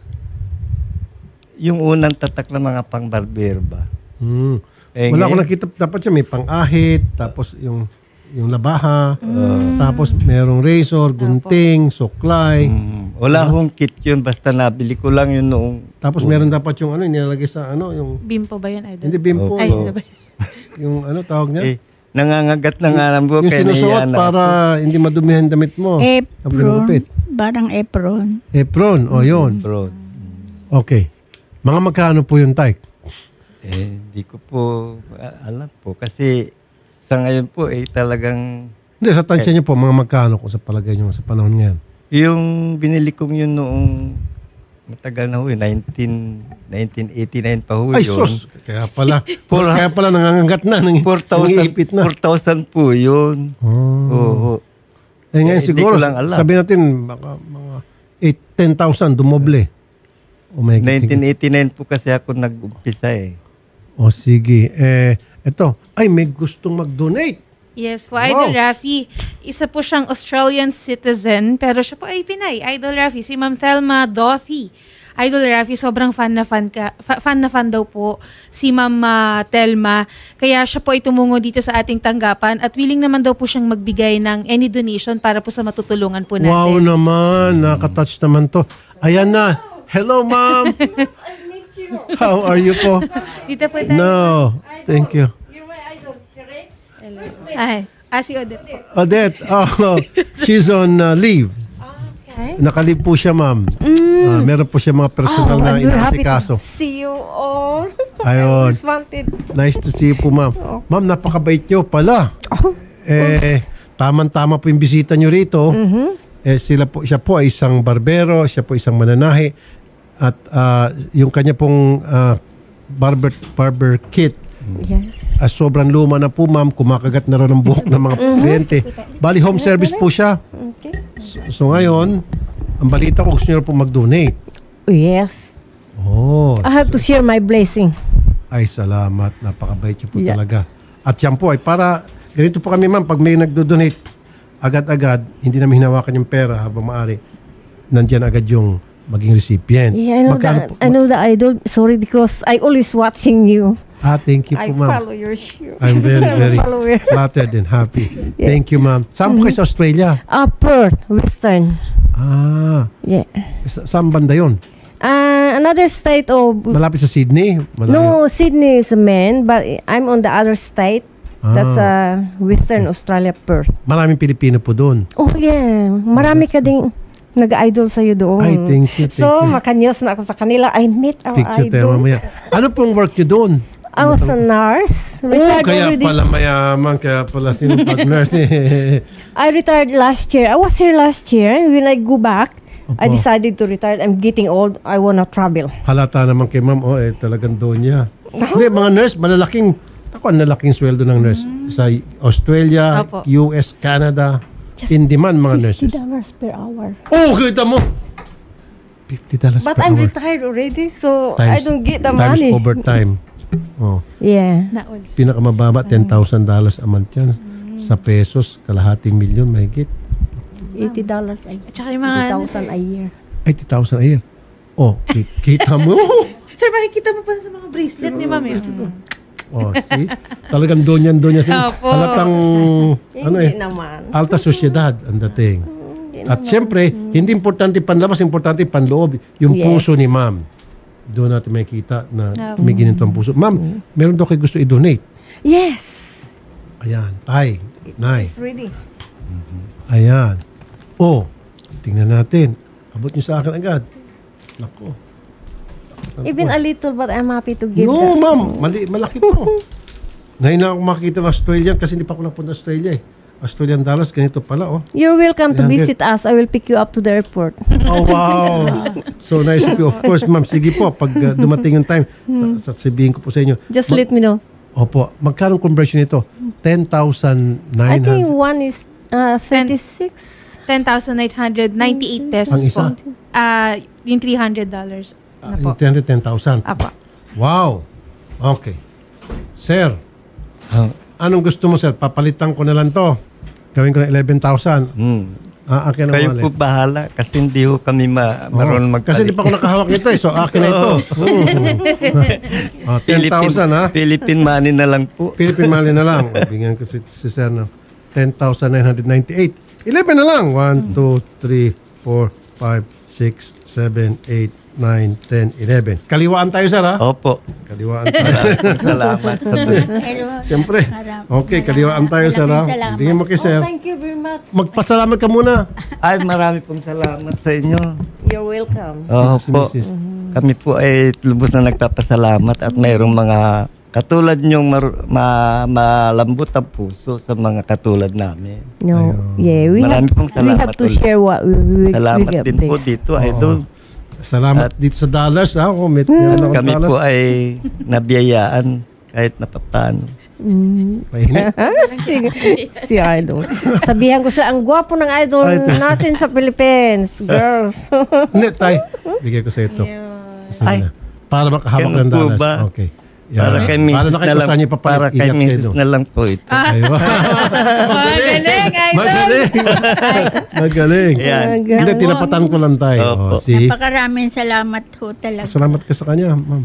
yung unang tatak ng mga pang-barbero ba.
Hmm. Eh, wala akong nakita. Dapat siya may pang-ahit, tapos yung yung labaha, mm. tapos merong razor, gunting, suklay.
Mm. Wala akong kit yun, basta nabili ko lang yun noong...
Tapos meron dapat yung ano, nilalagay sa ano, yung...
Bimpo ba yun, Idol?
Hindi bimpo.
Ay,
no.
ba?
Yung ano tawag niya?
Eh, nangangagat na nga ng buhok.
Yung sinusuot para hindi madumihan damit mo.
Apron. Parang apron.
Apron, o oh, yun.
Apron.
Okay. Mga magkano po yung type?
Eh, hindi ko po a- alam po. Kasi sa ngayon po, eh, talagang...
Hindi, sa tansya niyo po, mga magkano kung sa palagay niyo sa panahon ngayon?
Yung binili kong yun noong matagal na ho, eh, nineteen, nineteen eighty-nine pa ho
Ay,
yun.
sus! Kaya pala, kaya pala nangangagat na, nang,
four thousand,
nangiipit na.
four thousand po yun.
Oh.
Oo.
Eh ngayon
Eh, hindi
siguro,
ko lang alam.
sabihin natin, baka mga eight, ten thousand, dumoble. Oh my God.
nineteen eighty-nine po kasi ako nag-umpisa eh.
O sige. Eh, eto, ay may gustong mag-donate.
Yes po, Idol
Wow.
Rafi. Isa po siyang Australian citizen, pero siya po ay Pinay. Idol Rafi, si Ma'am Thelma Dothy. Idol Rafi, sobrang fan na fan, ka, fa- fan na fan daw po si Ma'am uh, Thelma. Kaya siya po ay tumungo dito sa ating tanggapan at willing naman daw po siyang magbigay ng any donation para po sa matutulungan po natin.
Wow naman, nakatouch naman to. Ayan na. Hello, ma'am. How are you po?
Dito po tayo.
No, thank you.
Ay, ah, si Odette po.
Odette, oh, she's on uh, leave.
Okay.
Nakalib po siya, ma'am.
Mm.
Ah, meron po siya mga personal
Oh,
na
I'm very happy
inasikaso.
to see you all.
Ayun.
I always wanted.
Nice to see you po, ma'am. Ma'am, napakabait nyo pala. Eh, tamang-tama po yung bisita nyo rito.
Mhm.
Eh, sila po, siya po ay isang barbero, siya po isang mananahi. At ah, yung kanya pong ah, barber, barber kit,
Yes.
ah, sobrang luma na po, ma'am. Kumakagat na rin ang buhok ng mga
Mhm.
kliyente. Bali, home service po siya.
Okay.
So, so ngayon, ang balita ko, gusto nyo po mag-donate.
Yes.
Oh,
I have to share my blessing.
ay, salamat. Napakabait niyo po
Yeah.
talaga. At yan po ay para, ganito po kami, ma'am, pag may nagdo-donate, agad-agad, hindi namin hinawakan yung pera habang maaari, nandyan agad yung maging recipient.
Yeah, I know
Magkano
that.
po-
I know the idol. Sorry because I always watching you.
Ah, thank you
I
po, ma'am.
follow your show.
I'm very,
I'm a
very
follower.
flattered and happy.
Yeah.
Thank you, ma'am. Saan po kayo sa Australia?
Uh, Perth, Western.
Ah.
Yeah.
Sa, saan banda yun?
Uh, another state of...
Malapit sa Sydney? Malayo?
No, Sydney is a man, but I'm on the other state. That's
Ah.
uh, Western Australia, Perth.
Maraming Pilipino po doon.
Oh, yeah. Marami ka ding nag-idol sa'yo doon.
Ay, thank you, thank
so,
you.
makanyos na ako sa kanila. I meet our
Picture tayo
idol.
mamaya. Ano pong work nyo doon?
I was a nurse.
Oh,
Retired
kaya
already.
pala mayaman, kaya pala sinipag-nurse.
I retired last year. I was here last year. When I go back, I
Opo.
decided to retire. I'm getting old. I wanna travel.
Halata naman kay ma'am, oh, eh, talagang doon niya. Hindi, mga nurse, malalaking, ako, ang lalaking sweldo ng nurse. Sa Australia,
Opo.
U S, Canada, in demand mga nurses.
fifty dollars per hour.
Oh, kita mo! fifty dollars
But
per
I'm
hour.
retired already, so I
Times-
don't get the
times
money.
overtime. Oh.
Yeah.
Pinakamababa, ten thousand dollars a month yan. Sa pesos, kalahating milyon, mahigit.
eighty dollars a year.
At saka yung mga...
eighty thousand a year.
eighty thousand a year. Oh, ki- kita mo.
Sir, makikita mo pa sa mga bracelet ni Ma'am. eh.
Oh, see? Talagang doon yan, doon yan.
Opo.
Halatang, ano eh,
Hindi naman.
alta sosyedad ang dating. At siyempre, hindi importante panlabas, importante panloob. Yung
Yes.
puso ni ma'am. Doon natin makikita na
Opo.
may ginito ang puso. Ma'am, meron daw kayo gusto i-donate.
Yes.
Ayan, tay, nay.
It's ready.
Ayan. Oh, tingnan natin. Abot niyo sa akin agad. Nako.
Even a little, but I'm happy to give
No,
that.
ma'am. Mali, malaki to. Ngayon na ako makikita ng Australian kasi hindi pa ako napunta sa Australia eh. Australian dollars, ganito pala oh.
You're welcome to
three hundred.
visit us. I will pick you up to the airport.
Oh, wow. So nice of you. Of course, ma'am. Sige po, pag uh, dumating yung time,
Hmm.
sasabihin ko po sa inyo.
Just
Ma-
let me know.
Opo. Magkano conversion nito? ten thousand
I
nine
think
hundred.
one is uh, thirty-six.
ten thousand nine hundred ninety-eight pesos
Ang isa?
po. Ah, yung three hundred dollars na po.
Yung three hundred ten thousand.
Apo.
Wow. Okay. Sir, anong gusto mo, sir? Papalitan ko na lang to. Gawin ko na eleven thousand.
Hmm.
Ah, akin ang
Kayo
wallet.
po bahala kasi hindi ho kami ma-
Oo.
marunong magpalit.
Kasi hindi pa ako nakahawak nito eh. So akin na ito. Oh, ten thousand ha?
Philippine money na lang po.
Philippine money na lang. O, bigyan ko si, si Sir na ten thousand nine hundred ninety-eight. eleven na lang. one, two, three, four, five, six, seven, eight, nine, ten, eleven. Kaliwaan tayo, sir, ha?
Opo.
Kaliwaan tayo.
Salamat.
Siyempre. Okay, kaliwaan tayo, sir, ha? Bigyan mo kay sir.
Oh, thank you very much.
Magpasalamat ka muna.
Ay, marami pong salamat sa inyo.
You're welcome.
Oo po. Kami po ay lubos na nagpapasalamat at mayroong mga katulad niyong mar- ma- malambot ang puso sa mga katulad namin.
No, yeah, we
Marami
have,
pong
we
salamat
have to
ulit.
share what we, we,
Salamat
we get
din po
this.
dito, Idol.
Salamat dito sa dollars, ha? Oh, may, meron akong
Kami
dollars.
po ay nabiyayaan kahit na paano.
Mm.
Mainit.
si, si Idol. Sabihan ko sa ang gwapo ng Idol
Ay, ito.
natin sa Philippines. Girls.
Hindi, tay. Bigay ko sa ito.
Ay,
para makahawak
ganun
ng
po
dollars.
ba?
Okay.
Para kay Missus na lang, para kay Missus na lang po ito.
Aywa.
Magaling, Idol.
Magaling. Magaling.
Yan.
Hindi, tinapatan ko lang tayo. Oh, see?
Napakaraming salamat ho talaga.
Salamat ka sa kanya, ma'am.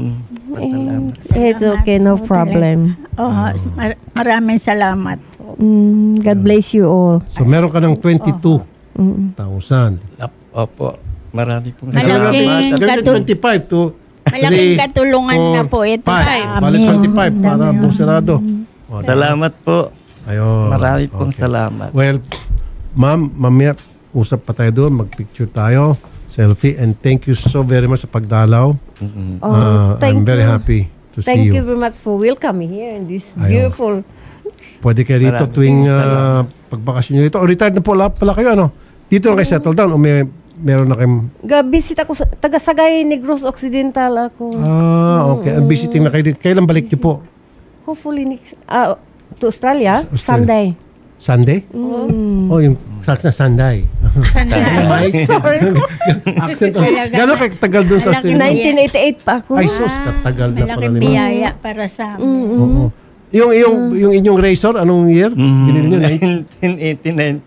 It's okay, no problem.
Oh, mar- maraming salamat.
Mm, God bless you all.
So, meron ka ng twenty-two thousand.
Opo. Marami pong
Malaking
salamat.
katu-
twenty-five to
Malaking
three,
katulungan
four,
na po ito
five.
sa
Balik
amin.
twenty-five para busirado. Oh,
Salamat po.
Ayun.
Marami pong salamat.
Well, ma'am, mamaya usap pa tayo doon, mag-picture tayo, selfie, and thank you so very much sa pagdalaw.
Oh,
Uh,
thank
I'm very
you.
happy to
Thank
see
you
you.
very much for welcoming here in this
Ayun.
beautiful.
Pwede kayo dito
Maraming
tuwing uh, pagbakasyon nyo dito. O retired na po la- pala kayo, ano? Dito na kayo settle down o may meron na kayong...
Ga-visit ako sa taga Sagay Negros Occidental ako.
Ah, okay. And visiting na kayo dito. Kailan balik nyo po?
Hopefully next uh, to Australia,
Australia.
Sunday.
Sunday?
Mm.
Oh, yung sax na Sunday.
Sunday.
Sorry.
Accent. Gano'n kayo tagal doon sa Australia?
nineteen eighty-eight pa ako.
Ay, sus, katagal na pala
Malaking
ni ma'am.
biyaya para sa amin.
Oo. Yung, yung, yung inyong razor, anong year? Binili nyo?
nineteen eighty-nine.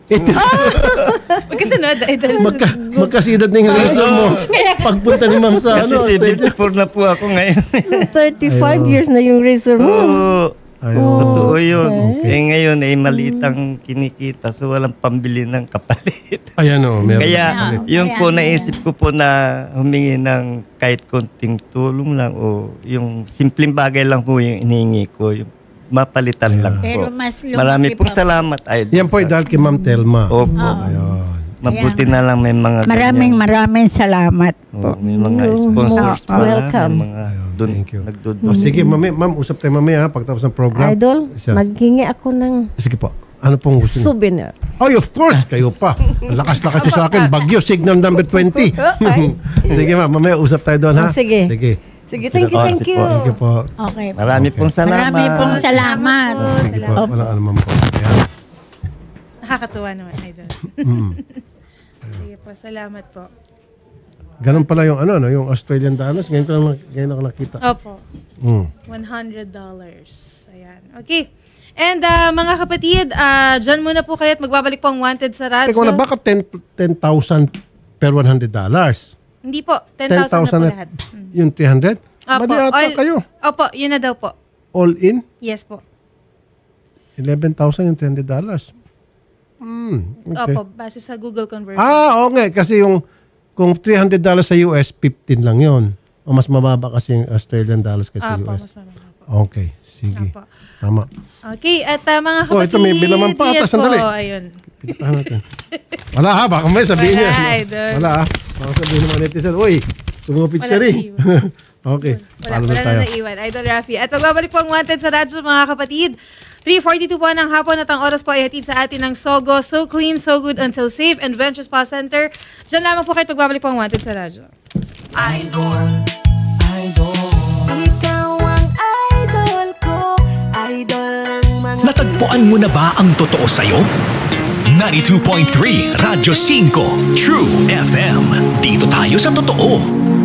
Magkasunod, Idol.
Magka, magkasidad na yung razor mo. Pagpunta ni ma'am sa
Kasi
ano,
seventy-four na po ako ngayon.
So, thirty-five
Ayun.
years na yung razor mo.
Oo.
Ayun.
Totoo yun.
Okay.
Eh ngayon ay maliit ang kinikita so walang pambili ng kapalit.
Ayan o, meron.
Kaya
kapalit.
yun po
Ayan,
naisip ko po na humingi ng kahit konting tulong lang o yung simpleng bagay lang po yung inihingi ko. Yung mapalitan lang
Pero
po.
mas lumaki
Marami pong
pa.
salamat. Idol.
Yan po ay dahil kay Ma'am Telma.
Opo.
Ayun.
Mabuti na lang may mga
Maraming
ganyan.
maraming salamat
Oo,
po.
may mga sponsors pa.
Welcome.
May mga dun,
Thank you.
nagdudun.
O, sige, mami, ma'am, usap tayo mamaya ha, pagtapos ng program.
Idol,
Isa-
maghingi ako ng
Sige po. Ano pong gusto niyo?
souvenir.
Ay, of course, kayo pa. Ang lakas-lakas niyo sa akin. Bagyo, signal number twenty. Sige, ma'am, mamaya usap tayo doon, ha?
Oh, sige.
Sige.
Sige, thank you,
Oh,
thank
sige
you.
po.
Thank you po.
Okay.
Marami
Okay.
pong salamat.
Marami pong salamat.
Thank you po. Walang anuman po. Ayan.
Nakakatuwa naman, Idol.
Mm.
Sige po, salamat po.
Ganun pala yung ano, no, yung Australian dollars. Ngayon ko lang ngayon ako nakita.
Opo.
Mm.
one hundred dollars. Ayan. Okay. And uh, mga kapatid, uh, dyan muna po kayo at magbabalik po ang Wanted sa radyo.
Teka, wala, baka ten thousand per one hundred dollars?
Hindi po, ten thousand na po lahat.
Yung three hundred?
Opo,
Mali ata
all-
kayo.
Opo, yun na daw po.
All in?
Yes po.
eleven thousand yung three hundred dollars. Hmm, okay.
Opo, base sa Google conversion.
Ah, okay. Kasi yung kung three hundred dollars sa U S, fifteen lang yon. O mas mababa kasi yung Australian dollars kasi sa
Opo,
U S.
mas mababa po.
Okay, sige.
Opo.
Tama.
Okay, at uh, mga kapatid.
Oh, ito may bilaman pa.
Yes
Yes, sandali.
po, ayun.
Kita natin. Wala ha, baka may sabihin
Wala,
niya.
idol.
Wala ha. Baka sabihin ng mga netizen, uy, tumupit siya
Wala
rin.
naiwan.
Okay,
Wala,
paano
wala
na tayo?
na naiwan. Idol Rafi. At magbabalik po ang Wanted sa radyo, mga kapatid. three forty-two po ng hapon at ang oras po ay hatid sa atin ng Sogo. So clean, so good, and so safe. And Venture Spa Center. Diyan lamang po kayo pagbabalik po ang Wanted sa radyo.
Idol, idol. Ikaw ang idol ko. Idol ang mga...
Natagpuan mo na ba ang totoo sa'yo? ninety-two point three Radyo cinco True F M. Dito tayo sa totoo.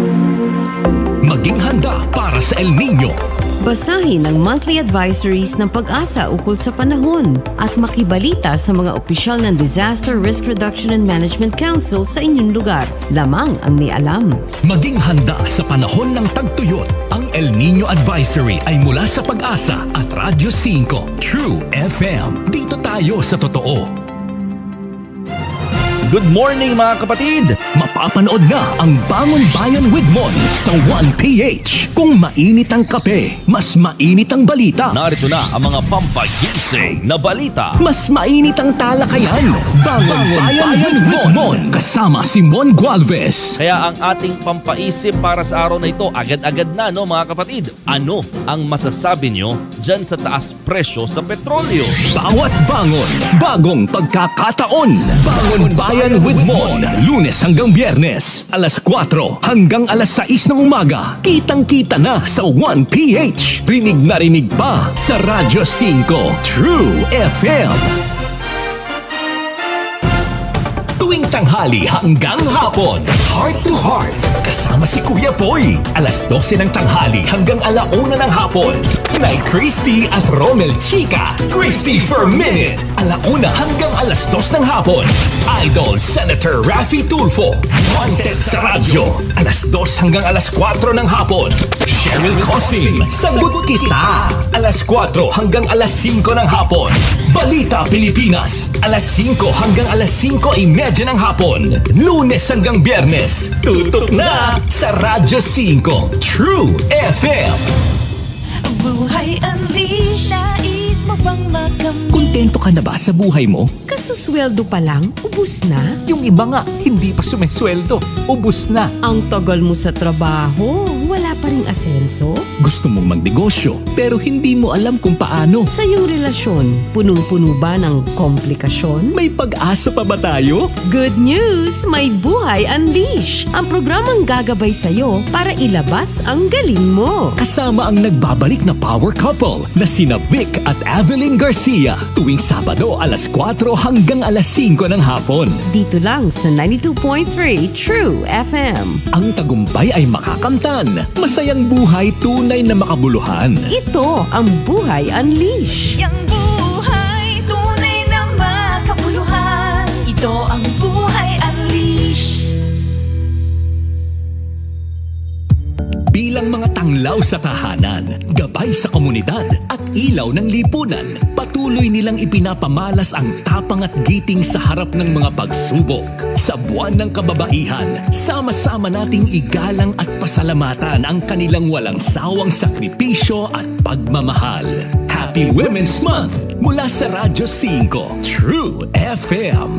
Maging handa para sa El Nino.
Basahin ang monthly advisories ng Pag-asa ukol sa panahon at makibalita sa mga opisyal ng Disaster Risk Reduction and Management Council sa inyong lugar. Lamang ang may alam.
Maging handa sa panahon ng tagtuyot. Ang El Nino Advisory ay mula sa Pag-asa at Radyo cinco True F M. Dito tayo sa totoo. good morning mga kapatid! Mapapanood na ang Bangon Bayan with Mon sa one P H. Kung mainit ang kape, mas mainit ang balita.
Narito na ang mga pampagising na balita.
Mas mainit ang talakayan. Bangon, Bangon Bayan, Bayan with Mon. Kasama si Mon Gualvez.
Kaya ang ating pampaisip para sa araw na ito, agad-agad na no mga kapatid. Ano ang masasabi nyo dyan sa taas presyo sa petrolyo?
Bawat bangon, bagong pagkakataon. Bangon Bayan with Mon. Lunes hanggang Biyernes, alas kwatro hanggang alas sais ng umaga. Kitang-kita na sa one P H. Rinig na rinig pa sa Radyo five True F M. Tuwing tanghali hanggang hapon, Heart to Heart, kasama si Kuya Boy. Alas dose ng tanghali hanggang alauna ng hapon. Nay Christy at Romel Chica. Christy for Minute, alauna hanggang alas dos ng hapon. Idol Senator Raffy Tulfo. Wanted sa radyo, alas dos hanggang alas kwatro ng hapon. Cheryl Cosim, Sagot Kita, alas kwatro hanggang alas singko ng hapon. Balita Pilipinas, alas singko hanggang alas singko imedya ng hapon. Lunes hanggang Biyernes, tutok na sa Radyo five True F M.
Buhay Unleash, nais mo bang makamit?
Kontento ka na ba sa buhay mo?
Kasusweldo pa lang, ubus na.
Yung iba nga, hindi pa sumesweldo, ubus na.
Ang tagal mo sa trabaho, wala pa ring asenso.
Gusto mong magnegosyo, pero hindi mo alam kung paano.
Sa iyong relasyon, punong-puno ba ng komplikasyon?
May pag-asa pa ba tayo?
Good news! May Buhay Unleash, ang programang gagabay sa'yo para ilabas ang galing mo.
Kasama ang nagbabalik na power couple na sina Vic at Evelyn Garcia. Tuwing Sabado, alas kwatro hanggang alas singko ng hapon.
Dito lang sa ninety-two point three True F M.
Ang tagumpay ay makakamtan. Masayang buhay, tunay na makabuluhan.
Ito ang Buhay Unleash.
Yang buhay, tunay na makabuluhan. Ito ang Buhay Unleash.
Bilang mga tanglaw sa tahanan, gabay sa komunidad at ilaw ng lipunan, patuloy nilang ipinapamalas ang tapang at giting sa harap ng mga pagsubok. Sa buwan ng kababaihan, sama-sama nating igalang at pasalamatan ang kanilang walang sawang sakripisyo at pagmamahal. Happy Women's Month mula sa Radyo five True F M.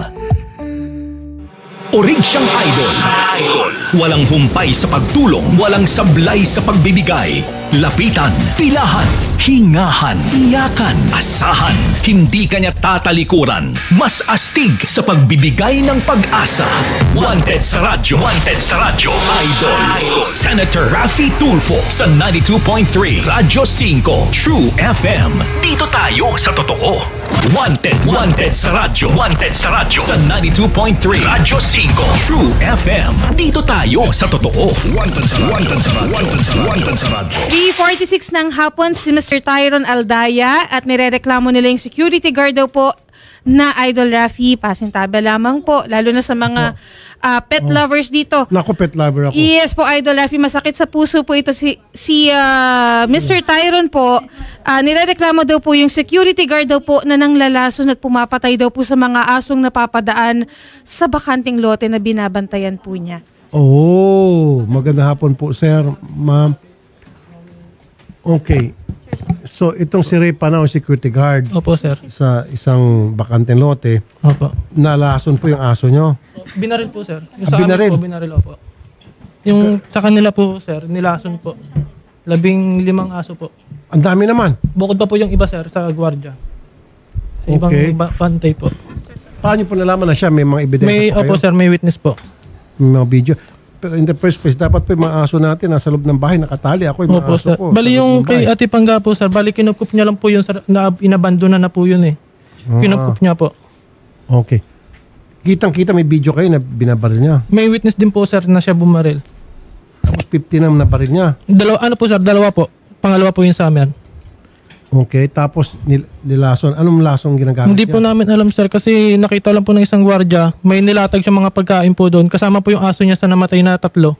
Orig siyang idol. Idol. Walang humpay sa pagtulong, walang sablay sa pagbibigay. Lapitan, pilahan, hingahan, iyakan, asahan. Hindi kanya tatalikuran. Mas astig sa pagbibigay ng pag-asa. Wanted sa radyo. Wanted sa radyo. Idol. Idol. Senator Raffy Tulfo sa ninety-two point three Radyo five True F M. Dito tayo sa totoo. Wanted. Wanted sa radyo. Wanted sa radyo sa ninety-two point three Radyo five True F M. Dito tayo sa totoo.
Wanted sa radyo. Wanted sa radyo. Wanted sa radyo. Wanted sa radyo.
three forty-six ng hapon si Mister Tyron Aldaya at nirereklamo nila yung security guard daw po na Idol Raffy. Pasintabi lamang po, lalo na sa mga uh, pet
Oh.
lovers dito.
Naku, pet lover ako.
Yes po, Idol Raffy. Masakit sa puso po ito. Si, si uh, Mister Tyron po, uh, nirereklamo daw po yung security guard daw po na nanglalason at pumapatay daw po sa mga asong napapadaan sa bakanting lote na binabantayan po niya.
Oh, magandang hapon po, sir, ma'am. Okay. So, itong si Ray Panao, security guard.
Opo, sir.
Sa isang bakanteng lote.
Opo.
Nalason po yung aso nyo.
Binaril po, sir. Yung
Ah,
sa
binaril?
amin po, binaril, opo. Yung sa kanila po, sir, nilason po. Labing limang aso po.
Ang dami naman.
Bukod pa po yung iba, sir, sa gwardiya. Sa ibang
Okay.
iba, pantay po.
Paano po nalaman na siya? May mga ebidensya
May,
po kayo?
opo, sir, may witness po.
May mga video. Pero in the first place, dapat po yung mga aso natin nasa loob ng bahay, nakatali. Ako yung mga
Opo,
aso
sir.
po.
Bali
sa loob
yung
ng
kay
bahay.
Ate Pangga po, sir, bali kinukup niya lang po yun, sir, na inabandona na po yun eh.
Ah.
Kinukup niya po.
Okay. Kitang-kita may video kayo na binabaril niya.
May witness din po, sir, na siya bumaril.
Tapos fifty na nabaril niya.
Dalawa, ano po, sir, dalawa po. Pangalawa po yun sa amin.
Okay. Tapos nil- nilason. Anong lasong ginagamit
Hindi
niya?
po namin alam, sir, kasi nakita lang po ng isang gwardiya, may nilatag siya mga pagkain po doon. Kasama po yung aso niya sa namatay na tatlo.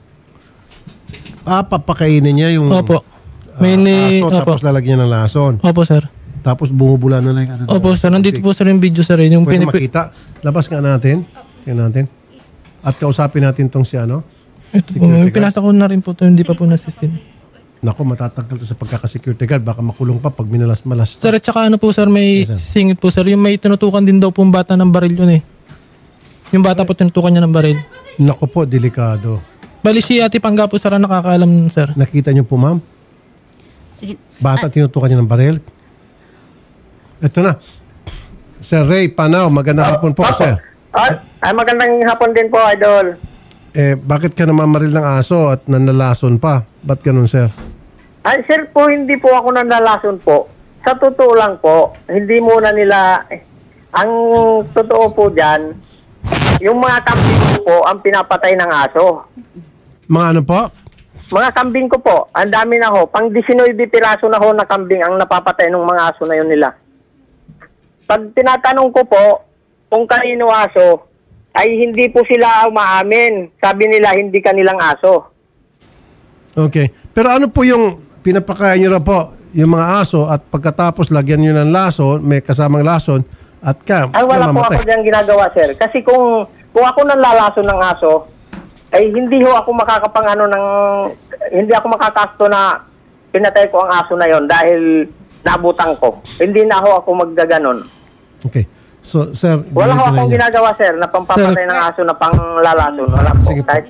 Ah, papakainin niya yung
Opo. May
ah,
ni-
aso,
opo.
tapos lalagyan ng lason.
Opo, sir.
Tapos bumubula na lang. Ano,
Opo, sir. Nandito po, sir, yung video, sir. Yung
Pwede
pinipi-
makita. Labas nga natin. Tingnan natin. At kausapin natin tong si ano?
Ito po, pinasa ko na rin po ito, hindi pa po nasistin.
Naku, matatagal to sa pagkaka-security guard. Baka makulong pa pag minalas-malas.
Sir, at saka ano po sir, may yes, singit po sir. Yung may tinutukan din daw pong bata ng baril yun eh. Yung bata po tinutukan niya ng baril.
Naku po, delikado.
Bali si Ate Pangga po sir, nakakaalam sir.
Nakita niyo po ma'am? Bata tinutukan niya ng baril? Ito na. Sir Ray Panao, magandang hapon po, sir.
Ay, ay, magandang hapon din po, Idol.
Eh, bakit ka namamaril ng aso at nanlalason pa? Ba't ganun, sir?
Ay, sir po, hindi po ako nanlalason po. Sa totoo lang po, hindi muna nila, eh, ang totoo po dyan, yung mga kambing ko po ang pinapatay ng aso.
Mga ano po?
Mga kambing ko po, ang dami na ho. Pang nineteen piraso na ho na kambing ang napapatay ng mga aso na yun nila. Pag tinatanong ko po kung kanino aso, ay hindi po sila umaamin. Sabi nila hindi kanilang aso.
Okay. Pero ano po yung pinapakain nyo na po, yung mga aso, at pagkatapos lagyan nyo ng lason, may kasamang lason, at ka,
ay wala po ako dyan ginagawa, sir. Kasi kung, kung ako nanlalason ng aso, ay hindi ho ako makakapangano ng, hindi ako makakasto na pinatay ko ang aso na yon dahil nabutang ko. Hindi na ho ako magdaganon.
Okay. So, sir,
wala ho akong ginagawa, sir, na pampapatay ng aso na panglalason. Wala po.
Sige po.
Kahit,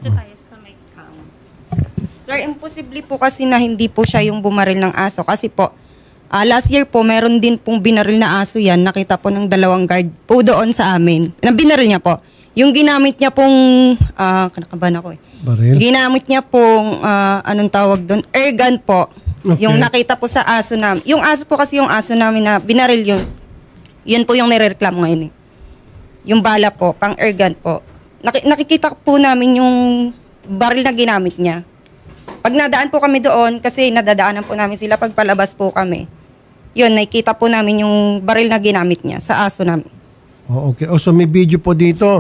Sir, imposible po kasi na hindi po siya yung bumaril ng aso. Kasi po, uh, last year po, meron din pong binaril na aso yan. Nakita po ng dalawang guard po doon sa amin. Na binaril niya po. Yung ginamit niya pong, uh, kanakaban ako eh.
Baril?
Ginamit niya pong, uh, anong tawag doon? Air gun po.
Okay.
Yung nakita po sa aso namin. Yung aso po kasi yung aso namin na binaril yun. Yun po yung nirereklamo ngayon eh. Yung bala po, pang air gun po. Naki- nakikita po namin yung baril na ginamit niya. Pag nadaan po kami doon, kasi nadadaanan po namin sila pag palabas po kami. Yun, nakikita po namin yung baril na ginamit niya sa aso namin.
Oh, okay. Oh, so may video po dito.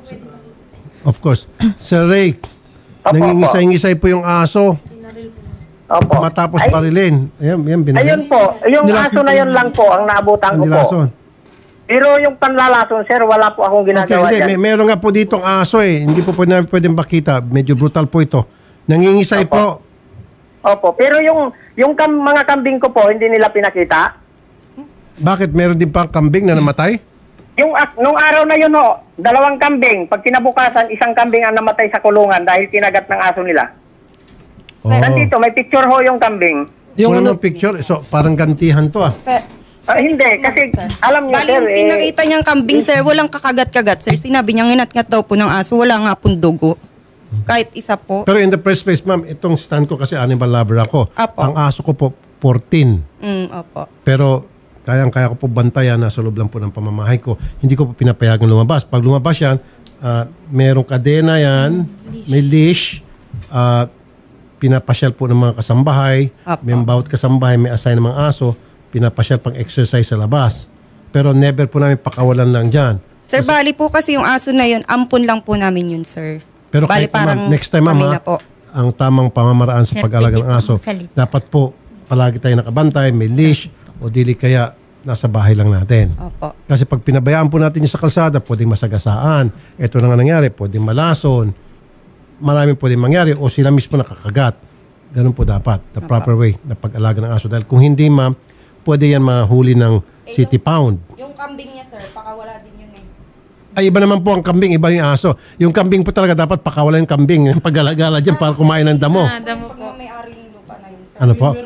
Of course. Sir Ray, nangingisay-ngisay po yung aso.
Opo.
Matapos
Ay,
barilin. Ayan, ayan, binaril.
ayun po. Yung aso na yun lang po ang naabutan ko po.
Nilason.
Pero yung panlalason, sir, wala po akong
Okay,
ginagawa
hindi.
dyan.
May, meron nga po ditong aso eh. Hindi po pwede, pwedeng makita. Medyo brutal po ito. Nangingisay po.
Opo. Pero yung yung kam, mga kambing ko po, hindi nila pinakita.
Bakit? Meron din pang kambing na namatay?
Yung ak- nung araw na yun ho, dalawang kambing. Pag kinabukasan, isang kambing ang namatay sa kulungan dahil kinagat ng aso nila.
Oh.
Nandito, may picture ho yung kambing.
Yung ano picture? So, parang gantihan to ah.
Ah, hindi, kasi alam niyo,
Bali,
sir,
yung
eh,
pinakita niyang kambing, sir, walang kakagat-kagat, sir. Sinabi niya, nginat-ngat daw po ng aso, wala nga pong dugo. Kahit isa po.
Pero in the first place, ma'am, itong stand ko kasi animal lover ako.
Apo.
Ang aso ko po, fourteen.
Mm, opo.
Pero kayang-kaya ko po bantayan, nasa loob lang po ng pamamahay ko. Hindi ko po pinapayagan lumabas. Pag lumabas yan, uh, merong kadena yan, may leash, uh, pinapasyal po ng mga kasambahay,
Apo.
may bawat kasambahay may assign ng mga aso, pinapasyal pang exercise sa labas. Pero never po namin pakawalan lang dyan.
Sir, kasi, bali po kasi yung aso na yun, ampun lang po namin yun, sir.
Pero
bali,
kahit ma'am, next time ma'am, ha, ang tamang pamamaraan sa
Sir,
pag-alaga ng aso, dapat po palagi tayo nakabantay, may leash, o dili kaya nasa bahay lang natin.
Opo.
Kasi pag pinabayaan po natin yung sa kalsada, pwedeng masagasaan. Ito na nga nangyari, pwedeng malason. Maraming pwedeng mangyari o sila mismo nakakagat. Ganun po dapat, the
Opo.
proper way na pag-alaga ng aso. Dahil kung hindi ma'am, pwede yan mahuli ng city pound.
Yung kambing niya, sir, pakawala din yun eh.
Ay, iba naman po ang kambing, iba yung aso. Yung kambing po talaga dapat pakawalan yung kambing. Yung pag-alagala dyan para kumain ng damo.
Ah, damo po. May-ari yung lupa na yun, sir.
Ano po?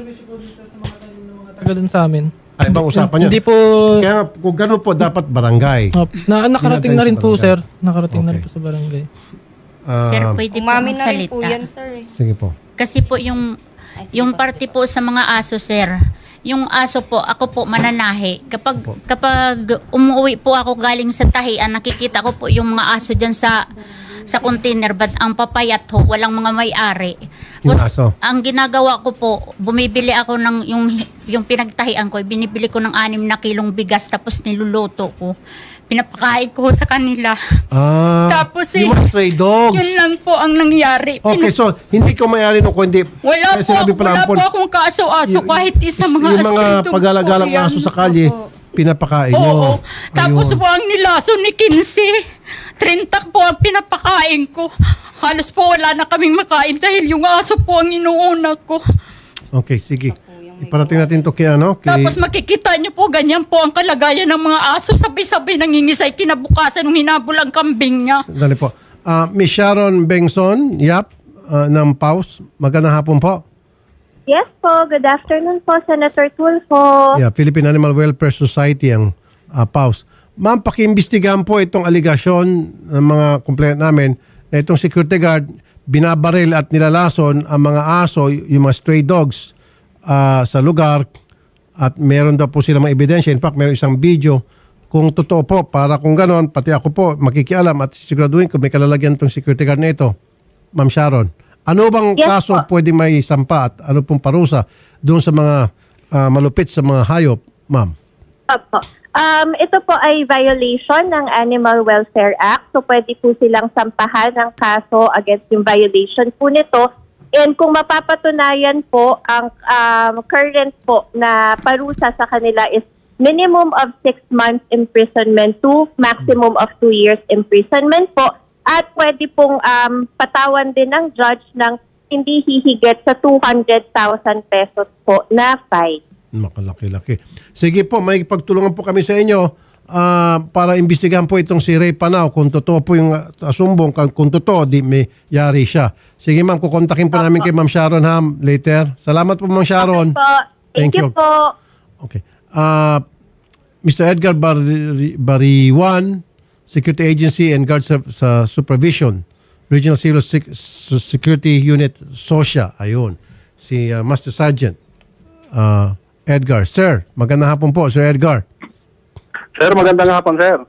Taga dun sa amin.
Ay, ibang usapan yun.
Hindi po...
Kaya kung gano'n po, dapat barangay.
Oh, na, nakarating na rin po,
Barangay.
sir. Nakarating na rin po sa barangay.
Ah,
Sir, pwede po
Umamin na rin
magsalita.
po yan, sir. eh.
Sige po.
Kasi po yung yung parte po sa mga aso, sir. Yung aso po, ako po mananahi. Kapag kapag umuwi po ako galing sa tahian, nakikita ko po yung mga aso diyan sa sa container, but ang papayat ho, walang mga may-ari.
Yung
Tapos,
aso.
ang ginagawa ko po, bumibili ako ng yung yung pinagtahian ko, binibili ko ng anim na kilong bigas tapos niluluto ko. Pinapakain ko sa kanila.
Ah,
Tapos eh,
yung mga stray dogs.
yun lang po ang nangyari.
Okay, so hindi ko may-ari nung kundi.
Wala
kaya
po,
sinabi pa
wala
lang
po akong kaso-aso kahit isa mga
yung mga
astridong
pag-alagalang
po yan.
aso sa kalye, pinapakain
Oo.
nyo.
Tapos
Ayun.
po ang nilaso ni Kinsey.
Trintak po ang pinapakain ko. Halos po wala na kaming makain dahil yung aso po ang inuuna ko.
Okay, sige. Iparating natin to kay ano? Kay...
Tapos makikita niyo po, ganyan po ang kalagayan ng mga aso. Sabay-sabay nangingisay kinabukasan ng hinabol ang kambing niya.
Dali po. Uh, Miss Sharon Bengson, yap, uh, ng P A U S. Magandang hapon po.
Yes po. Good afternoon po, Senator Tulfo.
Yeah, Philippine Animal Welfare Society ang uh, P A U S. Ma'am, pakiimbestigahan po itong aligasyon ng mga complaint namin na itong security guard binabaril at nilalason ang mga aso, yung mga stray dogs uh, sa lugar, at meron daw po sila mga ebidensya. In fact, meron isang video. Kung totoo po, para kung ganon, pati ako po makikialam at siguraduhin ko may kalalagyan itong security guard na ito. Ma'am Sharon, ano bang yes, kaso po pwede may sampa at ano pong parusa doon sa mga uh, malupit sa mga hayop, ma'am?
Opo. Um, ito po ay violation ng Animal Welfare Act. So pwede po silang sampahan ng kaso against yung violation po nito. And kung mapapatunayan po, ang um, current po na parusa sa kanila is minimum of six months imprisonment to maximum of two years imprisonment po. At pwede pong um, patawan din ng judge ng hindi hihigit sa two hundred thousand pesos po na fine.
Makalaki-laki. Sige po, may pagtulungan po kami sa inyo uh, para imbestigahan po itong si Ray Panao. Kung totoo po yung asumbong, kung totoo, di may yari siya. Sige ma'am, kukontakin po okay namin kay Ma'am Sharon ha, later. Salamat po Ma'am Sharon.
Okay po. Thank, Thank you. you po.
Okay. Uh, Mister Edgar Bari Bariwan, Security Agency and Guard sa, sa Supervision, Regional Civil Sec Security Unit, SOSIA. Ayun. Si uh, Master Sergeant uh, Edgar. Sir, magandang hapon po, Sir Edgar.
Sir, magandang hapon, sir.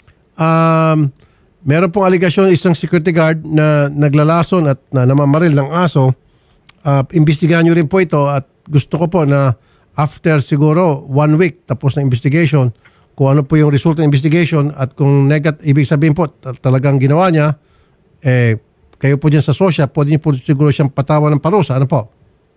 Um, meron pong aligasyon isang security guard na naglalason at na namamaril ng aso. Uh, imbestigahan nyo rin po ito at gusto ko po na after siguro one week tapos na investigation, kung ano po yung result ng investigation at kung negative, ibig sabihin po talagang ginawa niya, eh, kayo po dyan sa SOSIA, pwede niyo po siguro siyang patawan ng parusa. Ano po?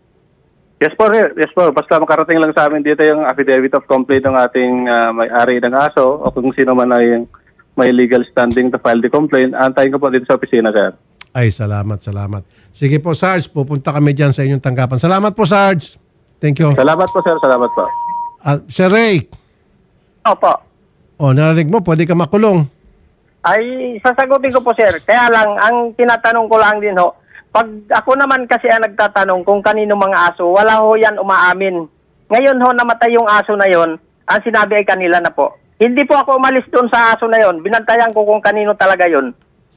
Yes po, yes po. Basta makarating lang sa amin dito yung affidavit of complaint ng ating uh, may-ari ng aso o kung sino man ay may legal standing to file the complaint, antayin ko po dito sa opisina, sir.
Ay, salamat, salamat. Sige po, Sarge, pupunta kami dyan sa inyong tanggapan. Salamat po, Sarge. Thank you.
Salamat po, sir. Salamat po.
Uh, Sir Ray.
Opo.
O, narinig mo, pwede ka makulong.
Ay, sasagutin ko po, sir. Kaya lang, ang tinatanong ko lang din ho, pag ako naman kasi ang nagtatanong kung kanino mga aso, wala ho yan umaamin. Ngayon ho, namatay yung aso na yon, ang sinabi ay kanila na po. Hindi po ako umalis doon sa aso na yon. Binantayan ko kung kanino talaga yon.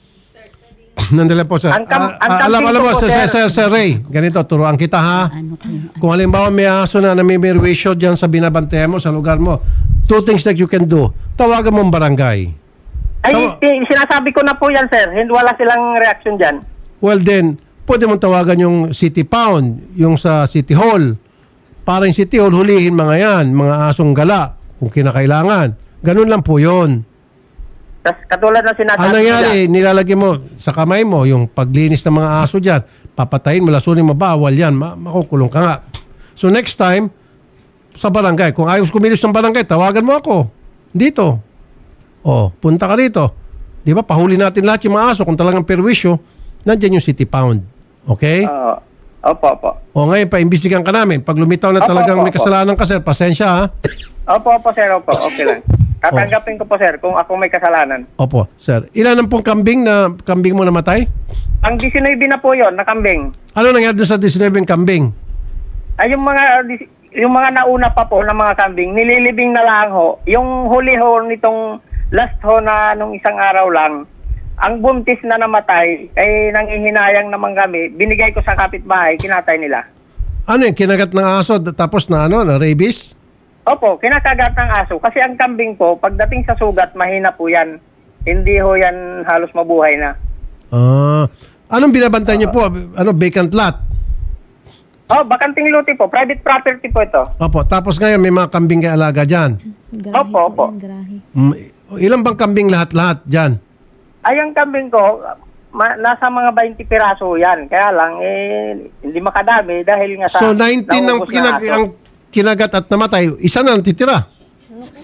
Nandala po, sir.
Ang kam,
uh,
ang
uh, alam, alam mo, sir, sir, sir, sir Ray, ganito, turuan kita ha. Kung halimbawa may aso na namimirwisyo dyan sa binabantayan mo, sa lugar mo, two things that you can do. Tawagan mo ang barangay.
Ay, Taw sinasabi ko na po yan, sir. Hindi wala silang reaction dyan.
Well then, pwede mong tawagan yung City Pound, yung sa City Hall. Para yung City Hall, hulihin mga yan, mga asong gala, kung kinakailangan. Ganun lang po yun.
Tas, katulad na sinasabi
ano nangyari, nilalagay mo sa kamay mo, yung paglinis ng mga aso dyan, papatayin mo, lasunin mo, bawal yan, ma makukulong ka nga. So next time, sa barangay, kung ayos kumilos ng barangay, tawagan mo ako. Dito. O, punta ka dito. Di ba, pahuli natin lahat yung mga aso, kung talagang perwisyo, nandiyan yung City Pound. Okay?
Uh, opo, opo.
O ngayon, paimbestigan ka namin. Pag lumitaw na
opo,
talagang
opo,
may kasalanan ka, sir, pasensya ha.
Opo, opo, sir, opo. Okay lang. Tatanggapin ko po, sir, kung ako may kasalanan.
Opo, sir. Ilan ang pong kambing na kambing mo namatay?
Ang nineteen na po yon na kambing.
Ano nangyari doon sa nineteen kambing?
Ay, yung mga, yung mga nauna pa po na mga kambing, nililibing na lang ho. Yung huli ho nitong last ho na nung isang araw lang, ang buntis na namatay, ay nanghihinayang naman kami, binigay ko sa kapitbahay, kinatay nila.
Ano yung kinagat ng aso tapos na ano, na rabies?
Opo, kinakagat ng aso. Kasi ang kambing po, pagdating sa sugat, mahina po yan. Hindi ho yan halos mabuhay na.
Ah, anong binabantay uh, niyo po? Ano, vacant lot?
Oh, bakanting luti po. Private property po ito.
Opo, tapos ngayon may mga kambing kayo alaga dyan?
Opo, opo.
Mm, ilan bang kambing lahat-lahat dyan?
Ay, ang kambing ko, ma nasa mga twenty piraso yan. Kaya lang, eh, hindi makadami dahil nga sa...
So, nineteen ang, kinag ang kinagat at namatay, isa na natitira.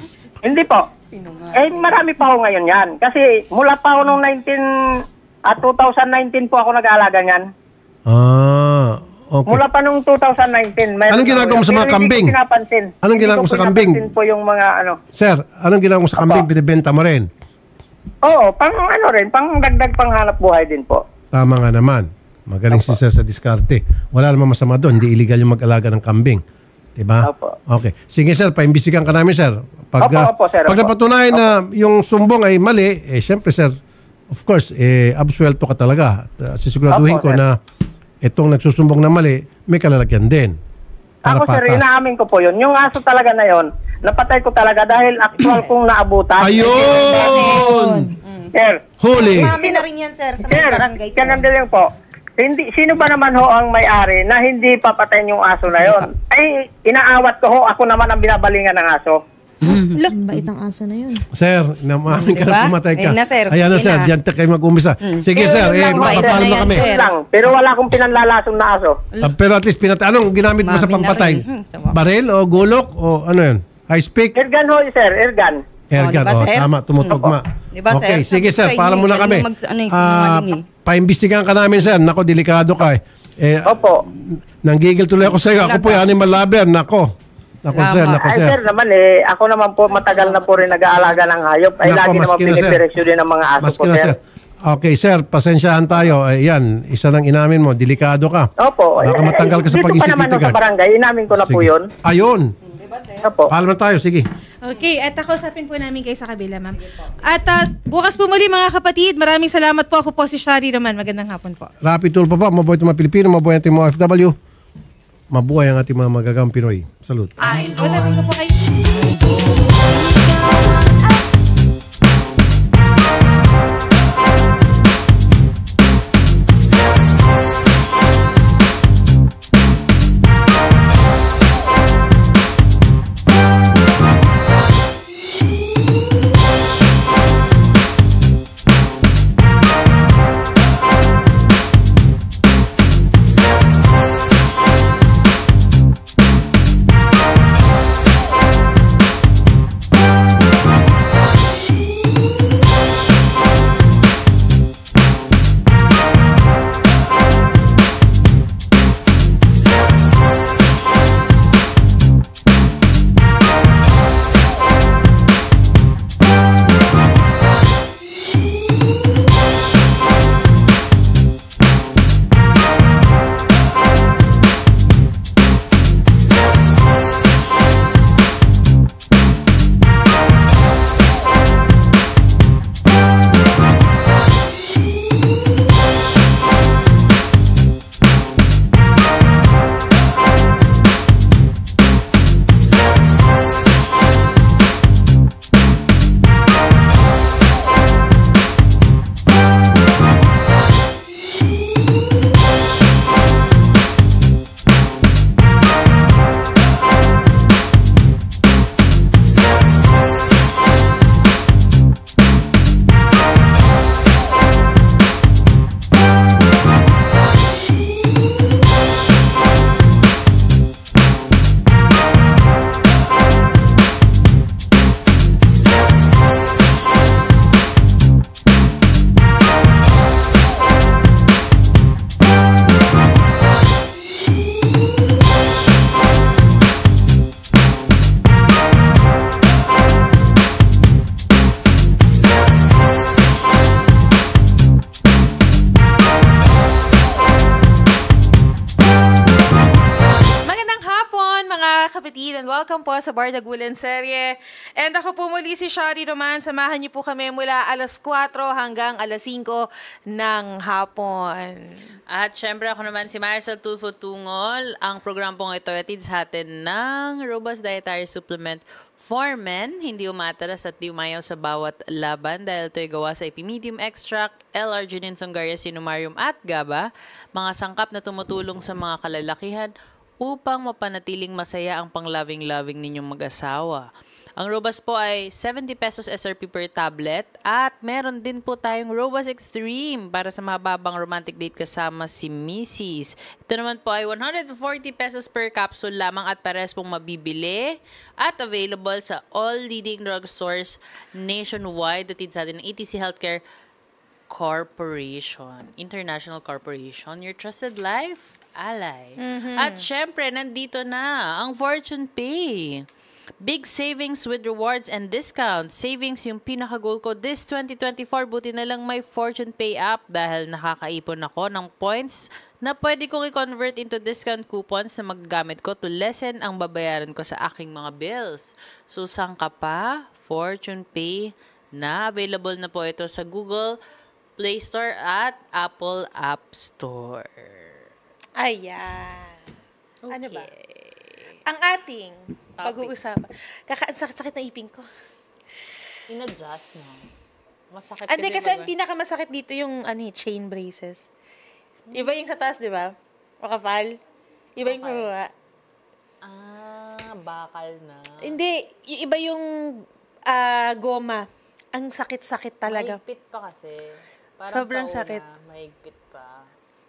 Hindi po. Eh, marami pa ako ngayon yan. Kasi mula pa ako noong nineteen, at twenty nineteen po ako nag-aalaga niyan.
Ah, okay.
Mula pa noong twenty nineteen.
Anong ginagawa mo sa mga kambing?
Hindi ko pinapansin.
Anong ginagawa mo sa kambing?
Hindi ko po yung mga ano.
Sir, anong ginagawa mo sa kambing? Binibenta mo rin?
Oo, pang ano rin, pang dagdag panghanap buhay din po.
Tama nga naman. Magaling si Sir sa diskarte. Wala namang masama doon. Hindi illegal yung mag-alaga ng kambing. Diba?
Opo.
Okay. Sige sir, paimbisigan ka namin sir. Pag,
Opo,
ah,
opo, sir,
pag
opo.
napatunayan na yung sumbong ay mali, eh syempre sir, of course, eh, absuelto ka talaga. At uh, sisiguraduhin
Opo,
ko
sir.
na itong nagsusumbong na mali, may kalalagyan din. Para
Ako sir,
patas.
inaamin ko po yun. Yung aso talaga na yon, napatay ko talaga dahil actual kong naabutan.
Ayun!
Sir.
Huli.
Mami na rin yan, sir, sa mga barangay po.
Ganun din po. Hindi, sino ba naman ho ang may-ari na hindi papatayin yung aso na yon? Ay, inaawat ko ho, ako naman ang binabalingan ng aso.
Ang bait ng aso na yun.
Sir, namamin ka
Diba?
na pumatay ka.
Ayun na, sir.
Ayan na
Ayun
sir,
na.
diyan ta- kayo mag-umisa. Sige
Pero
sir,
yun
eh,
lang,
makapalo na kami.
yun lang. Pero wala akong pinanlalasong na aso.
Ah, pero at least pinatay. Anong ginamit mo sa
Mami na
pampatay?
rin. Hmm, sa wakas.
Baril o gulok o ano yun? High speak?
Airgun ho, sir, airgun.
Airgun.
diba,
Oh,
sir?
tama, tumutugma.
Diba, sir?
Okay, sige sir,
Sabi sa
para
inyo,
muna
galing
kami.
mag- ano, yung
Ah,
sinungaling eh.
paimbestigahan ka namin sir. Nako, delikado ka eh. eh
Opo.
Nanggigil tuloy ako sa iyo. Ako po yung animal lover. Nako. Nako sir, nako
Ay,
sir.
sir naman eh, ako naman po matagal na po rin nag-aalaga ng hayop. Ay,
Nako,
lagi naman
maski na, sir.
pinipiresyo din ng mga aso
Maski
po,
na,
sir.
sir. Okay sir, pasensyahan tayo. Ayan, isa lang inamin mo. Delikado ka.
Opo.
Baka
eh,
matanggal ka sa
dito pa
pag-isip
naman ho sa
guard.
barangay, inamin ko na po
Sige.
yun.
Ayun.
Opo.
Paalam na tayo, sige.
Okay, at kausapin po namin kayo sa kabila, ma'am. At ah, bukas po muli mga kapatid, maraming salamat po. Ako po si Shari Roman. Magandang hapon po.
Rapid tool pa po. Mabuhay itong mga Pilipino, mabuhay ating mga O F W. Mabuhay ang ating mga magagang Pinoy. Salute.
Kausapin ko po kayo. kapatid, and welcome po sa Bardagulan Serye. And ako po muli si Shari Roman. Samahan niyo po kami mula alas kwatro hanggang alas singko ng hapon.
At syempre ako naman si Maricel Tulfo Tungol. Ang program pong ito ay atid sa atin ng Robust Dietary Supplement for Men. Hindi umatalas at di umayaw sa bawat laban dahil ito ay gawa sa Epimedium Extract, L-Arginine, Songaria, Sinumarium at GABA. Mga sangkap na tumutulong sa mga kalalakihan upang mapanatiling masaya ang pang-loving-loving ninyong mag-asawa. Ang Robas po ay seventy pesos S R P per tablet at meron din po tayong Robas Extreme para sa mababang romantic date kasama si Missus Ito naman po ay one hundred forty pesos per capsule lamang at pares pong mabibili at available sa all leading drugstores nationwide. Datid sa atin ng A T C Healthcare Corporation, International Corporation, your trusted life ally.
Mhm.
At syempre, nandito na ang Fortune Pay. Big savings with rewards and discounts. Savings yung pinaka-goal ko this twenty twenty-four. Buti na lang may Fortune Pay app dahil nakakaipon ako ng points na pwede kong i-convert into discount coupons na magagamit ko to lessen ang babayaran ko sa aking mga bills. So, saan ka pa? Fortune Pay na. Available na po ito sa Google Play Store at Apple App Store.
Ayan. Ano ba? Ang ating pag-uusapan. Kaka ang sakit-sakit na ipin ko.
In-adjust mo. Masakit
Hindi,
din
kasi ang
mag-
pinakamasakit dito yung ano, eh, chain braces. Iba yung sa taas, di ba? Makapal. Iba yung pababa.
Ah, bakal na.
Hindi, yung iba yung ah, goma. Ang sakit-sakit talaga.
Mahigpit pa kasi. Parang
Sobrang
sa una,
sakit.
mahigpit pa.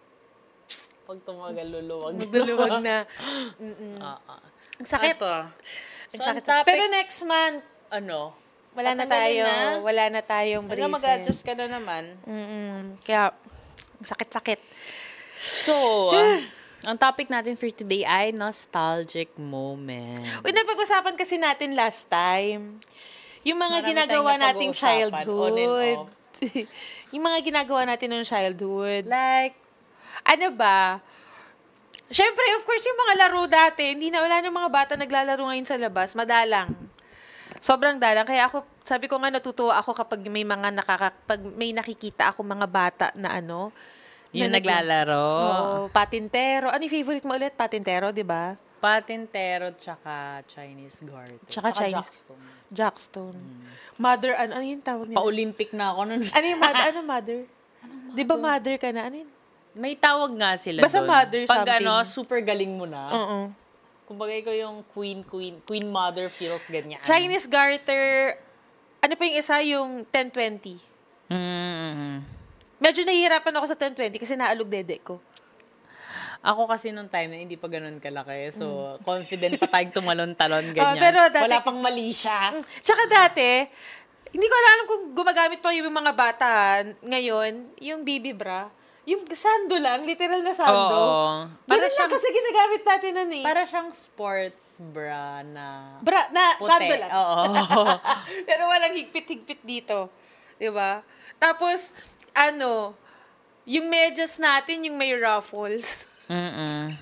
Pag tumagal, luluwag.
Magluluwag na. Mm-mm.
Oo.
Ang sakit.
Ito.
Ang
So,
sakit.
ang topic-
Pero next month,
Ano?
wala na
Tatanggalin
tayo.
na?
Wala na tayong
Ano,
braces.
mag-adjust ka na naman.
Mm-mm. Kaya, ang sakit-sakit.
So, uh, ang topic natin for today ay nostalgic moment.
Uy, napag-usapan kasi natin last time. Yung mga
Marami
ginagawa
tayong
nating
napag-uusapan,
childhood.
on and off.
Yung mga ginagawa natin ng childhood.
Like,
ano ba? Siyempre, of course, yung mga laro dati, hindi na, wala na mga bata naglalaro ngayon sa labas. Madalang. Sobrang dalang. Kaya ako, sabi ko nga, natutuwa ako kapag may mga nakaka, pag may nakikita ako mga bata na ano.
yung
na
naglalaro.
Oo, patintero. Ano yung favorite mo ulit? Patintero, di ba?
Patintero tsaka Chinese garter.
Tsaka Chinese.
Jackstone.
Jackstone. Mother, ano, ano yung tawag nila?
Pa-Olympic na ako nun.
Ano yung mother? Ano mother? Di ba mother ka na? Ano yun?
May tawag nga sila
Basta
doon.
mother
Pag
something.
ano, super galing mo na.
Oo.
Kumbaga ikaw yung queen, queen, queen mother feels ganyan.
Chinese garter, ano pa yung isa? Yung ten twenty.
Mm-hmm.
Medyo nahihirapan ako sa ten twenty kasi naalog dede ko.
Ako kasi nung time na hindi pa ganun kalaki. So, confident pa tayong tumalon-talon,
Oh,
ganyan.
pero dati-
Wala pang mali siya.
Tsaka dati, hindi ko alam kung gumagamit pa yung mga bata ngayon, yung baby bra, yung sando lang, literal na sando.
Oo.
Para
Para
lang
siyang-
kasi ginagamit natin nun eh.
Para siyang sports bra na
Bra, na
puti.
sando lang.
Oo.
Pero walang higpit-higpit dito. Diba? Tapos, ano, yung medyas natin, yung may ruffles.
Mm-mm.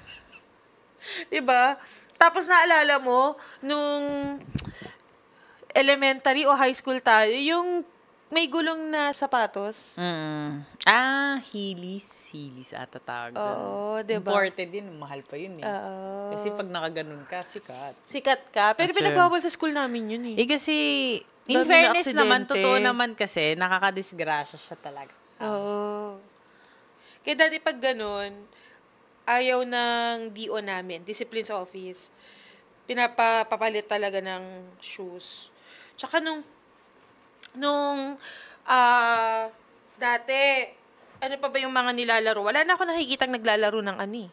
Diba? Tapos naalala mo, nung elementary o high school tayo, yung may gulong na sapatos.
Mm. Ah, Heelys. Heelys ata tawag doon.
Oo, diba?
Imported din. Mahal pa yun eh.
Oo.
Kasi pag nakaganon ka, sikat.
Sikat ka. Pero
That's
pinagbawal sa school namin yun eh.
Eh kasi, in
Dami na
fairness naman,
aksidente.
totoo naman kasi, nakakadisgrasya siya talaga.
Oo. Kaya dati pag ganun, ayaw ng D O namin, discipline sa office, pinapapalit talaga ng shoes. Tsaka nung, nung, ah, dati, ano pa ba yung mga nilalaro? Wala na ako nakikitang naglalaro ng ani.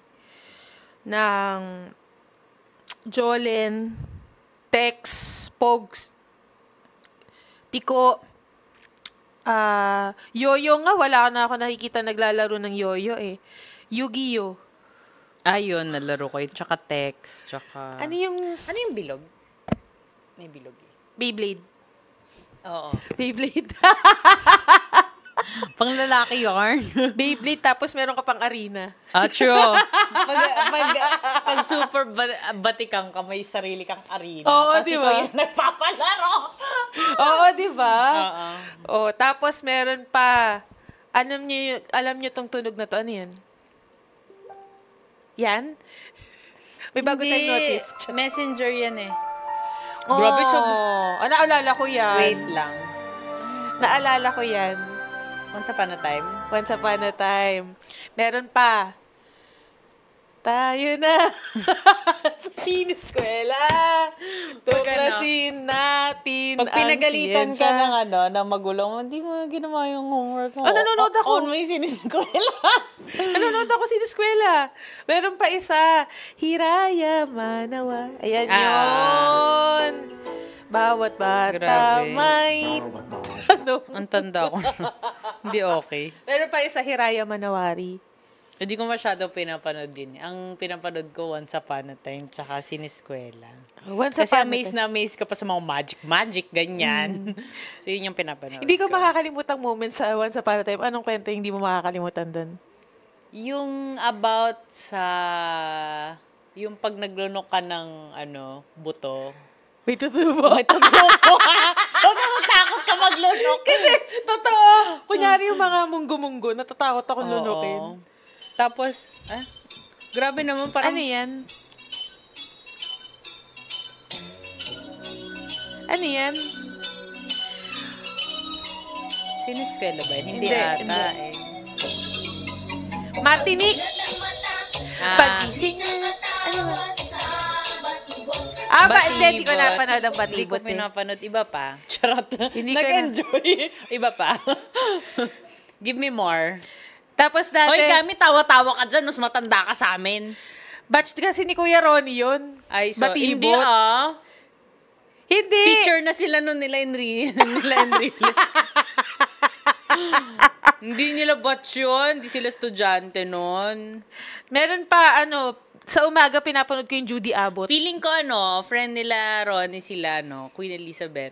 Ng Jolen, Tex, Pogs, Pico, ah, Yoyo nga, wala na ako nakikita naglalaro ng Yoyo eh. Yu-Gi-Oh!
Ayun, nalaro ko yun. Tsaka text, tsaka...
Ano yung...
Ano yung bilog? May bilog eh.
Beyblade.
Oo.
Beyblade.
Pang lalaki yarn.
Beyblade, tapos meron ka pang arena.
Ah, true. pag, pag, pag super ba- batikang ka, may sarili kang arena.
Oo,
Tapos
di
ikaw
ba?
yung nagpapalaro.
Oo, di ba?
Oo.
Oh, tapos meron pa, alam niyo, alam niyo tong tunog na to, ano yan? Yan? May bago
Hindi.
tayong notif.
Messenger yan eh.
Oh,
Grabe siya.
ah, naalala ko yan.
Wait lang.
Naalala ko yan.
Once upon a time?
Once upon a time. Meron pa.
Tayo na sa siniskwela. Tuklasin natin
Pag pinagalitan ka ng ano, ng magulang, hindi mo ginawa yung homework mo.
Ah, nanonood ako.
On mo yung siniskwela.
Nanonood ako siniskwela. Meron pa isa. Hiraya Manawa. Ayan
Ah.
yun. Bawat bata
Grabe.
may tanong.
Ang tanda ko. Hindi okay.
Meron pa isa, Hiraya Manawari.
Hindi ko masyado pinapanood din. Ang pinapanood ko, Once Upon a Time, tsaka Siniskwela.
Once
Kasi
Upon a
amazed na amazed ka pa sa mga magic-magic, ganyan. So, yun yung pinapanood
Hindi ko makakalimutang moment sa Once Upon a Time. Anong kwento hindi mo makakalimutan doon?
Yung about sa... Yung pag naglunok ka ng, ano, buto.
May tutubo.
May tutubo. So, natatakot ka maglunok.
Kasi, totoo. Kunyari yung mga munggo-munggo, natatakot akong
Oo.
lunukin.
Tapos, ah, grabe naman parang...
Ano yan? Ano yan?
Siniskwela ba? Hindi,
Hindi,
ata
hindi.
eh.
Matinik.
Ah.
Pagising. Ano ba? Ah, ba, hindi, hindi ko napanood ang
Hindi ko
batibot eh.
pinapanood. Iba pa. Charot.
Hindi ka
Nag-enjoy. Iba pa. Give me more.
Tapos dati...
Hoy, kami, tawa-tawa ka dyan. Mas matanda ka sa amin.
Batch kasi ni Kuya Ronnie yun.
Ay, so,
Batibot.
hindi ah.
Hindi.
Teacher na sila nun nila Enrile. nila Enrile. Hindi nila batch yun. Hindi sila estudyante nun.
Meron pa, ano, sa umaga pinapanood ko yung Judy Abbott.
Feeling ko, ano, friend nila Ronnie sila, no? Queen Elizabeth.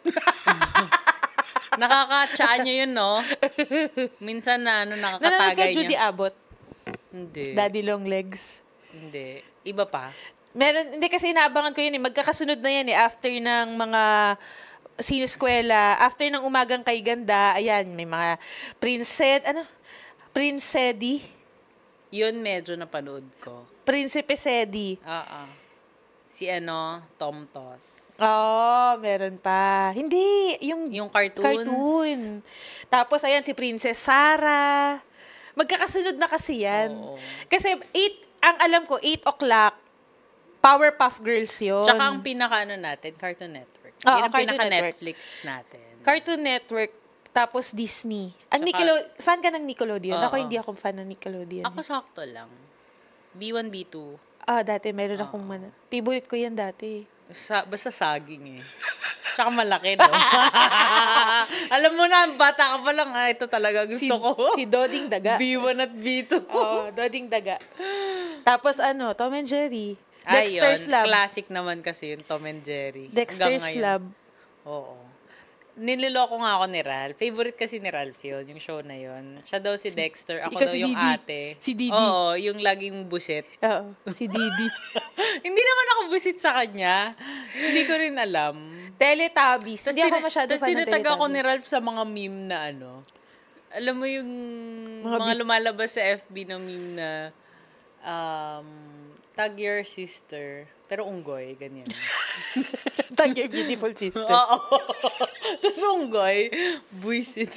Nakaka-chaan nyo yun, no? Minsan na, ano,
Nanonood
nakakatagay
ka Judy
niya.
Abbott?
Hindi.
Daddy Long Legs?
Hindi. Iba pa.
Meron, hindi kasi inaabangan ko yun eh. Magkakasunod na yan eh. After ng mga siniskwela, after ng umagang kay ganda, ayan, may mga princess, ano? Princedy?
Yun medyo napanood ko.
Prinsipe Sedi.
Oo. Si ano, Tom Tos.
Oo, oh, meron pa. Hindi, yung,
Yung cartoons.
cartoon. Tapos, ayan, si Princess Sarah. Magkakasunod na kasi yan.
Oo.
Kasi, eight, ang alam ko, eight o'clock, Powerpuff Girls yun.
Tsaka ang pinaka ano natin, Cartoon Network.
Oo,
Yun ang
Cartoon
pinaka
Network.
Netflix natin.
Cartoon Network, tapos Disney. Ang
Tsaka-
Nickelode- fan ka ng Nickelodeon?
Oo.
Ako hindi ako fan ng Nickelodeon.
Ako sakto lang. B one, B two.
Ah, dati meron akong man. Favorite ko yan dati.
Sa, basta saging eh. Tsaka malaki, no? Alam mo na, bata ka pa lang, ha? Ito talaga gusto
Si-
ko.
si Doding Daga.
B one at B two.
Oo, Doding Daga. Tapos ano, Tom and Jerry.
Ay,
Dexter's
yun.
Lab.
Classic naman kasi yung Tom and Jerry.
Dexter's
Hanggang ngayon.
Lab.
Oo. Nililoko nga ako ni Ralph. Favorite kasi ni Ralph yun, yung show na yun. Siya daw si Dexter, ako
Ikaw
daw
si
yung
Didi.
ate.
Si Didi.
Oo, yung laging busit.
Oo, si Didi.
Hindi naman ako busit sa kanya. Hindi ko rin alam.
Teletubbies.
Tas
Hindi ako
tina-
masyado
tas
fan ng
tinatag ako ni
Teletubbies.
Ralph sa mga meme na ano. Alam mo yung
Mga
mga,
bi-
lumalabas sa F B na meme na um, tag your sister. Pero unggoy, ganyan.
Tag your beautiful sister.
Oo. Tapos unggoy, buisit.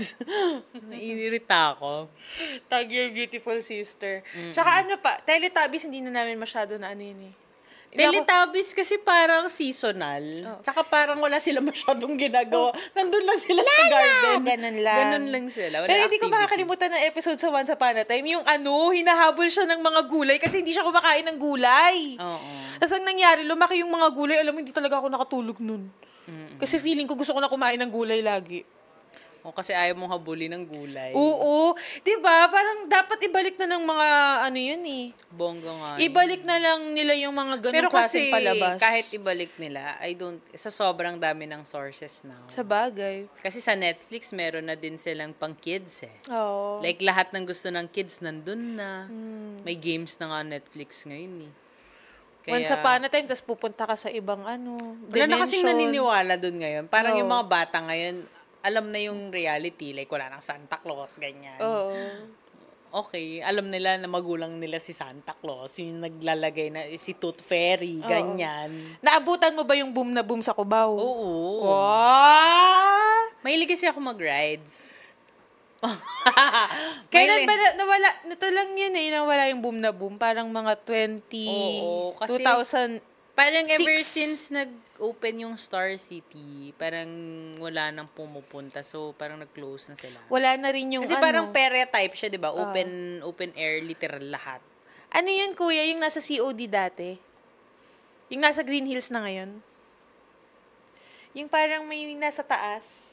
Naiirita ako.
Tag your beautiful sister.
Mm-mm.
Tsaka ano pa, Teletubbies hindi na namin masyado na ano yun eh. Hindi ako-
Teletubbies kasi parang seasonal. Tsaka parang wala sila masyadong ginagawa. Nandun lang sila sa garden.
Ganun lang.
Ganun lang sila. Wala
Pero hindi ko
activity.
makakalimutan ng episode sa Once Upon a Time. Yung ano, hinahabol siya ng mga gulay kasi hindi siya kumakain ng gulay.
Oo.
Tapos ang nangyari, lumaki yung mga gulay. Alam mo, hindi talaga ako nakatulog nun. Kasi feeling ko gusto ko na kumain ng gulay lagi.
O kasi ayaw mong habulin ng gulay.
Oo. Di ba? Parang dapat ibalik na ng mga ano yun eh.
Bongga nga.
Ibalik na lang nila yung mga ganong
Pero kasi
klaseng palabas.
kahit ibalik nila, I don't, sa sobrang dami ng sources now.
Sa bagay.
Kasi sa Netflix, meron na din silang pang kids eh.
Oo.
Like lahat ng gusto ng kids nandun na.
Mm.
May games na nga Netflix ngayon eh.
Once upon a time, tapos pupunta ka sa ibang ano,
Wala na kasing
dimension.
naniniwala dun ngayon. Parang
Oo.
yung mga bata ngayon, alam na yung reality. Like wala nang Santa Claus, ganyan.
Oo.
Okay, alam nila na magulang nila si Santa Claus. Yung naglalagay na si Tooth Fairy,
Oo.
ganyan.
Naabutan mo ba yung boom na boom sa Cubao?
Oo.
Wow!
Mahilig kasi ako mag-rides.
Kailan ba na, nawala, ito lang yun eh, nawala yung boom na boom. Parang mga twenty,
Oo, kasi
two thousand
parang ever
six.
since nag-open yung Star City, parang wala nang pumupunta. So, parang nag-close na sila.
Wala na rin yung
Kasi
ano.
parang pere type siya, di ba?
Ah.
Open open air, literal lahat.
Ano yun, kuya? Yung nasa C O D dati? Yung nasa Green Hills na ngayon? Yung parang may nasa taas?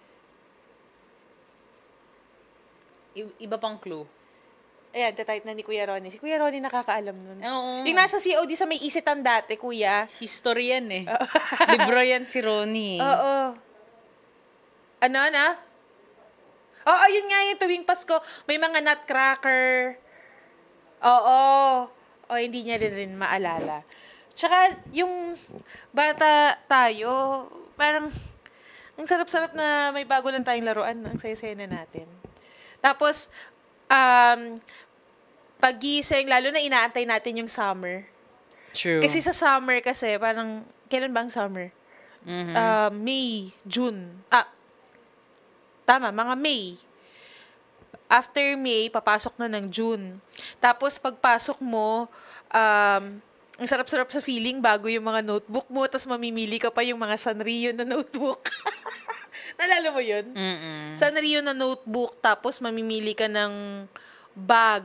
I- iba pang clue.
Ayan, type na ni Kuya Ronnie. Si Kuya Ronnie nakakaalam nun.
Oo.
Yung nasa C O D sa may isitan dati, kuya.
History yan eh. Libro yan si Ronnie.
Oo. Ano, ano? Oo, yun nga yung tuwing Pasko. May mga nutcracker. Oo. O, hindi niya rin rin maalala. Tsaka, yung bata tayo, parang, ang sarap-sarap na may bago lang tayong laruan. Ang saya-saya na natin. Tapos, um, pag-gising, lalo na inaantay natin yung summer.
True.
Kasi sa summer kasi, parang, kailan ba ang summer?
Mhm.
Uh, May, June. Ah, tama, mga May. After May, papasok na ng June. Tapos, pagpasok mo, um, ang sarap-sarap sa feeling bago yung mga notebook mo, tapos mamimili ka pa yung mga Sanrio na notebook. Nalala mo yun?
Mm-mm.
Sanrio na notebook, tapos mamimili ka ng bag.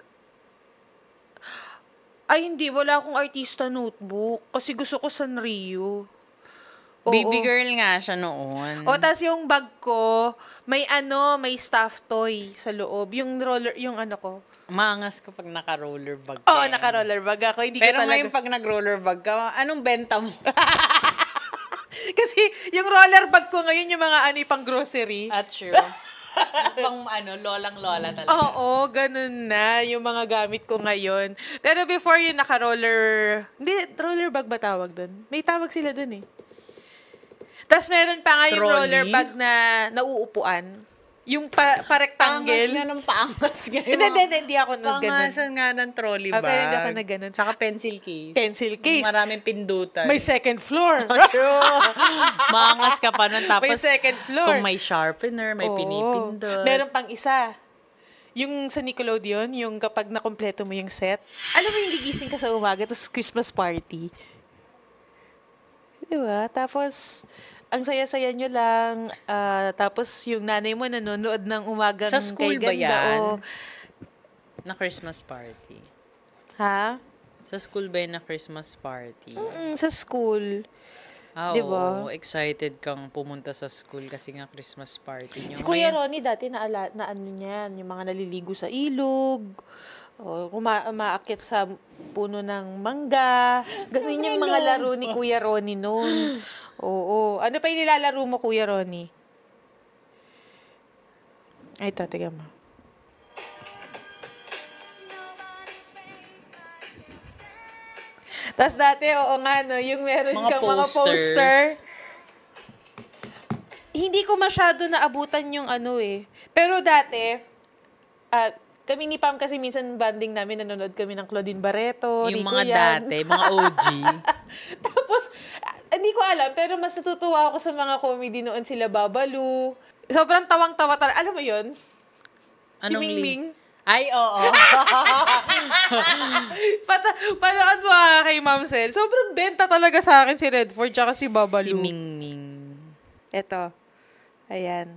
Ay, hindi. Wala akong artista notebook. Kasi gusto ko Sanrio. Oo.
Baby girl nga siya noon.
O, tas yung bag ko, may ano, may stuffed toy sa loob. Yung roller, yung ano ko.
Maangas kapag naka-roller bag ka.
Oo, naka-roller bag ako. Hindi
Pero
ka talaga.
ngayon pag nag-roller bag ka, anong benta mo?
Kasi yung roller bag ko ngayon, yung mga ano, pang grocery.
At true. Pang ano, lolang-lola talaga.
Oo, ganun na yung mga gamit ko ngayon. Pero before yung naka-roller, hindi, roller bag ba tawag doon? May tawag sila doon eh. Tapos meron pa nga yung
Trolley?
roller bag na nauupuan. Yung pa, pa-rectangle.
Pangas nga ng paangas ngayon.
Hindi, hindi, hindi, hindi ako nag ganun.
Pangasan nga ng trolley
Ah,
bag.
pero hindi ako nag ganun.
Tsaka pencil case.
Pencil case.
Maraming pindutan.
May second floor.
True. Maangas ka pa nun. Tapos,
May second floor.
kung may sharpener, may
Oo.
pinipindot.
Meron pang isa. Yung sa Nickelodeon, yung kapag nakompleto mo yung set. Alam mo yung gigising ka sa umaga, tapos Christmas party. Diba? Tapos, ang saya-saya nyo lang. ah, tapos, yung nanay mo nanonood ng umagang
Sa school
kay
ba
ganda,
yan?
o-
Na Christmas party.
Ha?
Sa school ba yun na Christmas party?
Mm, sa school.
Ah,
Diba?
oo. Excited kang pumunta sa school kasi nga Christmas party nyo.
Si Kuya
Ngayon,
Ronnie dati na, ala, na ano niyan, yung mga naliligo sa ilog, o kuma- umaakyat sa puno ng mangga. Ganun yung mga laro ni Kuya Ronnie noon. Oo. Ano pa yung nilalaro mo, Kuya Ronnie? Ay, ito, tiga mo. Tapos dati, oo nga, no, yung meron
Mga
kang mga
posters.
poster. Hindi ko masyado naabutan yung ano eh. Pero dati, ah, kami ni Pam kasi minsan banding namin, nanonood kami ng Claudine Barreto,
yung
Rico
mga
Yan.
dati, mga O G.
Tapos, ah, hindi ko alam, pero mas natutuwa ako sa mga comedy noon, sila Babalu. Sobrang tawang-tawa talaga. Alam mo yun? Si
Anong
Mingming.
Ay, oo.
Pata, panood mo ah, kay Ma'am Sel. Sobrang benta talaga sa akin si Redford tsaka si Babalu.
Si Mingming.
Eto. Ayan.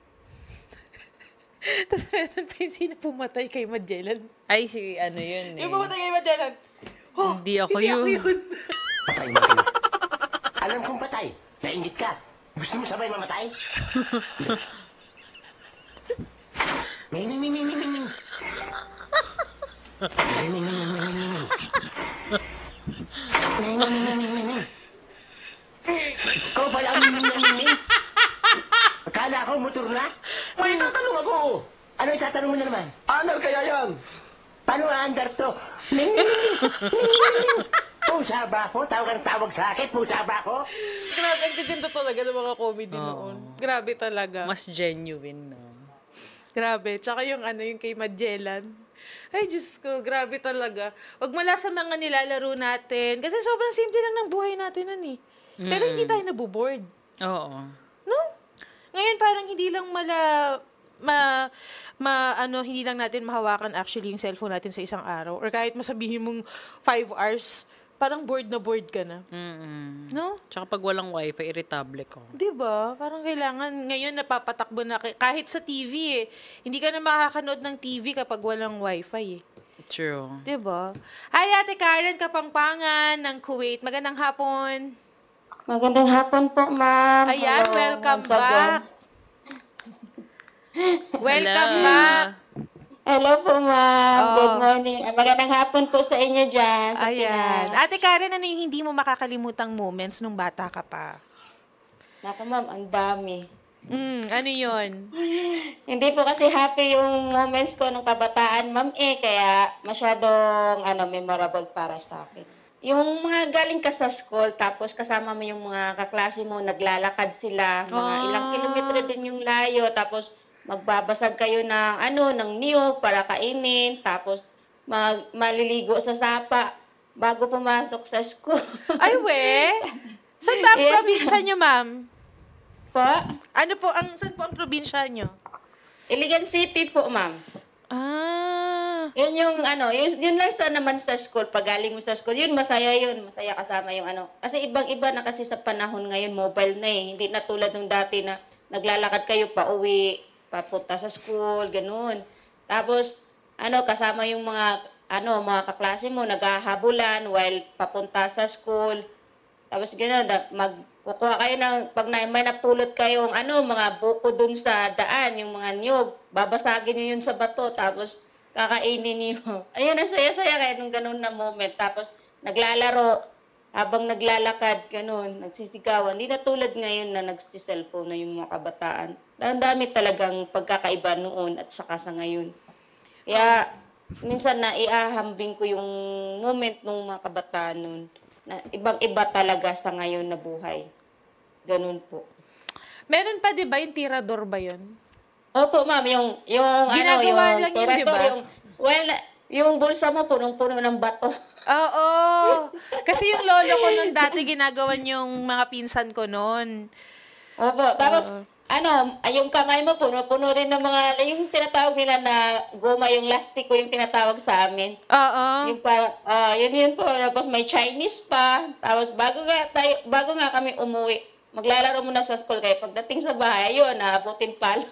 Tapos meron pa yung sino pumatay kay Magellan.
Ay, si ano yun eh.
Yung pumatay kay Magellan. Oh,
Hindi ako
hindi
yun.
ako yun.
Patay mo kayo. Alam kong patay. Nainggit ka. Gusto mo sabay mamatay? Ming, ming, ming, ming, ming, ming. Ming, ming, ming, ming, ming, ming, ming. Ming, ming, ming, ming, ming, ming. Ikaw pala ang ming, ming, ming, ming. Akala ko motor na? May tatanong ako. Ano itatanong mo na naman? Ano kaya yan? Paano aandar to? Ming, ming, ming, ming, ming. Pusa ba ako? Tawag ang tawag sa akin? Pusa ba ako?
Grabe, ang gaganda talaga ng mga comedy noon. Grabe talaga.
Mas genuine, no?
Grabe. Tsaka yung ano, yung kay Magellan. Ay, Diyos ko, grabe talaga. Wag mala sa mga nilalaro natin. Kasi sobrang simple lang ng buhay natin nun eh. Pero hindi tayo nabuboard.
Oo.
No? Ngayon parang hindi lang mala ma, ma, ano, hindi lang natin mahawakan actually yung cellphone natin sa isang araw. Or kahit masabihin mong five hours, parang bored na bored ka na.
Mm-mm.
No?
Tsaka pag walang wifi, irritable ko.
Diba? Parang kailangan, ngayon napapatakbo na, kahit sa T V eh. Hindi ka na makakanood ng T V kapag walang wifi eh.
True.
Diba? Hi, Ate Karen Kapampangan ng Kuwait. Magandang hapon.
Magandang hapon po, ma'am.
Ayan,
Hello,
welcome
once again.
back. Welcome
Hello.
back.
Hello po, ma'am.
Oh.
Good morning. Ah, Magandang hapon po sa inyo dyan. Sa
Ayan.
Pinas.
Ate Karen, ano yung hindi mo makakalimutang moments nung bata ka pa?
Naku, ma'am, ang dami.
Mm, ano yun?
Hindi po kasi happy yung moments ko nung kabataan, ma'am, eh. Kaya masyadong ano, memorable para sa akin. Yung mga galing ka sa school, tapos kasama mo yung mga kaklase mo, naglalakad sila, mga
Ah.
ilang kilometro din yung layo, tapos magbabasag kayo ng ano, ng niyog para kainin, tapos mag, maliligo sa sapa bago pumasok sa school.
Ay, we? Saan ba ang
Yes,
probinsya nyo, ma'am?
Po?
Ano po, ang, saan po ang probinsya nyo?
Iligan City po, ma'am.
Ah.
Yun yung ano, yun, yun lang sa naman sa school, pag galing mo sa school, yun masaya yun, masaya kasama yung ano. Kasi ibang-iba na kasi sa panahon ngayon, mobile na eh. Hindi na tulad nung dati na naglalakad kayo pa uwi, papunta sa school, ganun. Tapos, ano, kasama yung mga, ano, mga kaklase mo, naghahabulan while papunta sa school. Tapos, gano'n, magkukuha kayo ng, pag na, may napulot kayong, ano, mga buko dun sa daan, yung mga niyog, babasagin niyo yun sa bato, tapos, kakainin niyo. Ayun, ang saya-saya kaya nung ganun na moment. Tapos, naglalaro, habang naglalakad, ganun, nagsisigawan. Hindi na tulad ngayon na nagsiselfone na yung mga kabataan. Ang dami talagang pagkakaiba noon at saka sa ngayon. Kaya, minsan na iahambing ko yung moment nung mga kabataan noon. Na ibang-iba talaga sa ngayon na buhay. Ganun po.
Meron pa, di ba, yung tirador ba yun?
Opo, ma'am. Yung, yung,
Ginagawa
ano, yung
lang yun, di
tirador,
ba?
yung, well, yung bulsa mo, punong-puno ng bato.
Oo. Kasi yung lolo ko nun dati, ginagawa yung mga pinsan ko nun.
Opo. Tapos, ano, ay, yung kamay mo, puno-puno rin ng mga, yung tinatawag nila na goma, yung lastiko, yung tinatawag sa amin.
Oo.
Yung para, ah, yun yun po. Tapos may Chinese pa. Tapos bago nga, tayo, bago nga kami umuwi, maglalaro muna sa school kayo. Pagdating sa bahay, yun, naabutin palo.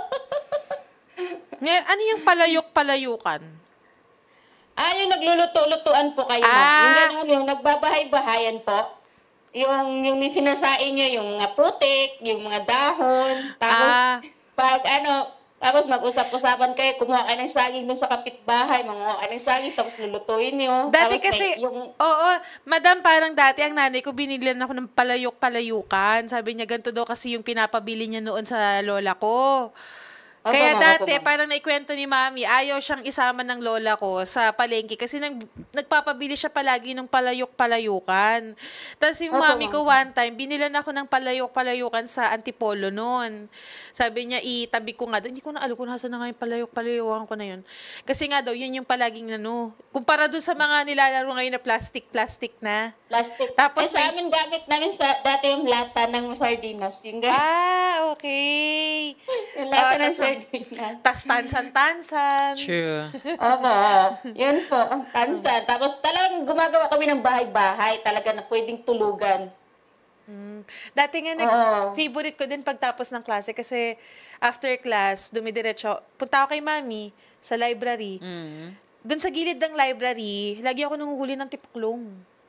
Ngayon, ano yung palayok-palayukan?
Ah, yung nagluluto-lutuan po kayo.
Ah.
Yung gano'n, yung nagbabahay-bahayan po. Yung, yung sinasain nyo, yung mga putik, yung mga dahon. Tapos,
Ah.
pag ano, tapos mag-usap-usapan kayo, kumuha kayo ng saging dun sa kapitbahay, manguha kayo ng saging, tapos lulutuin nyo.
Dati
Tapos
kasi,
may- yung,
oo, madam, parang dati ang nanay ko, binilan ako ng palayok-palayukan. Sabi niya, ganito daw kasi yung pinapabili niya noon sa lola ko.
Opo,
Kaya
ma'am,
dati,
opo, ma'am.
parang naikwento ni mami, ayaw siyang isama ng lola ko sa palengke kasi nag, nagpapabili siya palagi ng palayok-palayukan. Tapos yung
Opo,
mami
ma'am.
ko one time, binilan ako ng palayok-palayukan sa Antipolo noon. Sabi niya, itabi ko nga. Hindi ko na alam kung nasa na nga yung palayok-palayukan ko na yun. Kasi nga daw, yun yung palaging ano. Kumpara dun sa mga nilalaro ngayon na plastic-plastic na.
plastic.
Tapos
eh, sa
may-
amin, gamit namin sa, dati yung lata ng sardinas. Yung gamit.
Ah, okay.
Yung lata
Ah,
ng
tas-
sardinas.
Tas tansan-tansan.
True.
Opo, yun po, ang tansan. Tapos talagang gumagawa kami ng bahay-bahay, talaga na pwedeng tulugan.
Mm. Dati nga, nag,
Oo.
favorite ko din pagtapos ng klase kasi after class, dumidiretso, punta ako kay mami sa library.
Mm.
Doon sa gilid ng library, lagi ako nanguhuli ng tipaklong.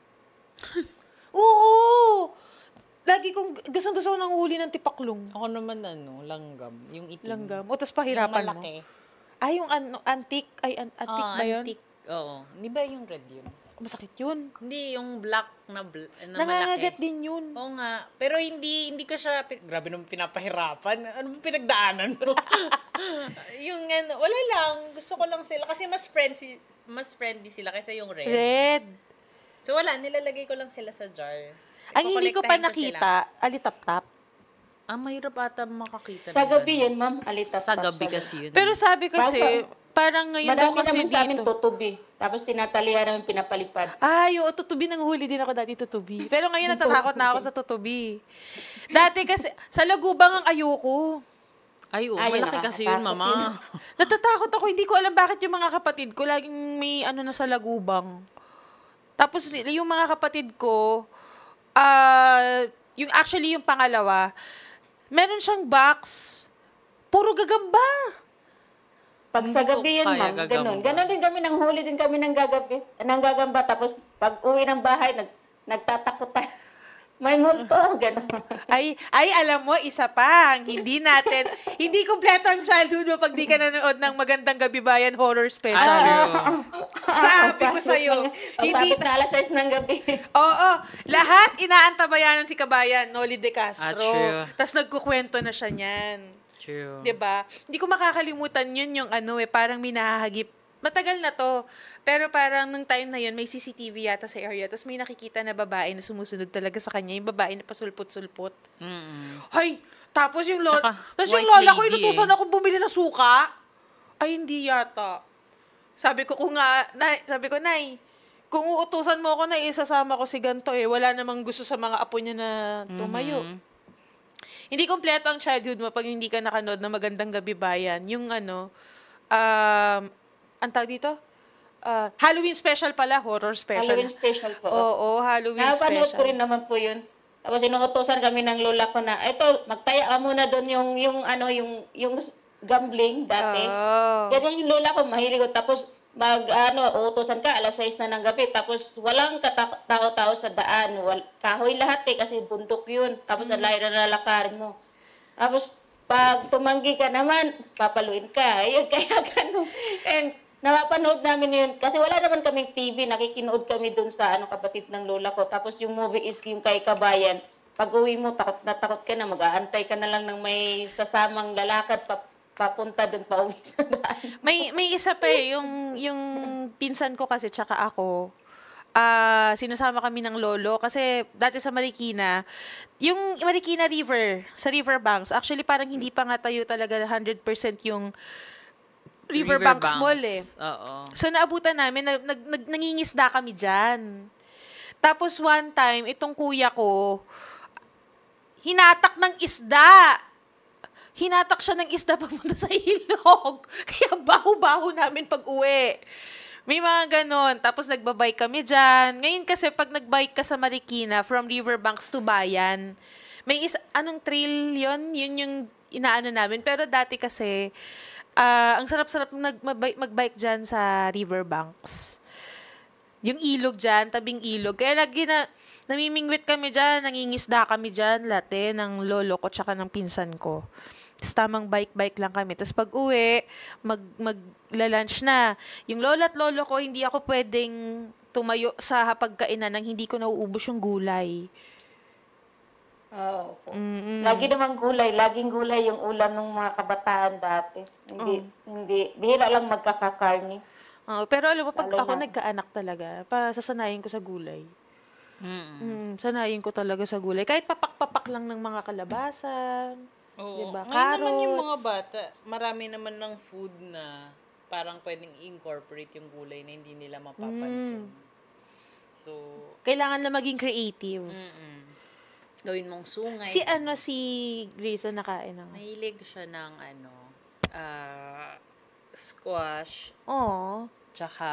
Oo! Lagi kong, gustong-gusto ko nanguhuli ng tipaklong.
Ako naman ano, langgam. Yung itim.
Langgam. O, tas pahirapan
Yung
mo.
malaki.
Ay, yung ano, antique, ay, an- antique
Ah,
ba yun?
antique. Oo. Hindi ba yung red yun?
Masakit yun.
Hindi, yung black na, bl- na
Nangangagat
malaki.
din yun.
Oo nga. Pero hindi hindi ko siya, pin- grabe naman pinapahirapan. Ano bang pinagdaanan mo? yung ano, wala lang. Gusto ko lang sila. Kasi mas friendly, mas friendly sila kaysa yung red.
Red.
So wala, nilalagay ko lang sila sa jar.
Ang hindi ko pa
Kukolektahin
nakita, alitap-tap.
Ah, mahirap ata makakita.
Sa
ng
gabi
ganun.
yun, ma'am, alitas.
Sa gabi kasi yun.
Pero sabi kasi,
Bago-
parang ngayon daw
Madami
kasi
naman sa amin
dito.
tutubi. Tapos tinatalihan namin pinapalipad.
Ay, oo, tutubi, nanguhuli din ako dati tutubi. Pero ngayon natatakot na ako sa tutubi. Dati kasi, sa lagubang ang ayoko.
Ay, oo,
Ayun,
malaki kasi yun,
nakakatakot
mama.
Natatakot ako. Hindi ko alam bakit yung mga kapatid ko laging may ano na sa lagubang. Tapos yung mga kapatid ko, ah, yung actually yung pangalawa, meron siyang box, puro gagamba.
Pag sa gabi yan, ma'am, ganun. Ganun din kami, nang huli din kami ng gagabi, ng gagamba. Tapos pag uwi ng bahay, nag, nagtatakot tayo. May multo, gano'n.
Ay, ay, alam mo, isa pa, hindi natin, hindi kumpleto ang childhood mo pag di ka nanood ng Magandang Gabi Bayan horror special. Sabi ko sa'yo.
Hindi na alas sais ng gabi.
Oo, lahat inaantabayanan si Kabayan, Noli De Castro.
Ah, true.
Tapos nagkukwento na siya niyan.
True.
'Di ba? Hindi ko makakalimutan yun yung ano eh, parang minahagip. Matagal na to. Pero parang nung time na yun, may C C T V yata sa area. Tapos may nakikita na babae na sumusunod talaga sa kanya. Yung babae na pasulpot-sulpot.
Mm-mm.
Hay! Tapos yung lola, tapos yung
white
lola ko,
lady
inutusan
eh.
ako bumili ng suka. Ay, hindi yata. Sabi ko, kung nga, nay, sabi ko, nay, kung uutusan mo ako na isasama ko si ganto eh. Wala namang gusto sa mga apo niya na tumayo.
Mhm.
Hindi kompleto ang childhood mo pag hindi ka nakanood na Magandang Gabi Bayan. Yung ano, um, ang tawag dito? Uh, Halloween special pala, horror special.
Halloween special po.
Oo, Halloween
Napanood
special.
ko rin naman po yun. Tapos inuutosan kami ng lola ko na, eto, magtaya ka muna doon yung, yung, ano, yung, yung gambling dati.
Oh.
Ganyan yung lola ko, mahilig ko. Tapos, mag, ano, uutosan ka, alas sais na ng gabi. Tapos, walang katao-tao sa daan. Wal, kahoy lahat eh, kasi bundok yun. Tapos, mm. ang layo na lalakarin mo. Tapos, pag tumanggi ka naman, papaluin ka. Ayun, kaya ganun. And, napapanood namin yun. Kasi wala naman kaming T V. Nakikinood kami dun sa ano kapatid ng lola ko. Tapos yung movie is yung kay Kabayan. Pag uwi mo, takot na takot ka na. Mag-aantay ka na lang ng may sasamang lalakad pa, papunta dun pa uwi sa daan.
May, may isa pa eh. Yung, yung pinsan ko kasi, tsaka ako, uh, sinasama kami ng lolo. Kasi dati sa Marikina, yung Marikina River, sa Riverbanks, actually parang hindi pa nga tayo talaga one hundred percent yung Riverbanks Mall eh.
Oo.
So naabutan namin, nag, nag, nag, nangingisda kami dyan. Tapos one time, itong kuya ko, hinatak ng isda. Hinatak siya ng isda papunta sa ilog. Kaya baho-baho namin pag uwi. May mga ganon. Tapos nagbabike kami dyan. Ngayon kasi pag nagbike ka sa Marikina, from Riverbanks to Bayan, may is anong trail yon? Yun yung inaano namin. Pero dati kasi, Uh, ang sarap-sarap nag magbike, magbike dyan sa Riverbanks. Yung ilog dyan, tabing ilog. Kaya lagi na, namimingwit kami dyan, nangingisda kami dyan, late ng lolo ko tsaka ng pinsan ko. Tapos tamang bike-bike lang kami. Tapos pag uwi, mag, magla-lunch na. Yung lola at lolo ko, hindi ako pwedeng tumayo sa pagkainan nang hindi ko nauubos yung gulay.
Oo. Oh, lagi naman gulay, laging gulay yung ulam ng mga kabataan dati. Hindi oh. hindi bihira lang magkakakarni.
Oh, pero alam mo pag Lalo ako na. nagkaanak talaga, pa sasanayin ko sa gulay. Mm. Sanayin ko talaga sa gulay. Kahit papak-papak lang ng mga kalabasan.
Oo.
Diba?
Ngayon
Carrots.
naman yung mga bata, marami naman ng food na parang pwedeng incorporate yung gulay na hindi nila mapapansin.
Mm.
So,
kailangan na maging creative.
Mm-mm. Gawin mong sungay.
Si ano, si Grace na nakain ng...
Mahilig siya ng ano, uh, squash.
Oo.
Tsaka,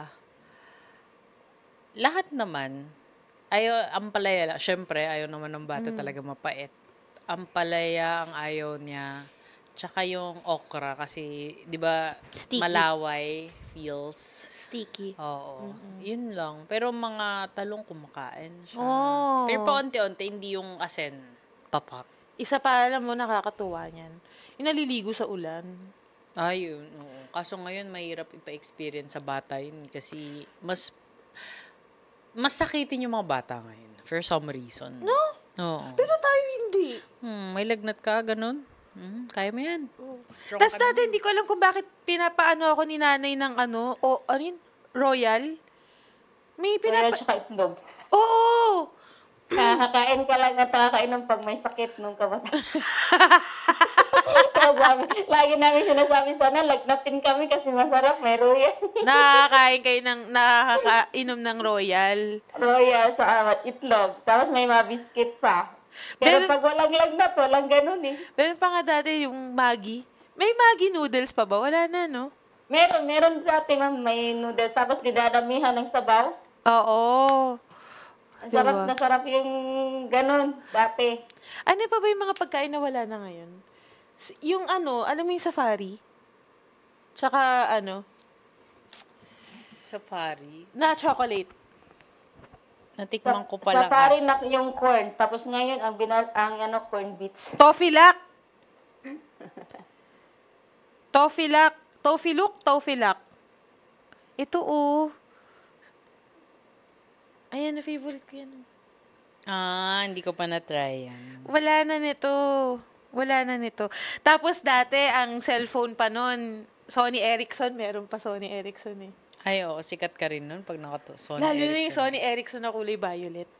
lahat naman, ayaw, ampalaya, syempre, ayaw naman ng bata mm. talaga mapait. Ampalaya ang ayaw niya. Tsaka yung okra, kasi, di ba, malaway, feels.
Sticky.
Oo. Mm-hmm. Yun lang. Pero mga talong kumakain siya.
Oh.
Pero paunti-unti, hindi yung asin. Papak.
Isa pa, alam mo, nakakatuwa niyan. Yung naliligo sa ulan.
Ay, yun. Oo. Kaso ngayon, mahirap ipa-experience sa bata yun. Kasi, mas, mas sakitin yung mga bata ngayon. For some reason.
No?
Oo.
Pero tayo hindi.
Hmm, may lagnat ka, ganun. Hmm, kaya mo yan.
Tapos dati, hindi ko alam kung bakit pinapaano ako ni nanay ng ano, o, ano yun? Royal? May pinapa...
Royal tsaka itlog.
Oo!
Kakakain ka lang at kakainom pag may sakit nung kabataan. Lagi namin sinasabi sana, lagnatin kami kasi masarap, may royal.
Nakakain kayo ng, nakakainom ng royal.
Royal sa uh, itlog. Tapos may mga biscuit pa. Pero
Meron-
pag walang lagnat, walang ganun eh.
Meron pa nga dati yung Maggi. May Maggi noodles pa ba? Wala na, no?
Meron, meron dati ma'am, may noodles. Tapos dinadamihan ng sabaw.
Oo.
Ang sarap
Diba?
na sarap yung ganun, dati.
Ano pa ba yung mga pagkain na wala na ngayon? S- Yung ano, alam mo yung safari? Tsaka ano,
Safari.
na chocolate.
Natikman ko pa lang.
Safari na yung corn. Tapos ngayon, ang, binal, ang ano, corn bits.
Toffee-lac. Toffee-lac. Toffee-look, Toffee-lac. Ito, oh. Ayan, na favorite ko yan.
Ah, hindi ko pa na-try yan.
Wala na nito. Wala na nito. Tapos dati, ang cellphone pa nun, Sony Ericsson, meron pa Sony Ericsson eh.
Ay, oo, sikat ka rin nun pag nakato. Sony
Lalo na yung
Ericsson.
Sony Ericsson na kulay violet.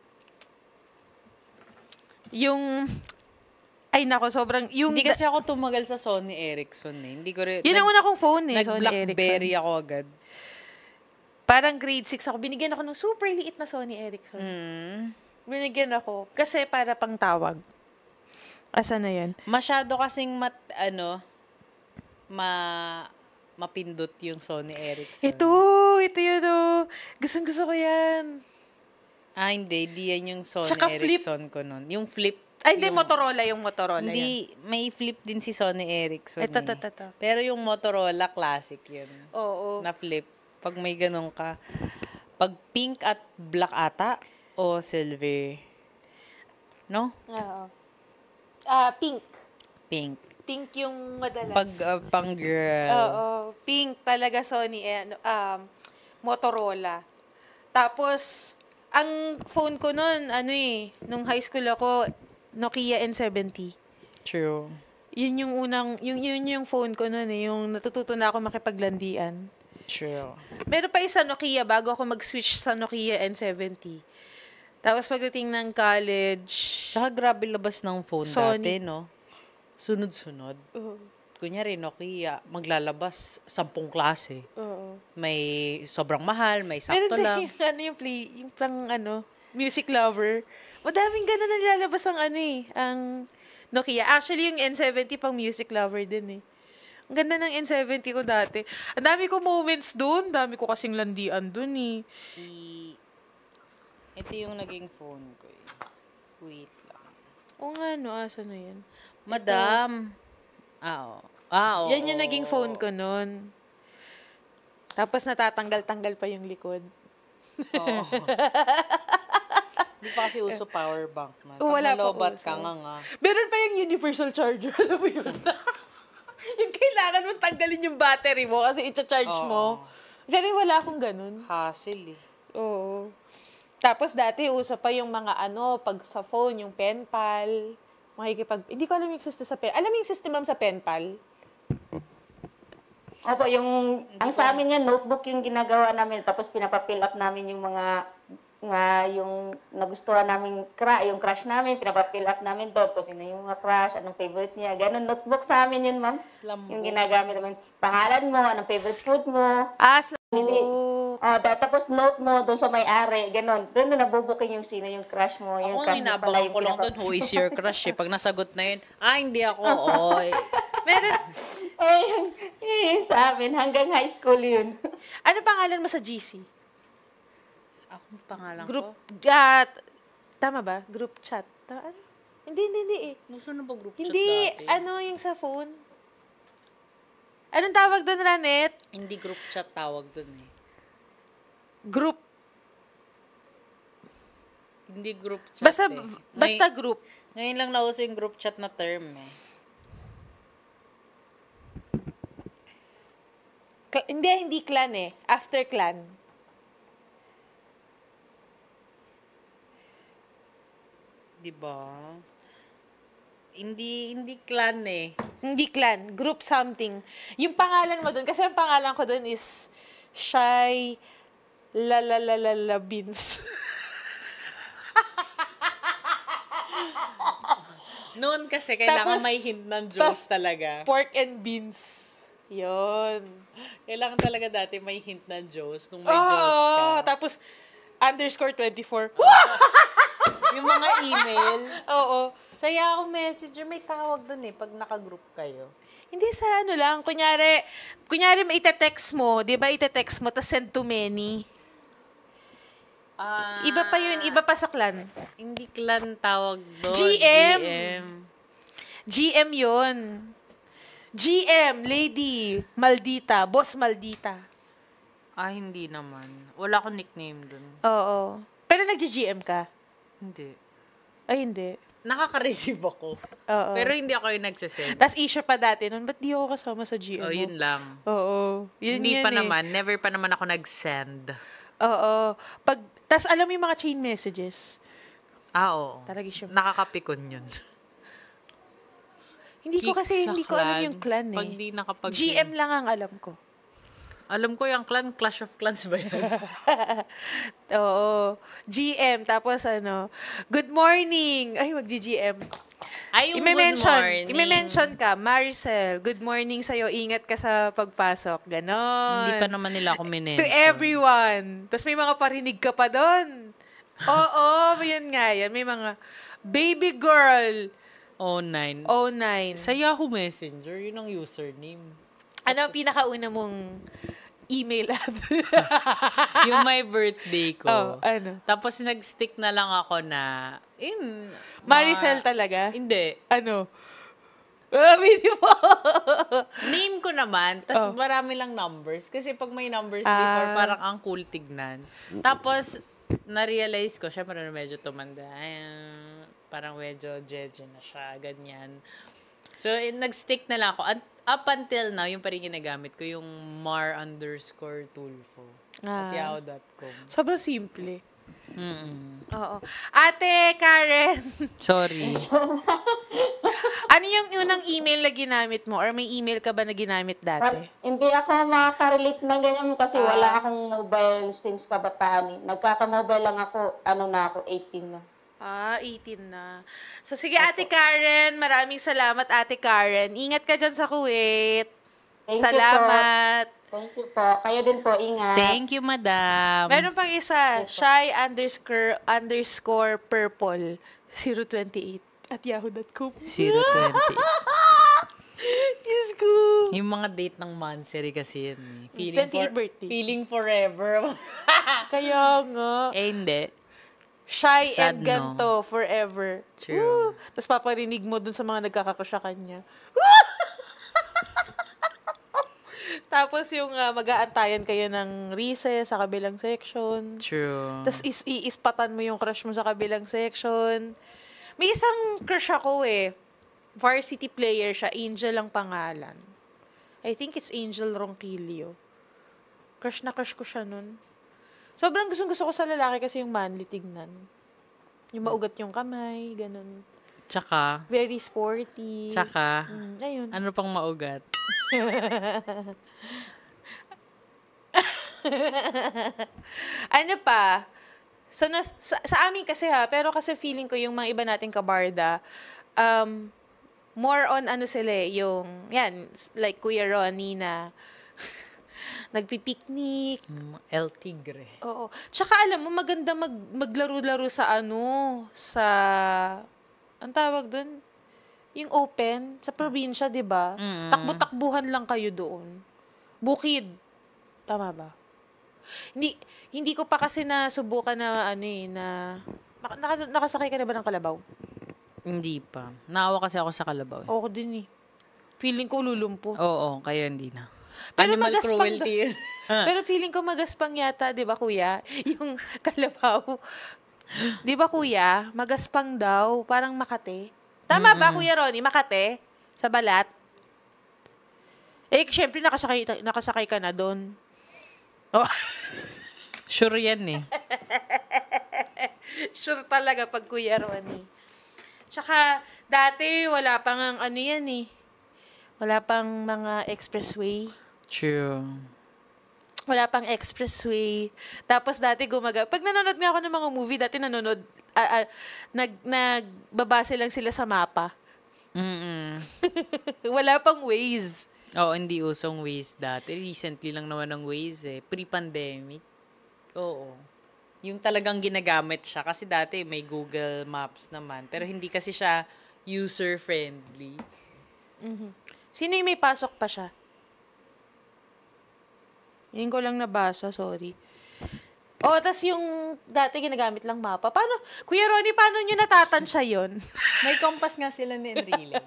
Yung, ay nako, sobrang, yung,
Hindi kasi ako tumagal sa Sony Ericsson eh. Hindi ko rin.
yun ang una kong phone eh, Sony
Nag-Blackberry
Ericsson.
ako agad.
Parang grade six ako, binigyan ako ng super liit na Sony Ericsson.
Mm.
Binigyan ako, kasi para pang tawag. Asa na yan?
Masyado kasing mat, ano, ma, mapindot yung Sony Ericsson.
Ito, ito yun oh. Gustong gusto ko yan.
Ah, hindi. Di yan yung Sony
Tsaka flip.
Ericsson ko nun. Yung flip.
Ay, hindi,
yung-
Motorola yung Motorola
Hindi, may flip din si Sony Ericsson.
Ito,
eh.
ito, ito, ito.
Pero yung Motorola classic yun.
Oo.
Na flip. Pag may ganun ka. Pag pink at black ata o silver. No?
Oo. Ah, pink.
Pink.
Pink yung madalas.
Pag uh, pang girl.
Oo. Pink talaga Sony, eh, ano, um, Motorola. Tapos, ang phone ko nun, ano eh, nung high school ako, Nokia N seventy.
True.
Yun yung unang, yung, yun yung phone ko nun eh, yung natututo na ako makipaglandian.
True.
Meron pa isa Nokia bago ako mag-switch sa Nokia N seventy. Tapos pagdating ng college,
Tsaka grabe labas ng phone
Sony.
dati, no? Sunod-sunod.
Oo.
Kunyari, Nokia, maglalabas sampung klase.
Oo.
May sobrang mahal, may
Meron
sakto
din
lang.
yung, ano, yung play, yung pang, ano, music lover. Madaming ganun na nilalabas ang, ano eh, ang Nokia. Actually, yung N seventy pang music lover din eh. Ang ganda ng N seventy ko dati. Ang dami ko moments dun. Dami ko kasing landian dun eh.
I- Ito yung naging phone ko eh. Wait lang.
O nga, no, asa na yan?
Madam. Ah, oo. Ah, oo.
Yan yung naging phone ko nun. Tapos natatanggal-tanggal pa yung likod.
Oo. Hindi pa kasi uso power bank na. Pag
Oh, wala pa
nalobat
uso.
ka nga nga.
Meron pa yung universal charger. Alam mo yun? Yung kailangan mong tanggalin yung battery mo kasi i-charge
Oo.
mo. Pero wala akong ganun.
Hassle eh.
Oo. Tapos dati, uso pa yung mga ano, pag sa phone, yung pen pal. Makikipag... Hindi ko alam yung system sa pen. Alam mo yung system ma'am sa pen pal?
Opo, yung, ang sa amin nga, notebook yung ginagawa namin. Tapos pinapapill up namin yung mga, nga yung nagustuhan namin, cra, yung crush namin, pinapapill up namin doon. Kung sino yung mga crush, anong favorite niya. Ganon, notebook sa amin yun, ma'am. Yung ginagamit namin. Pangalan mo, anong favorite food mo.
Ah,
Hindi. Oh, da, tapos note mo doon sa may-ari, ganon. Doon na nabubukin yung sino yung crush mo. Yung
Ako
crush
nga
mo pala
inabangan
yung
ko lang
pinapa-
doon, who is your crush eh. Pag nasagot na yun, ah, hindi ako. Oy.
Meron...
Eh, eh, sa amin, hanggang high school yun.
Ano pangalan mo sa G C?
Ako pangalan
Group,
ko?
ah, tama ba? Group chat. Ta- ano? Hindi, hindi, hindi eh.
Gusto na ba group chat
Hindi,
dati?
ano yung sa phone? Anong tawag doon, Ranet?
Hindi group chat tawag doon eh.
Group.
Hindi group chat
Basta,
eh.
basta
Ngay-
group.
Ngayon lang nauso yung group chat na term eh.
Cl- hindi, hindi clan eh. After clan.
Di ba? Hindi, hindi clan eh.
Hindi clan. Group something. Yung pangalan mo doon, kasi ang pangalan ko doon is Shy La La La La La Beans.
Noon kasi kailangan
Tapos-
may hint ng Diyos
tas
talaga.
Pork and beans. Yon.
Kailangan talaga dati may hint ng Diyos kung may
Oh,
Diyos ka.
tapos underscore twenty-four.
Yung mga email.
Oo.
Sa Yahoo Messenger, may tawag dun eh, pag naka-group kayo.
Hindi sa ano lang, kunyari, kunyari may ite-text mo, di ba ite-text mo, tapos send to many.
Ah,
Iba pa yun, iba pa sa clan.
Hindi clan tawag doon.
G M.
G M.
G M yun. G M, Lady Maldita, Boss Maldita.
Ah, hindi naman. Wala akong nickname dun.
Oo. Pero nag-G M ka?
Hindi.
Ay, hindi.
Nakaka-receive ako.
Oo.
Pero hindi ako yung nagsasend.
Tapos issue pa dati nun, ba't di ako kasama sa G M
Oh,
mo?
yun lang.
Oo. Yun,
hindi
yun
pa
eh.
naman. Never pa naman ako nag-send.
Oo. Pag, tas alam mo yung mga chain messages.
Ah, oo.
Talaga siya.
Nakakapikon yun.
Hindi ko kasi,
Kick sa
hindi ko alam
clan.
yung clan eh.
Pag di nakapag-
G M lang ang alam ko.
Alam ko yung clan, Clash of Clans ba yan?
Oo. G M, tapos ano, good morning. Ay, mag-G M.
Ay, yung
Ime-mention,
good morning.
ime-mention ka, Maricel, good morning sa'yo, ingat ka sa pagpasok. Ganon.
Hindi pa naman nila ako minention.
To everyone. Tapos may mga parinig ka pa doon. Oo, yan nga yan. May mga, baby girl.
oh nine.
oh nine.
Sa Yahoo Messenger, yun ang username.
Ano ang pinakauna mong email at?
Yung my birthday ko.
Oh, ano?
Tapos nag-stick na lang ako na, in,
Maricel talaga?
Hindi.
Ano? Uh, mo.
Name ko naman, tapos
Oh.
marami lang numbers. Kasi pag may numbers
Ah.
before, parang ang cool tignan. Tapos, na-realize ko, syempre na medyo tumanda. Ay, ah, parang medyo jeje na siya, ganyan. So, eh, nag-stick na lang ako. At up until now, yung pa rin ginagamit ko, yung mar underscore tulfo
Ah.
at yahoo dot com.
Sobrang simple.
Mm-mm.
Oo. Ate Karen.
Sorry.
Ano yung unang email na ginamit mo? Or may email ka ba na ginamit dati?
Hindi ako makaka-relate ng ganyan kasi wala akong mobile since kabataan. Eh. Nagkaka-mobile lang ako, ano na ako, eighteen na.
Ah, eighteen na. So, sige, Ate Karen. Maraming salamat, Ate Karen. Ingat ka dyan sa Kuwait.
Thank
Salamat.
you po. Thank you po. Kayo din po, ingat.
Thank you, madam.
Meron pang isa. Shy underscore, underscore purple zero twenty-eight at yahoo dot com.
zero twenty.
Diyos ko.
Yung mga date ng monthsary kasi yun. eh. Feeling,
twenty-eighth
for,
birthday.
feeling forever.
Kaya nga.
Eh, hindi.
Shy
Sad,
and ganto forever.
True.
Tapos paparinig mo dun sa mga nagkakakrusya kanya. Tapos yung uh, mag-aantayan kayo ng recess sa kabilang section.
True.
Tapos is iispatan mo yung crush mo sa kabilang section. May isang crush ako eh. Varsity player siya. Angel ang pangalan. I think it's Angel Ronquillo. Crush na crush ko siya nun. Sobrang gustong gusto ko sa lalaki kasi yung manly tignan. Yung maugat yung kamay, ganun.
Tsaka,
Very sporty.
tsaka,
Mm, ayun.
ano pang maugat?
Ano pa? Sa, nas- sa, sa amin kasi ha, pero kasi feeling ko yung mga iba nating kabarda, um, more on ano sila eh, yung, yan, like Kuya Ronnie na nagpipiknik.
Mm, El Tigre.
Oo. Tsaka alam mo, maganda mag, maglaro-laro sa ano, sa, ang tawag doon, yung open, sa probinsya, di ba?
Mm.
Takbo-takbuhan lang kayo doon. Bukid. Tama ba? Hindi hindi ko pa kasi nasubukan na ano eh, na naka, nakasakay ka na ba ng kalabaw?
Hindi pa. Naawa kasi ako sa kalabaw. Eh.
Ako din eh. Feeling ko lulumpo.
Oo, kaya hindi na.
Pero
Animal
magaspang
cruelty yun.
Pero feeling ko magaspang yata, 'di ba kuya? Yung kalabaw. 'Di ba kuya? Magaspang daw, parang Makate. Tama ba Kuya Ronnie, Makate? Sa balat? Eh, syempre nakasakay nakasakay ka na doon. Oh.
Sure yan eh.
Sure talaga pag Kuya Ronnie. Tsaka, dati wala pang ang ano yan eh. Wala pang mga expressway.
True.
Wala pang expressway. Tapos dati gumaga. Pag nanonood nga ako ng mga movie, dati nanonood, uh, uh, nag, nagbabase lang sila sa mapa.
Mm-mm.
Wala pang Waze.
Oo, hindi usong Waze dati. Recently lang naman ang Waze eh. Pre-pandemic. Oo. Yung talagang ginagamit siya. Kasi dati may Google Maps naman. Pero hindi kasi siya user-friendly.
Mhm. Sino yung may pasok pa siya? Yun ko lang nabasa, sorry. Oh, tas yung dati ginagamit lang mapa. Paano, Kuya Ronnie, paano nyo natatansya yun?
May compass nga sila ni Enrile.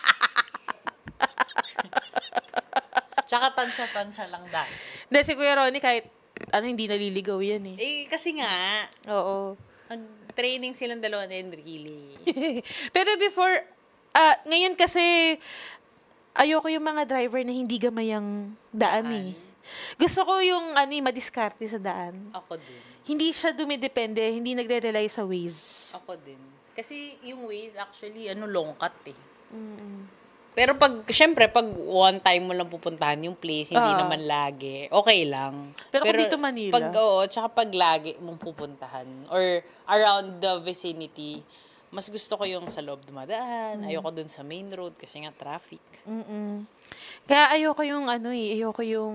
Tsaka tansya-tansya lang dahil.
Hindi, si Kuya Ronnie kahit ano, hindi naliligaw yan eh.
Eh, kasi nga,
oo.
Mag-training silang dalawa ni Enrile.
Pero before, ah, ngayon kasi, ayoko yung mga driver na hindi gamayang daan eh. Gusto ko yung ano, madiskarte sa daan.
Ako din.
Hindi siya dumidepende, hindi nagre-rely sa Waze.
Ako din. Kasi yung Waze actually, ano, long cut eh.
Mm-mm.
Pero pag, syempre, pag one time mo lang pupuntahan yung place, hindi
Ah.
naman lagi, okay lang.
Pero kung dito Manila?
Pag, oo, tsaka pag lagi mong pupuntahan, or around the vicinity, mas gusto ko yung sa loob dumadaan,
Mm.
ayoko dun sa main road kasi nga traffic.
Mm-mm. Kaya ayoko yung ano eh, ayoko yung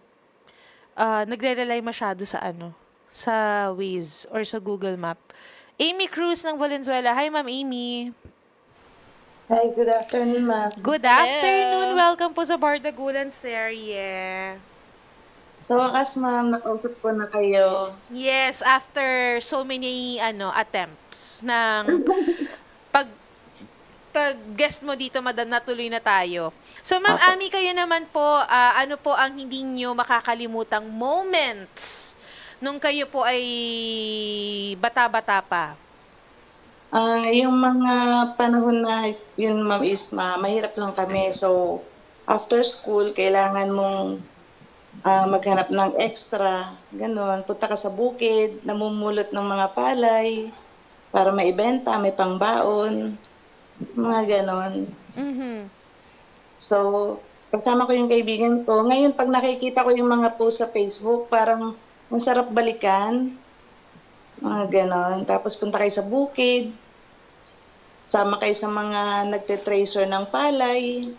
ah, nagre-rely masyado sa ano, sa Waze or sa Google Map. Amy Cruz ng Valenzuela. Hi, Ma'am Amy.
Hi, good afternoon, ma'am.
Good afternoon. Welcome po sa Bardagulan serye.
Sa wakas, ma'am, nakausap ko na kayo.
Yes, after so many ano attempts ng pag pag guest mo dito, madam, natuloy na tayo. So, Ma'am Ami, kayo naman po, ah, ano po ang hindi nyo makakalimutang moments nung kayo po ay bata-bata pa?
Ah, yung mga panahon na yun, ma'am, is ma mahirap lang kami. So, after school, kailangan mong ah, maghanap ng extra, ganun. Punta ka sa bukid, namumulot ng mga palay para maibenta, may pangbaon, mga ganon.
Mhm.
So, kasama ko yung kaibigan ko. Ngayon, pag nakikita ko yung mga post sa Facebook, parang masarap balikan. Mga ganon. Tapos punta kayo sa bukid. Sama kayo sa mga nagte-tracer ng palay.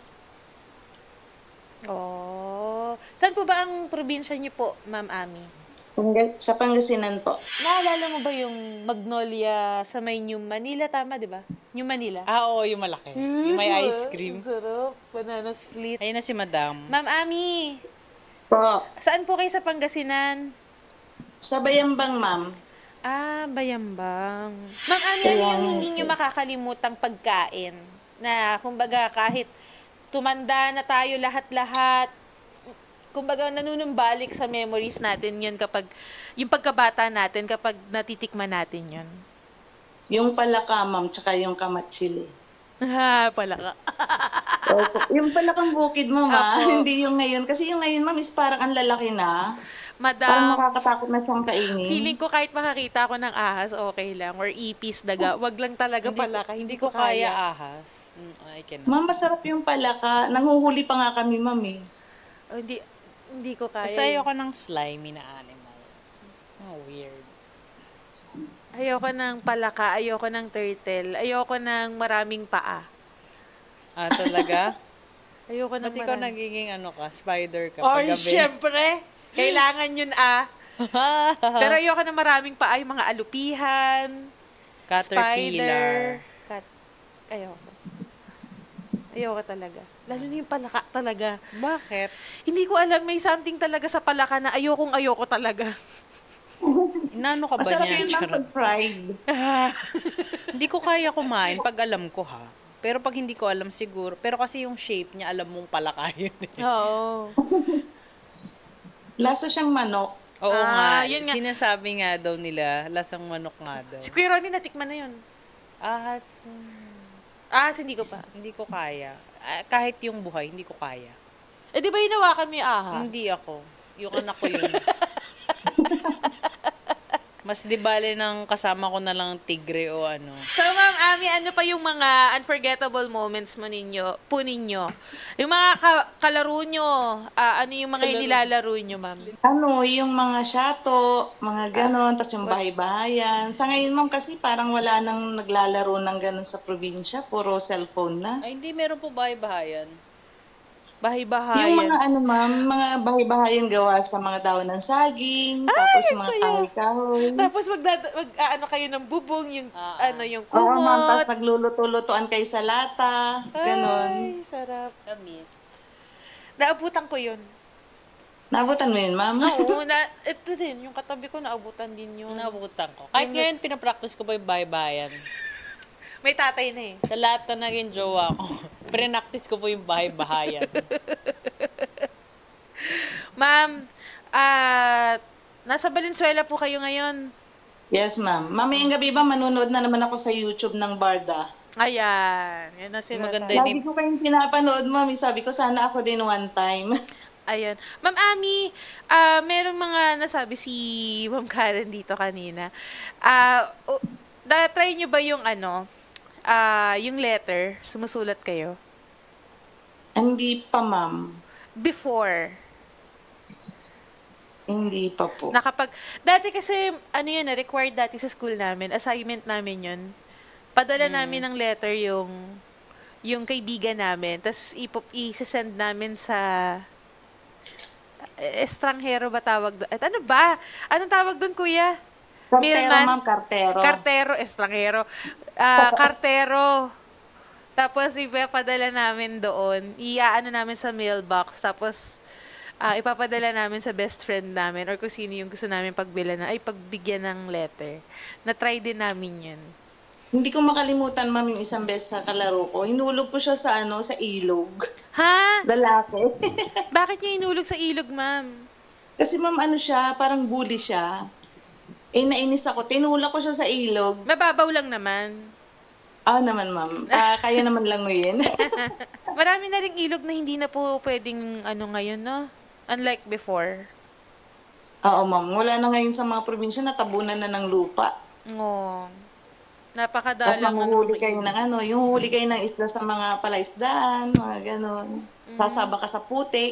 Oh. Saan po ba ang probinsya niyo po, Ma'am Ami?
Panga- Sa Pangasinan po.
Naalala mo ba yung Magnolia sa may New Manila? Tama, di ba? New Manila?
Ah, oo, yung malaki. Yung may ice cream.
Ang sarap. Banana split.
Ayun na si Madam.
Ma'am Ami.
Po.
Saan po kayo sa Pangasinan?
Sa Bayambang, ma'am.
Ah, Bayambang. Ma'am Ami, ano yung hindi nyo makakalimutang pagkain? Na, kumbaga, kahit tumanda na tayo lahat-lahat, kumbaga, nanunumbalik sa memories natin yun kapag, yung pagkabata natin, kapag natitikman natin yun.
Yung palaka, ma'am, tsaka yung kamatsili.
Ha, palaka.
Opo. Yung palakang bukid mo, ma.
Apo.
Hindi yung ngayon. Kasi yung ngayon, ma'am, is parang ang lalaki na.
Madam,
Parang nakakatakot na siyang kainin.
feeling ko kahit makakita ko ng ahas, okay lang. Or ipis, daga. Wag lang talaga
Hindi-
palaka. Hindi,
hindi
ko
ko kaya
kaya.
ahas. Mm, I cannot.
Ma'am, masarap yung palaka. Nanguhuli pa nga kami, ma'am, eh.
Oh, hindi, hindi ko kaya.
Basta ayoko ng slimy na animal. Oh, weird.
Ayoko ng palaka, ayoko ng turtle, ayoko ng maraming paa.
Ah, talaga?
Ayoko ng
Ba't ikaw
marami.
nagiging ano ka? Spider ka
Ay,
paggabi?
syempre. Kailangan yun ah. Pero ayoko ng maraming paa, yung mga alupihan,
Caterpillar.
spider. Cat, ayoko. Ayoko talaga. Lalo na yung palaka talaga.
Bakit?
Hindi ko alam, may something talaga sa palaka na ayokong ayoko talaga.
Inano ka ba
Masarap
niya?
yun, ma'am,
Charot.
pag fried.
Hindi ko kaya kumain pag alam ko ha. Pero pag hindi ko alam siguro. Pero kasi yung shape niya, alam mong palaka yun eh.
Oo.
Lasa siyang manok.
Oo
Ah,
nga.
yun nga.
Sinasabi nga daw nila, lasang manok nga daw.
Si Kuya Ronnie, natikman na yun.
Ahas.
Ahas, hindi ko pa.
Hindi ko kaya. Ah, kahit yung buhay, hindi ko kaya.
Eh, di ba hinawakan mo yung ahas?
Hindi ako. Yung anak ko yun. Mas di bale ng kasama ko na lang tigre o ano.
So, Ma'am Ami, ano pa yung mga unforgettable moments mo ninyo, po ninyo? Yung mga ka- kalaro nyo, ah, ano yung mga inilalaro nyo, Ma'am?
Ano, yung mga shato, mga ganon, tas yung bahay-bahayan. Sa ngayon, ma'am, kasi parang wala nang naglalaro ng ganon sa probinsya. Puro cellphone na.
Ay, hindi. Meron po bahay-bahayan.
Bahay-bahayan.
Yung mga ano ma'am, mga bahay-bahayan gawa sa mga daon ng saging, tapos
ang
mga
saya.
kahoy-kahoy.
Tapos magdada, mag, ah, ano kayo ng bubong, yung, ano, yung
Oo ma'am,
kumot.
tapos nagluluto-lutuan kayo sa lata, ganon.
Ay, sarap. Tamis. Naabutan ko yun.
Naabutan mo yun, ma'am?
Oo, na, ito din, yung katabi ko, naabutan din yun.
Naabutan ko. Kahit ngayon, pinapractice ko pa yung bahay-bayan.
May tatay na eh.
Sa lahat na naging jowa ko, prinactice ko po yung bahay-bahayan.
Ma'am, ah, nasa Valenzuela po kayo ngayon.
Yes, ma'am. Mamayang gabi ba, manonood na naman ako sa YouTube ng Barda.
Ayan. Yan na sila.
Maganda
Lagi ko kayong pinapanood, ma'am. Sabi ko, sana ako din one time.
Ayun. Ma'am Ami, ah merong mga nasabi si Ma'am Karen dito kanina. Ah, uh, da-try nyo ba yung ano, ah yung letter? Sumusulat kayo?
Hindi pa, ma'am.
Before?
Hindi pa po.
Nakapag, dati kasi, ano yun, na required dati sa school namin, assignment namin yun. Padala
Hmm.
namin ng letter yung, yung kaibigan namin, tapos i-send namin sa, estranghero ba tawag doon? At ano ba? Anong tawag doon, kuya?
Kartero,
Mailman?
ma'am, kartero.
Kartero, estranghero. Ah, kartero. Tapos ipapadala namin doon. Iaano namin sa mailbox. Tapos ah, ipapadala namin sa best friend namin or kung sino yung gusto namin pagbilan na, ay pagbigyan ng letter. Na-try din namin yun.
Hindi ko makalimutan, ma'am, yung isang beses sa kalaro ko. Hinulog ko siya sa ano, sa ilog.
Ha?
Lalaki.
Bakit niya hinulog sa ilog, ma'am?
Kasi ma'am, ano siya, parang bully siya. Eh, nainis ako. Tinulak ko siya sa ilog.
Mababaw lang naman.
Ah, naman, ma'am. Ah, kaya naman lang yun.
Marami na ring ilog na hindi na po pwedeng ano ngayon, no? Unlike before.
Oo, ma'am. Wala na ngayon sa mga probinsya, natabunan na ng lupa.
Oo.
Tapos
Napakadalang
manguhuli kayo ng ano, yung huli kayo ng isda sa mga palaisdaan, mga ganon. Sasaba ka sa putik.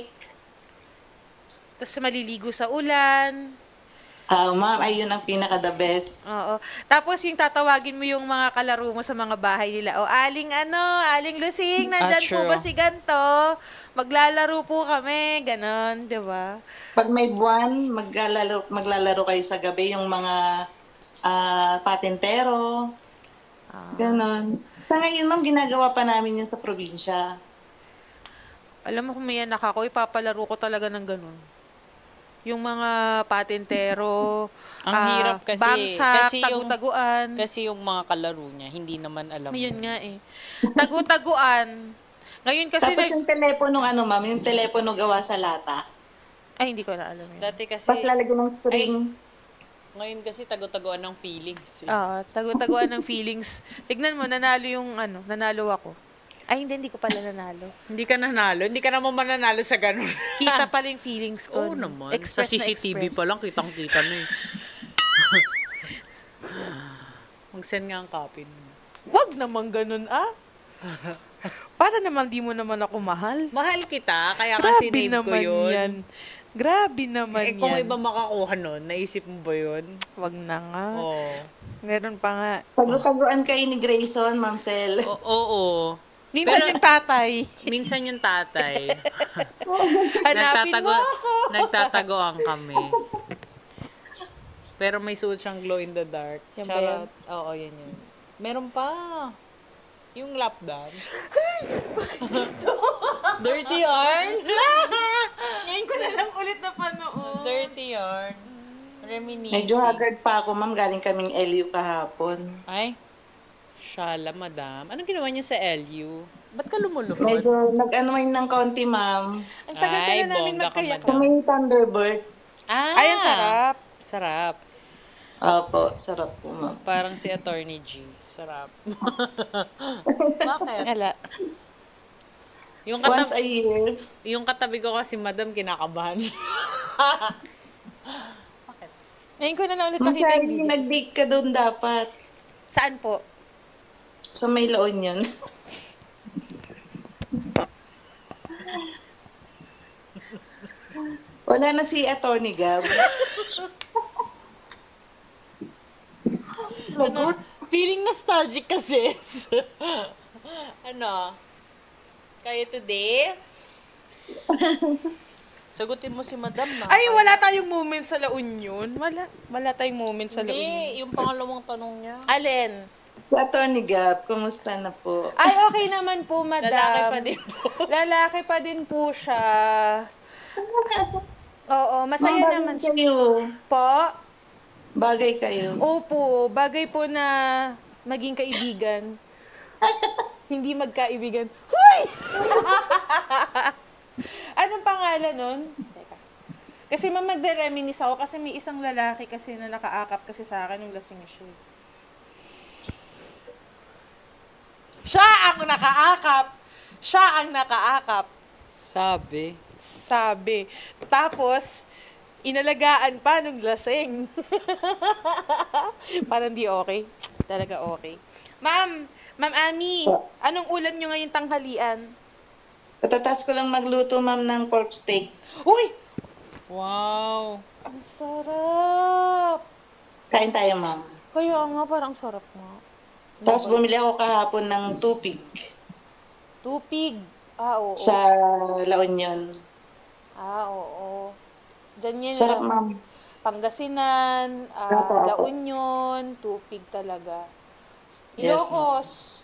Tapos maliligo sa ulan.
Ah, ma'am, ayun ang pinaka-the best.
Oo. Tapos yung tatawagin mo yung mga kalaro mo sa mga bahay nila. O, aling ano, aling Lusing, nandyan
Ah,
po
true.
ba si ganto? Maglalaro po kami. Ganon, di ba?
Pag may buwan, maglalaro, maglalaro kayo sa gabi yung mga ah, patintero. Ganon. Sa ngayon, ma'am, ginagawa pa namin yun sa probinsya.
Alam mo kung may anak ako, ipapalaro ko talaga ng ganon. Yung mga patintero,
Ang
ah,
hirap kasi.
bangsak,
kasi yung,
tagu-taguan.
Kasi yung mga kalaro niya, hindi naman alam.
Ayun nga eh. Tagu-taguan. Ngayon kasi...
Tapos
nag-
yung telepono, ano, ma'am, yung telepono gawa sa lata.
Ay, hindi ko na alam yun.
Dati kasi...
Tapos lalagyan ng string.
Ngayon kasi tago-tagoan ng feelings. Eh.
Oo, tagu-taguan ng feelings. Tignan mo, nanalo yung ano, nanalo ako. Ay, hindi, hindi ko pala nanalo.
Hindi ka nanalo? Hindi ka naman mananalo sa ganun.
Kita pala yung feelings ko.
Oo naman.
Express
sa C C T V
na express.
pa lang, kitang-kita na eh. Mag-send nga ang copy mo.
Wag naman ganun, ah. Para naman di mo naman ako mahal.
Mahal kita, kaya
Grabe
kasi name ko
naman
yun.
yan. Grabe naman
Eh,
yan.
kung iba makakuha nun, naisip mo ba yun?
Wag na nga.
Oo.
Meron pa nga.
Tagu-taguan kayo ni Grayson, Ma'am Sel.
Oo. oo.
Minsan yung tatay.
Minsan yung tatay.
Hanapin mo ako.
Nagtatagoan kami. Pero may suot siyang glow in the dark.
Yan ba
Charot. Oo, yan yun. Meron pa. Yung lap dance. Dirty yarn.
Ngayon ko na lang ulit na panood.
Dirty yarn. Reminiscing.
Medyo haggard pa ako, ma'am. Galing kaming L U kahapon.
Ay, shala, madam. Anong ginawa niyo sa L U? Ba't ka lumuluhod?
Medyo nag-unwind ng konti, ma'am.
Ang tagal ka
Ay,
na namin
bongga ka,
magkayak.
madam.
May Thunderbird.
Ah!
Ayan, sarap.
Sarap.
Opo, sarap po, ma'am.
Parang si Attorney G. Sarap. Bakit?
Ala.
Yung
Once
katabi,
a year.
yung katabi ko kasi, madam, kinakabahan.
Ngayon ko na lang ulit
Ma'am
nakita yung
Shirley,
video.
nag-date ka doon dapat.
Saan po?
Sa may laon yun. Wala na si Attorney Gab.
Ano? Feeling nostalgic kasi. Ano? Kaya today, Sagutin mo si Madam na.
Ay, wala tayong moment sa La Union. Wala. Wala tayong moment sa La Union.
Hindi, yung pangalawang tanong niya.
Alin?
Si Attorney Gab, kumusta na po?
Ay, okay naman po, Madam.
Lalaki pa din po.
Lalaki pa din po siya. Oo, masaya
Ma'am,
naman
bagay
siya.
kayo.
Po?
Bagay kayo.
Opo, bagay po na maging kaibigan. Hindi magkaibigan. Huy! Anong pangalan nun? Teka. Kasi ma'am, magde-reminis ako kasi may isang lalaki kasi na nakaakap kasi sa akin yung lasing siya. Siya ang nakaakap. Siya ang nakaakap.
Sabi.
Sabi. Tapos, inalagaan pa nung lasing. Parang di okay. Talaga okay. Ma'am, Ma'am Ami, anong ulam nyo ngayong tanghalian?
Katatas ko lang magluto, ma'am, ng pork steak.
Uy!
Wow!
Ang sarap!
Kain tayo, ma'am.
Kaya nga, parang sarap nga.
Tapos bumili ako kahapon ng tupig.
Tupig? Ah, oo.
Sa La Union.
Ah, oo. Diyan yun
Sarap,
lang.
ma'am.
Pangasinan, ah,
Opo, opo.
La Union, tupig talaga.
Yes,
Ilocos.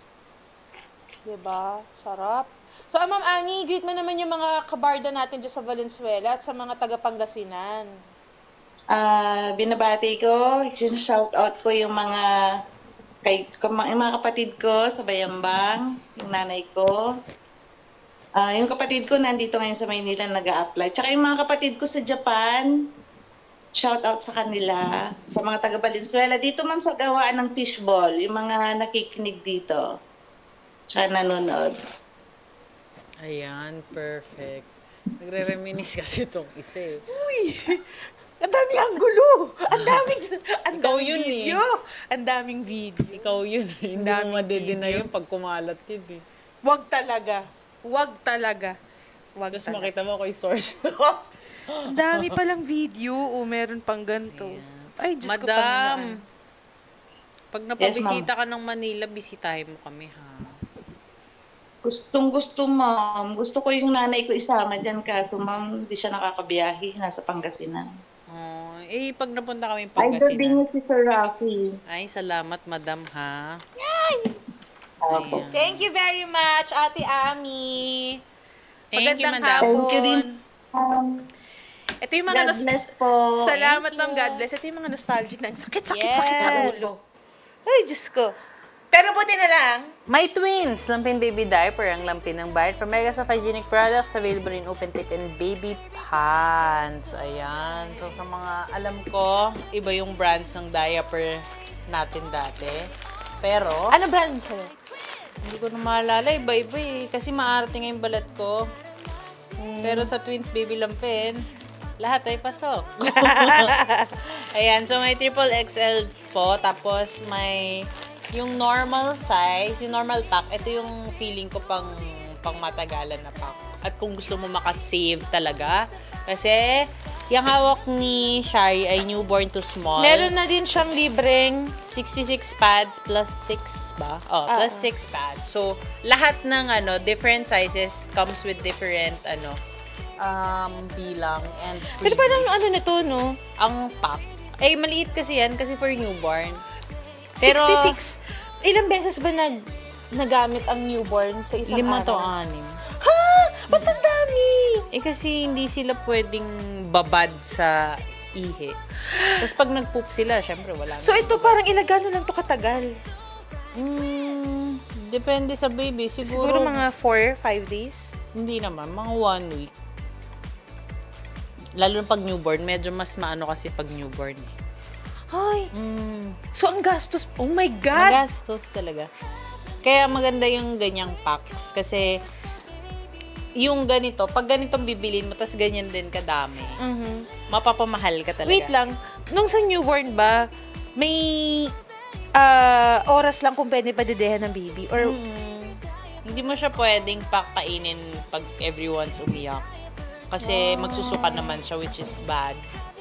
Diba? Sarap. So, ah, Ma'am Ami, greet mo naman yung mga kabarda natin dyan sa Valenzuela at sa mga taga-Pangasinan.
Ah, binabati ko, shout out ko yung mga kay yung mga kapatid ko sa Bayambang, yung nanay ko. Ah, yung kapatid ko nandito ngayon sa Maynila nag-a-apply. Tsaka yung mga kapatid ko sa Japan, shout out sa kanila, sa mga taga Valenzuela. Dito man sa gawaan ng fishball, yung mga nakikinig dito. Tsaka nanonood.
Ayan, perfect. Nagre-reminis kasi itong isa eh.
Uy! Ang daming anggulo! Ang daming, ang
Ikaw
daming
yun
video!
eh.
Ang daming video.
Ikaw yun eh. Hindi mo madedena yun pag kumalat yun eh.
Wag talaga. Wag talaga. Wag
Tapos
talaga.
makita mo ko yung source.
Ang dami palang video. O, meron pang ganito. Ay, Diyos ko,
Madam,
Panginoon.
pag napabisita ka ng Manila, bisitahin mo kami ha.
Gustong gusto, ma'am. Gusto ko yung nanay ko isama dyan, kaso ma'am, hindi siya nakakabiyahe. Nasa Pangasinan.
Oh, eh, pag napunta kami
Idol din
Pangasinan.
niya si Sir Rafi.
Ay, salamat, Madam ha.
Opo.
Thank you very much, Ate Ami.
Thank you,
Magandang
Madam.
hapon.
Thank you din. Um,
Ito yung mga
God
nost-
bless po.
Salamat,
Thank
ma'am.
you.
God bless. Ito yung mga nostalgic na sakit, sakit,
Yes.
sakit sa ulo. Ay, Diyos ko. Pero buti na lang.
My Twins, Lampin Baby Diaper, ang lampin ng bayad from Megasoft Hygienic Products, available in open tip and baby pants. Ayan. So, sa mga alam ko, iba yung brands ng diaper natin dati. Pero,
Ano brand sa'yo?
hindi ko na maalala. Iba-iba eh. Kasi maarte nga yung balat ko. Pero sa Twins Baby Lampin, lahat ay pasok. Ayan. So, may triple X L po. Tapos, may yung normal size, yung normal pack, ito yung feeling ko pang pang matagalan na pack. At kung gusto mo makasave talaga, kasi yung hawak ni Shari ay newborn to small.
Meron na din siyang libreng
sixty-six pads plus six ba? Oh, plus
Ah.
six pads. So, lahat ng ano, different sizes comes with different ano, um, bilang and freebies.
Pero parang ano nito, no?
Ang pack. Eh, maliit kasi yan kasi for newborn. Pero,
sixty-six. Ilang beses ba nag nagamit ang newborn sa isang
lima to
araw?
anim.
Ha? Ba't ang dami?
Eh kasi hindi sila pwedeng babad sa ihi. Tapos pag nag-poop sila, syempre wala na.
So ito parang ilagano lang to katagal?
Hmm, depende sa baby. Siguro,
Siguro mga four, five days?
Hindi naman, mga one week. Lalo na pag newborn, medyo mas maano kasi pag newborn eh.
Ay.
Mm.
So ang gastos, oh my God!
Magastos talaga. Kaya maganda yung ganyang packs. Kasi yung ganito, pag ganitong bibilin mo, tas ganyan din kadami,
Mhm.
mapapamahal ka talaga.
Wait lang, nung sa newborn ba, may ah, oras lang kung pwede pa dedehan ng baby? Or
Mm. Hindi mo siya pwedeng pakainin pag everyone's umiyak. Kasi magsusuka naman siya, which is bad.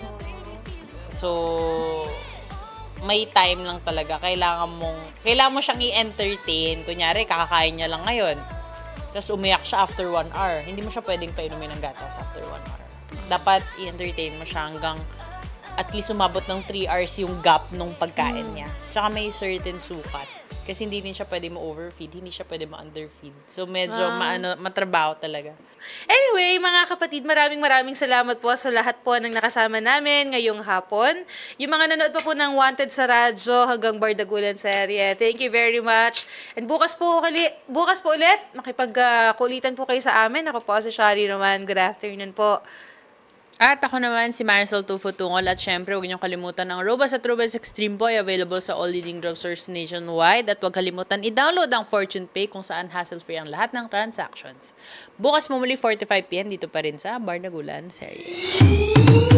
So, may time lang talaga. Kailangan mong, kailangan mo siyang i-entertain. Kunyari, kakakain niya lang ngayon. Tapos umiyak siya after one hour. Hindi mo siya pwedeng painumin ng gatas after one hour. Dapat i-entertain mo siya hanggang at least umabot ng three hours yung gap nung pagkain niya. Tsaka may certain sukat. Kasi hindi din siya pwede mo-overfeed, hindi siya pwede ma-underfeed. So medyo ah. maano, matrabaho talaga.
Anyway, mga kapatid, maraming maraming salamat po sa lahat po ng nakasama namin ngayong hapon. Yung mga nanood pa po ng Wanted sa radyo hanggang Bardagulan serye. Thank you very much. And bukas po, bukas po ulit, makipagkulitan po kayo sa amin. Ako po si Shari Roman. Good afternoon po.
At ako naman si Marisol Tufo Tungol at syempre huwag niyong kalimutan ng Robust at Robust Extreme po ay available sa all leading drugstores nationwide at huwag kalimutan i-download ang Fortune Pay kung saan hassle-free ang lahat ng transactions. Bukas mo muli four to five p m dito pa rin sa Bardagulan Serie.